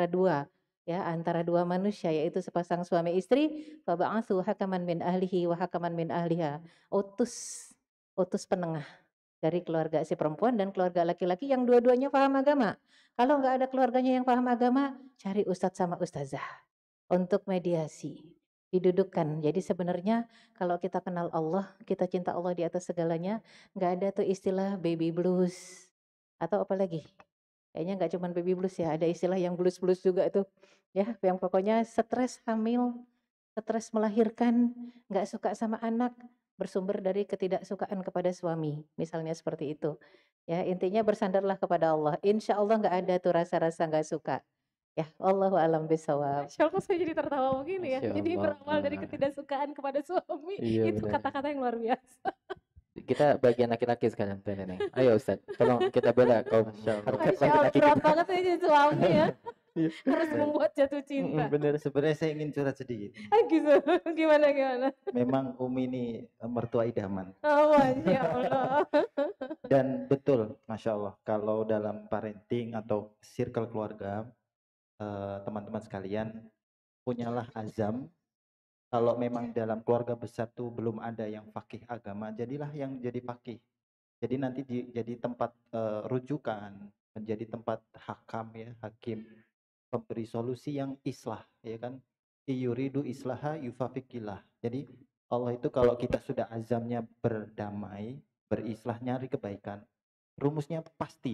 dua manusia yaitu sepasang suami istri, fab'atsu hakaman min ahlihi wa hakaman min ahliha. Utus penengah dari keluarga si perempuan dan keluarga laki-laki yang dua-duanya paham agama. Kalau nggak ada keluarganya yang paham agama, cari ustadz sama ustazah untuk mediasi. Didudukkan. Jadi sebenarnya kalau kita kenal Allah, kita cinta Allah di atas segalanya, nggak ada tuh istilah baby blues atau apa lagi. Kayaknya nggak cuma baby blues ya, ada istilah yang blues-blues juga tuh. Ya, yang pokoknya stres hamil, stres melahirkan, nggak suka sama anak, bersumber dari ketidaksukaan kepada suami. Misalnya seperti itu. Ya, intinya bersandarlah kepada Allah. Insya Allah nggak ada tuh rasa-rasa nggak suka. Ya, Allahu a'lam bishawab. Masya Allah, saya jadi tertawa begini ya. Masya Jadi Allah. berawal dari ketidaksukaan kepada suami, Iya, itu benar. kata-kata yang luar biasa. Kita bagian laki-laki sekarang tuh Nenek. Ayo Ustaz, tolong kita bela kaum harkat Masya Allah, laki-laki berat kita. banget ya jadi suami ya. Iya. Harus membuat jatuh cinta. Bener, sebenarnya saya ingin curhat sedikit. Gitu, gimana. Memang Umi ini mertua idaman. Oh, Masya Allah. Dan betul, Masya Allah, kalau dalam parenting atau circle keluarga, teman-teman sekalian, punyalah azam. Kalau memang dalam keluarga besar tuh belum ada yang fakih agama, jadilah yang jadi fakih. Jadi nanti jadi tempat rujukan, menjadi tempat hakam ya, hakim, pemberi solusi yang islah, ya kan? Iyuridu islaha yufafikillah. Jadi Allah itu kalau kita sudah azamnya berdamai, berislah, nyari kebaikan, rumusnya pasti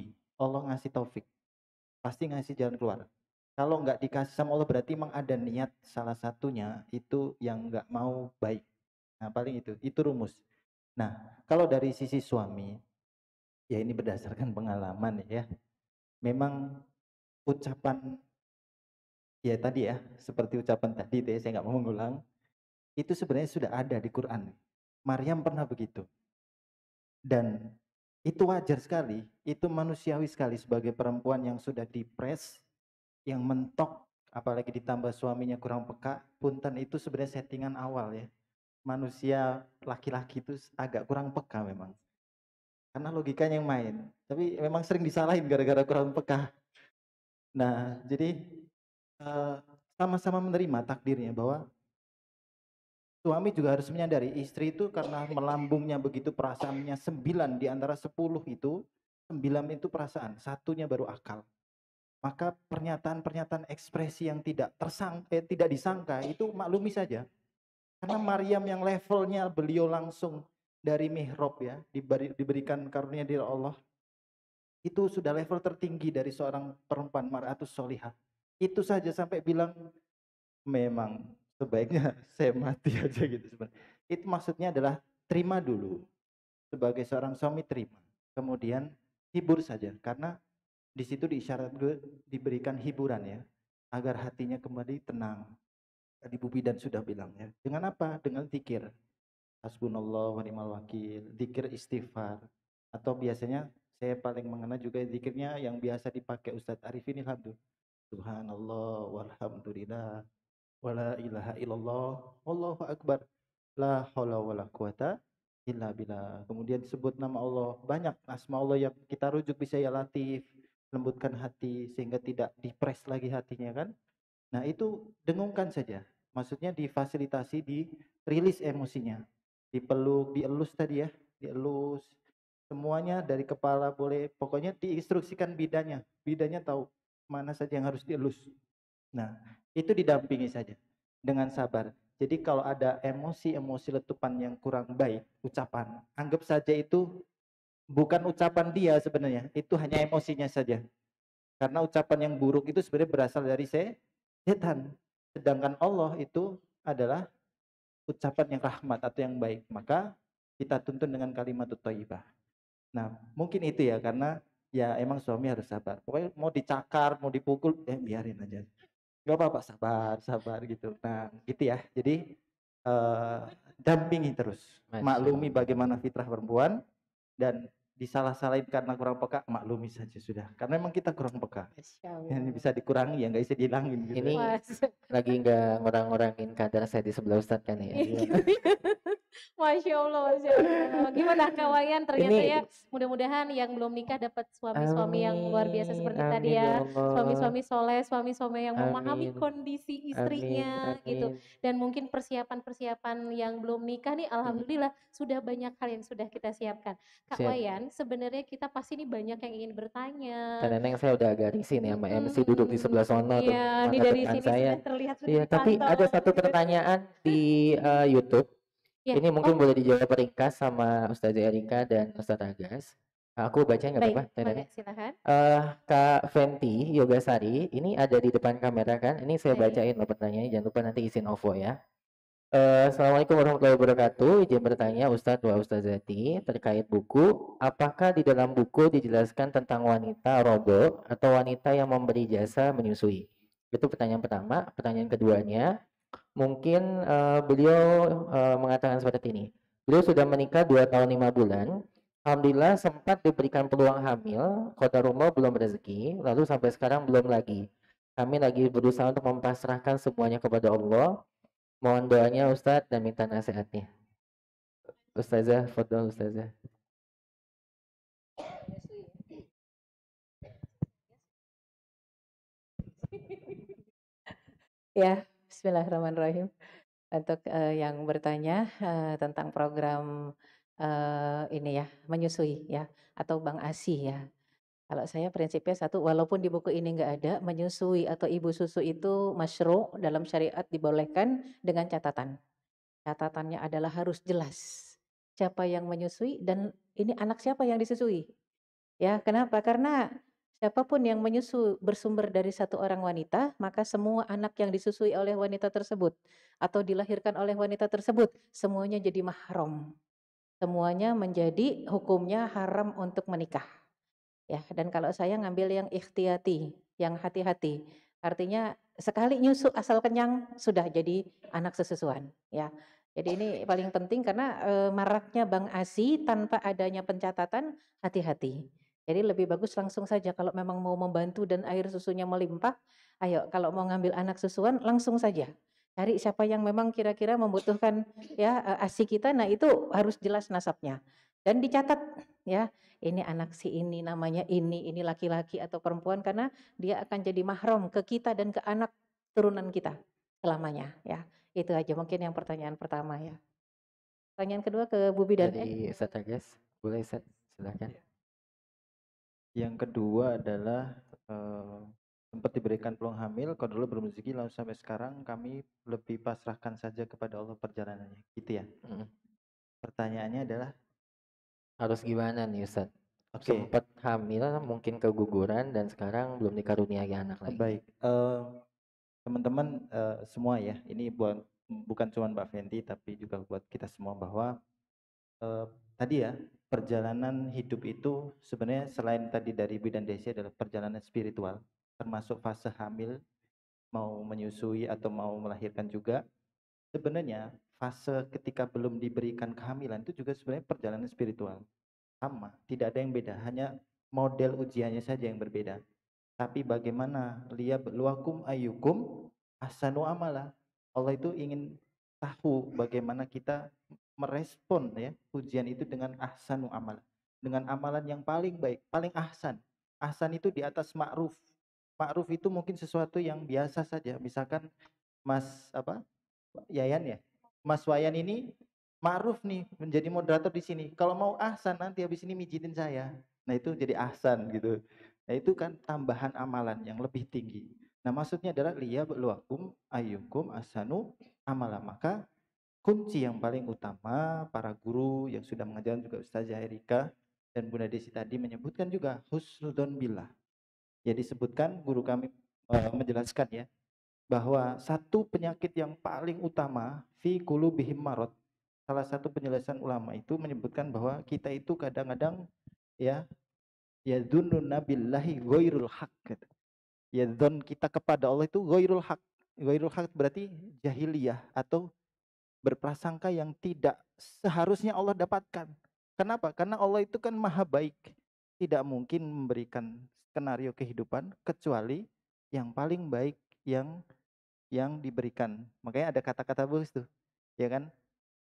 Allah ngasih taufik, pasti ngasih jalan keluar. Kalau nggak dikasih sama Allah berarti emang ada niat salah satunya itu yang nggak mau baik. Nah paling itu rumus. Nah kalau dari sisi suami, ya ini berdasarkan pengalaman ya. Memang ucapan, ya tadi ya, seperti ucapan tadi itu ya, saya nggak mau mengulang. Itu sebenarnya sudah ada di Quran. Maryam pernah begitu. Dan itu wajar sekali, itu manusiawi sekali sebagai perempuan yang sudah dipres, yang mentok, apalagi ditambah suaminya kurang peka. Punten itu sebenarnya settingan awal ya. Manusia laki-laki itu agak kurang peka memang. Karena logikanya yang main. Tapi memang sering disalahin gara-gara kurang peka. Nah, jadi sama-sama menerima takdirnya bahwa suami juga harus menyadari istri itu karena melambungnya begitu perasaannya 9 di antara 10 itu, 9 itu perasaan, satunya baru akal. Maka pernyataan-pernyataan ekspresi yang tidak disangka itu maklumi saja. Karena Maryam yang levelnya beliau langsung dari mihrab ya, diberikan karunia dari Allah. Itu sudah level tertinggi dari seorang perempuan mar'atus sholihah. Itu saja sampai bilang memang sebaiknya saya mati aja gitu sebenarnya. Itu maksudnya adalah terima dulu. Sebagai seorang suami terima. Kemudian hibur saja karena di situ diisyaratkan diberikan hiburan ya agar hatinya kembali tenang. Tadi Bu Bidan sudah bilang ya. Dengan apa? Dengan zikir. Hasbunallah wa ni'mal wakil, zikir istighfar. Atau biasanya saya paling mengena juga zikirnya yang biasa dipakai Ustadz Arifin Ilhamdul. Subhanallah walhamdulillah wala ilaha illallah wallahu akbar la haula wala quwata illa billah. Kemudian disebut nama Allah, banyak asma Allah yang kita rujuk, bisa ya Latif, lembutkan hati sehingga tidak dipres lagi hatinya kan. Nah itu dengungkan saja, maksudnya difasilitasi, dirilis emosinya, dipeluk, dielus tadi ya, dielus semuanya dari kepala boleh, pokoknya diinstruksikan bidannya tahu mana saja yang harus dielus. Nah itu didampingi saja dengan sabar. Jadi kalau ada emosi-emosi letupan yang kurang baik, ucapan, anggap saja itu bukan ucapan dia sebenarnya, itu hanya emosinya saja. Karena ucapan yang buruk itu sebenarnya berasal dari setan. Sedangkan Allah itu adalah ucapan yang rahmat atau yang baik. Maka kita tuntun dengan kalimat thayyibah. Nah, mungkin itu ya, karena ya emang suami harus sabar. Pokoknya mau dicakar, mau dipukul, biarin aja. Gak apa-apa, sabar gitu. Nah gitu ya, jadi dampingi terus, maklumi bagaimana fitrah perempuan, dan disalah-salahin karena kurang peka, maklumi saja sudah, karena memang kita kurang peka. Ini bisa dikurangi ya, nggak bisa dihilangin gitu. Ini lagi nggak ngurang-ngurangin kadar saya di sebelah Ustadz kan ya. Masya Allah. Gimana Kak Wayan? Ternyata ya mudah-mudahan yang belum nikah dapat suami-suami yang luar biasa seperti tadi ya. Suami-suami soleh, suami-suami yang memahami kondisi istrinya gitu. Dan mungkin persiapan-persiapan yang belum nikah nih, alhamdulillah sudah banyak hal yang sudah kita siapkan. Kak Wayan, sebenarnya kita pasti nih banyak yang ingin bertanya. Dan Neneng saya udah agak risih nih sama MC duduk di sebelah sono tuh. Iya, ini dari sini saya. sudah terlihat. Iya, tapi ada satu pertanyaan di YouTube. Ya. Ini mungkin boleh dijawab ringkas sama Ustazah Erika dan Ustadz Agas. Aku bacain nggak apa-apa? Silakan. Kak Fenty Yogasari, ini ada di depan kamera kan? Ini saya bacain loh pertanyaannya. Jangan lupa nanti izin OVO ya. Assalamualaikum warahmatullahi wabarakatuh. Izin bertanya Ustadz wa Ustazati terkait buku. Apakah di dalam buku dijelaskan tentang wanita rodo atau wanita yang memberi jasa menyusui? Itu pertanyaan pertama. Pertanyaan keduanya, mungkin beliau mengatakan seperti ini. Beliau sudah menikah 2 tahun 5 bulan. Alhamdulillah sempat diberikan peluang hamil, qadarullah belum rezeki, lalu sampai sekarang belum lagi. Kami lagi berusaha untuk mempasrahkan semuanya kepada Allah. Mohon doanya Ustadz dan minta nasihatnya. Ustazah, fadhol Ustazah. Ya, bismillahirrahmanirrahim. Untuk yang bertanya tentang program ini ya, menyusui ya, atau Bang ASI ya. Kalau saya prinsipnya satu, walaupun di buku ini nggak ada, menyusui atau ibu susu itu masyru' dalam syariat dibolehkan dengan catatan. Catatannya adalah harus jelas siapa yang menyusui dan ini anak siapa yang disusui. Ya, kenapa? Karena siapapun yang menyusu bersumber dari satu orang wanita, maka semua anak yang disusui oleh wanita tersebut atau dilahirkan oleh wanita tersebut, semuanya jadi mahram. Semuanya menjadi hukumnya haram untuk menikah. Ya, dan kalau saya ngambil yang ikhtiyati, yang hati-hati. Artinya sekali nyusu asal kenyang sudah jadi anak sesusuan, ya. Jadi ini paling penting karena maraknya Bang ASI tanpa adanya pencatatan, hati-hati. Jadi lebih bagus langsung saja kalau memang mau membantu dan air susunya melimpah, ayo kalau mau ngambil anak susuan langsung saja. Cari siapa yang memang kira-kira membutuhkan ya ASI kita, nah itu harus jelas nasabnya. Dan dicatat ya, ini anak si ini namanya ini laki-laki atau perempuan karena dia akan jadi mahram ke kita dan ke anak turunan kita selamanya ya. Itu aja mungkin yang pertanyaan pertama ya. Pertanyaan kedua ke Bubi dan Dari Ustadz Agas, boleh Ustadz, silakan. Yang kedua adalah sempat diberikan peluang hamil, kalau dulu belum rezeki, lalu sampai sekarang kami lebih pasrahkan saja kepada Allah perjalanannya, gitu ya. Pertanyaannya adalah harus gimana nih Ustadz? Oke. Sempat hamil, mungkin keguguran dan sekarang belum dikaruniai anak lagi. Baik, teman-teman semua ya, ini bukan cuma Mbak Fenty tapi juga buat kita semua bahwa tadi ya, perjalanan hidup itu sebenarnya selain tadi dari Bidan Desi adalah perjalanan spiritual, termasuk fase hamil, mau menyusui atau mau melahirkan juga. Sebenarnya fase ketika belum diberikan kehamilan itu juga sebenarnya perjalanan spiritual. Sama, tidak ada yang beda, hanya model ujiannya saja yang berbeda. Tapi bagaimana liyabluwakum ayyukum ahsanu amala. Allah itu ingin tahu bagaimana kita merespon ya ujian itu dengan ahsanu amal, dengan amalan yang paling baik, paling ahsan. Ahsan itu di atas ma'ruf. Ma'ruf itu mungkin sesuatu yang biasa saja. Misalkan Mas Yayan ya. Mas Wayan ini ma'ruf nih menjadi moderator di sini. Kalau mau ahsan nanti habis ini mijitin saya. Nah, itu jadi ahsan gitu. Nah, itu kan tambahan amalan yang lebih tinggi. Nah, maksudnya adalah liyabluwakum ayyukum ahsanu amala. Maka kunci yang paling utama para guru yang sudah mengajar juga Ustazah Erika dan Bunda Desi tadi menyebutkan juga husnudzon billah. Ya disebutkan guru kami menjelaskan ya bahwa satu penyakit yang paling utama fi qulubihim marad. Salah satu penjelasan ulama itu menyebutkan bahwa kita itu kadang-kadang ya yadzunnuna billahi ghairul haq. Ya dzon kita kepada Allah itu ghairul haq. Ghairul haq berarti jahiliyah atau berprasangka yang tidak seharusnya Allah dapatkan. Kenapa? Karena Allah itu kan maha baik. Tidak mungkin memberikan skenario kehidupan kecuali yang paling baik yang diberikan. Makanya ada kata-kata bagus tuh. Ya kan?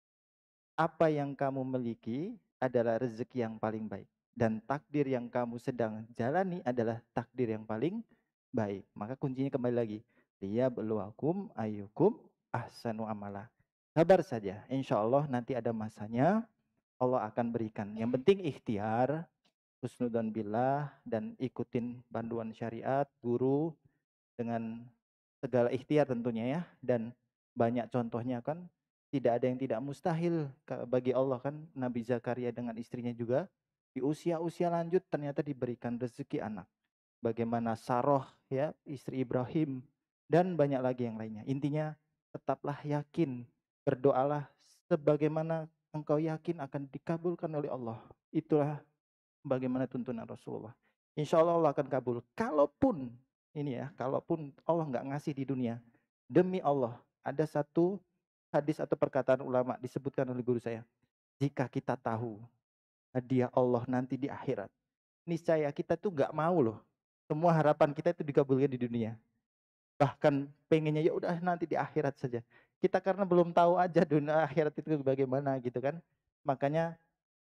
Apa yang kamu miliki adalah rezeki yang paling baik. Dan takdir yang kamu sedang jalani adalah takdir yang paling baik. Maka kuncinya kembali lagi. Liyabluwakum ayyukum ahsanu amala. Sabar saja. Insya Allah nanti ada masanya Allah akan berikan. Yang penting ikhtiar, husnudzon billah, dan ikutin panduan syariat, guru, dengan segala ikhtiar tentunya ya. Dan banyak contohnya kan, tidak ada yang tidak mustahil bagi Allah kan. Nabi Zakaria dengan istrinya juga di usia-usia lanjut ternyata diberikan rezeki anak. Bagaimana Saroh ya, istri Ibrahim, dan banyak lagi yang lainnya. Intinya tetaplah yakin, berdoalah sebagaimana engkau yakin akan dikabulkan oleh Allah. Itulah bagaimana tuntunan Rasulullah. Insya Allah Allah akan kabul. Kalaupun ini ya, kalaupun Allah nggak ngasih di dunia, demi Allah ada satu hadis atau perkataan ulama disebutkan oleh guru saya. Jika kita tahu hadiah Allah nanti di akhirat, niscaya kita tuh nggak mau loh. Semua harapan kita itu dikabulkan di dunia. Bahkan pengennya ya udah nanti di akhirat saja. Kita karena belum tahu aja dunia akhirat itu bagaimana gitu kan. Makanya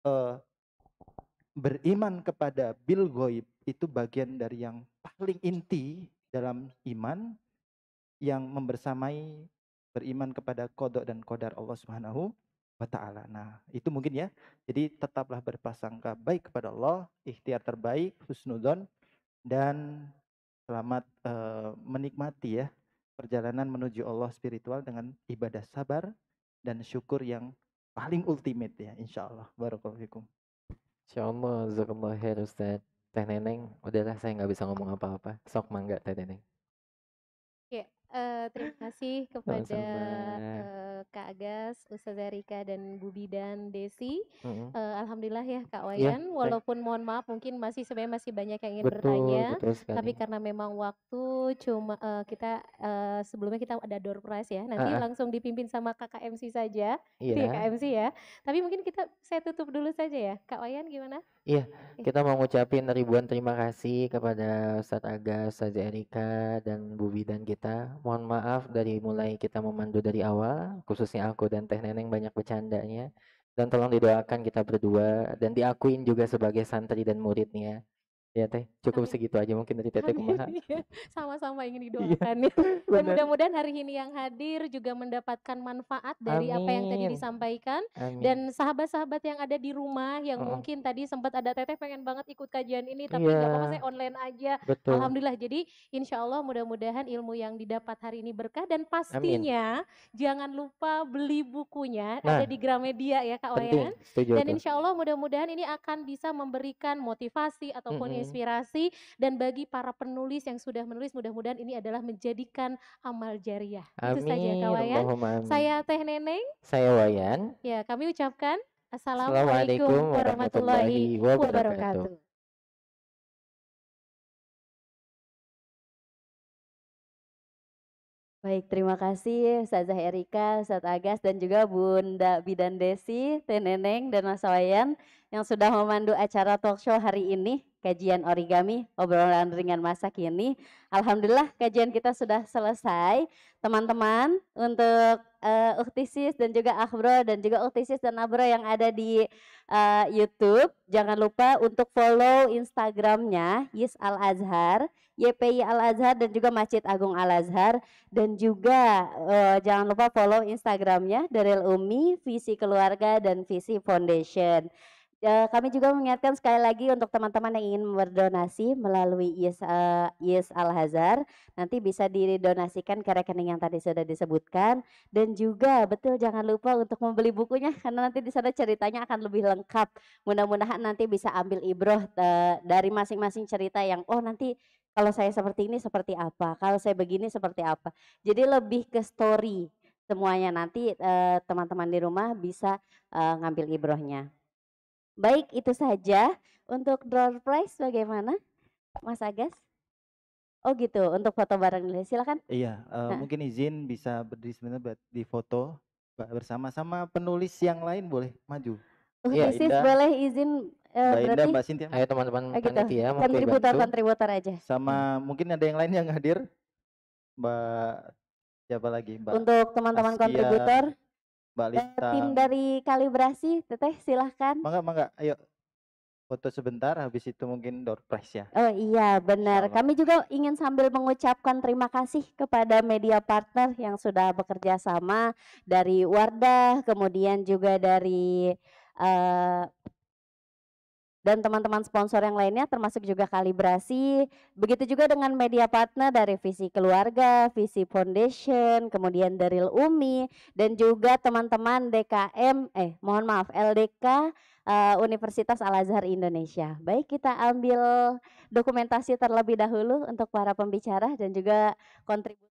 beriman kepada bil ghaib itu bagian dari yang paling inti dalam iman, yang membersamai beriman kepada qada dan qadar Allah Subhanahu wa taala. Nah, itu mungkin ya. Jadi tetaplah berprasangka baik kepada Allah, ikhtiar terbaik, husnudzon, dan selamat menikmati ya perjalanan menuju Allah spiritual dengan ibadah sabar dan syukur yang paling ultimate ya, insya Allah. Barakallahu fikum. Insyaallah, jazakallah khair Ustaz. Teh Neneng, udahlah saya nggak bisa ngomong apa-apa. Sok mangga Teh Neneng. Ya, terima kasih kepada Kak Agas, Ustazah Rika dan Bu Bidan Desi. Alhamdulillah ya Kak Wayan, walaupun mohon maaf mungkin sebenarnya masih banyak yang ingin bertanya, betul sekali. tapi karena memang waktu cuma kita sebelumnya kita ada door prize ya, nanti langsung dipimpin sama Kakak MC saja, gitu ya Kak MC ya. Tapi mungkin saya tutup dulu saja ya, Kak Wayan gimana? Iya, kita mau ngucapin ribuan terima kasih kepada Ustadz Agas, Ustazah Erika, dan Bu Bidan kita. Mohon maaf dari mulai kita memandu dari awal, khususnya aku dan Teh Neneng banyak bercandanya. Dan tolong didoakan kita berdua, dan diakuin juga sebagai santri dan muridnya. Ya Teh, cukup segitu aja mungkin dari Teteh kumaha. Sama-sama ingin didoakan ya. Dan mudah-mudahan hari ini yang hadir juga mendapatkan manfaat dari apa yang tadi disampaikan. Dan sahabat-sahabat yang ada di rumah yang mungkin tadi sempat ada Teteh pengen banget ikut kajian ini tapi nggak apa-apa saya online aja. Alhamdulillah. Jadi insya Allah mudah-mudahan ilmu yang didapat hari ini berkah dan pastinya jangan lupa beli bukunya ada di Gramedia ya Kak Wayan. Dan insya Allah mudah-mudahan ini akan bisa memberikan motivasi ataupun inspirasi, dan bagi para penulis yang sudah menulis mudah-mudahan ini adalah menjadikan amal jariah. Itu saja Kak Wayan. Saya Teh Neneng. Saya Wayan. Ya, kami ucapkan Assalamualaikum warahmatullahi wabarakatuh. Baik, terima kasih Ustazah Erika, Ustadz Agas, dan juga Bunda Bidan Desi, Teh Neneng, dan Mas Wayan yang sudah memandu acara talk show hari ini, kajian origami, obrolan ringan masa kini. Alhamdulillah kajian kita sudah selesai. Teman-teman, untuk Uktisis dan juga Akhbro dan juga Uktisis dan Abro yang ada di YouTube, jangan lupa untuk follow Instagramnya Yis Al Azhar, YPI Al Azhar, dan juga Masjid Agung Al Azhar, dan juga jangan lupa follow Instagramnya Daril Umi, Visi Keluarga, dan Visi Foundation. Kami juga mengingatkan sekali lagi untuk teman-teman yang ingin berdonasi melalui Yis Al Azhar, nanti bisa didonasikan ke rekening yang tadi sudah disebutkan, dan juga betul jangan lupa untuk membeli bukunya karena nanti di sana ceritanya akan lebih lengkap. Mudah-mudahan nanti bisa ambil ibroh dari masing-masing cerita yang nanti kalau saya seperti ini seperti apa, kalau saya begini seperti apa. Jadi lebih ke story semuanya, nanti teman-teman di rumah bisa ngambil ibrohnya. Baik, itu saja untuk door prize. Bagaimana Mas Agas? Oh gitu, untuk foto bareng dulu, silakan. Iya, mungkin izin bisa berdiri sebentar buat di foto bersama-sama penulis yang lain, boleh maju. Isis boleh izin Mbak Indah, berarti Mbak Cynthia. Ayo teman-teman panitia, kontributor aja. Sama mungkin ada yang lain yang hadir. Mbak siapa lagi? Mbak untuk teman-teman kontributor, Mbak Lita. tim dari kalibrasi, Teteh silahkan. Mangga, ayo foto sebentar, habis itu mungkin door prize ya. Oh iya benar, kami juga ingin sambil mengucapkan terima kasih kepada media partner yang sudah bekerja sama dari Wardah, kemudian juga dari dan teman-teman sponsor yang lainnya termasuk juga kalibrasi. Begitu juga dengan media partner dari Visi Keluarga, Visi Foundation, kemudian Daril Umi, dan juga teman-teman DKM, LDK Universitas Al Azhar Indonesia. Baik, kita ambil dokumentasi terlebih dahulu untuk para pembicara dan juga kontribusi.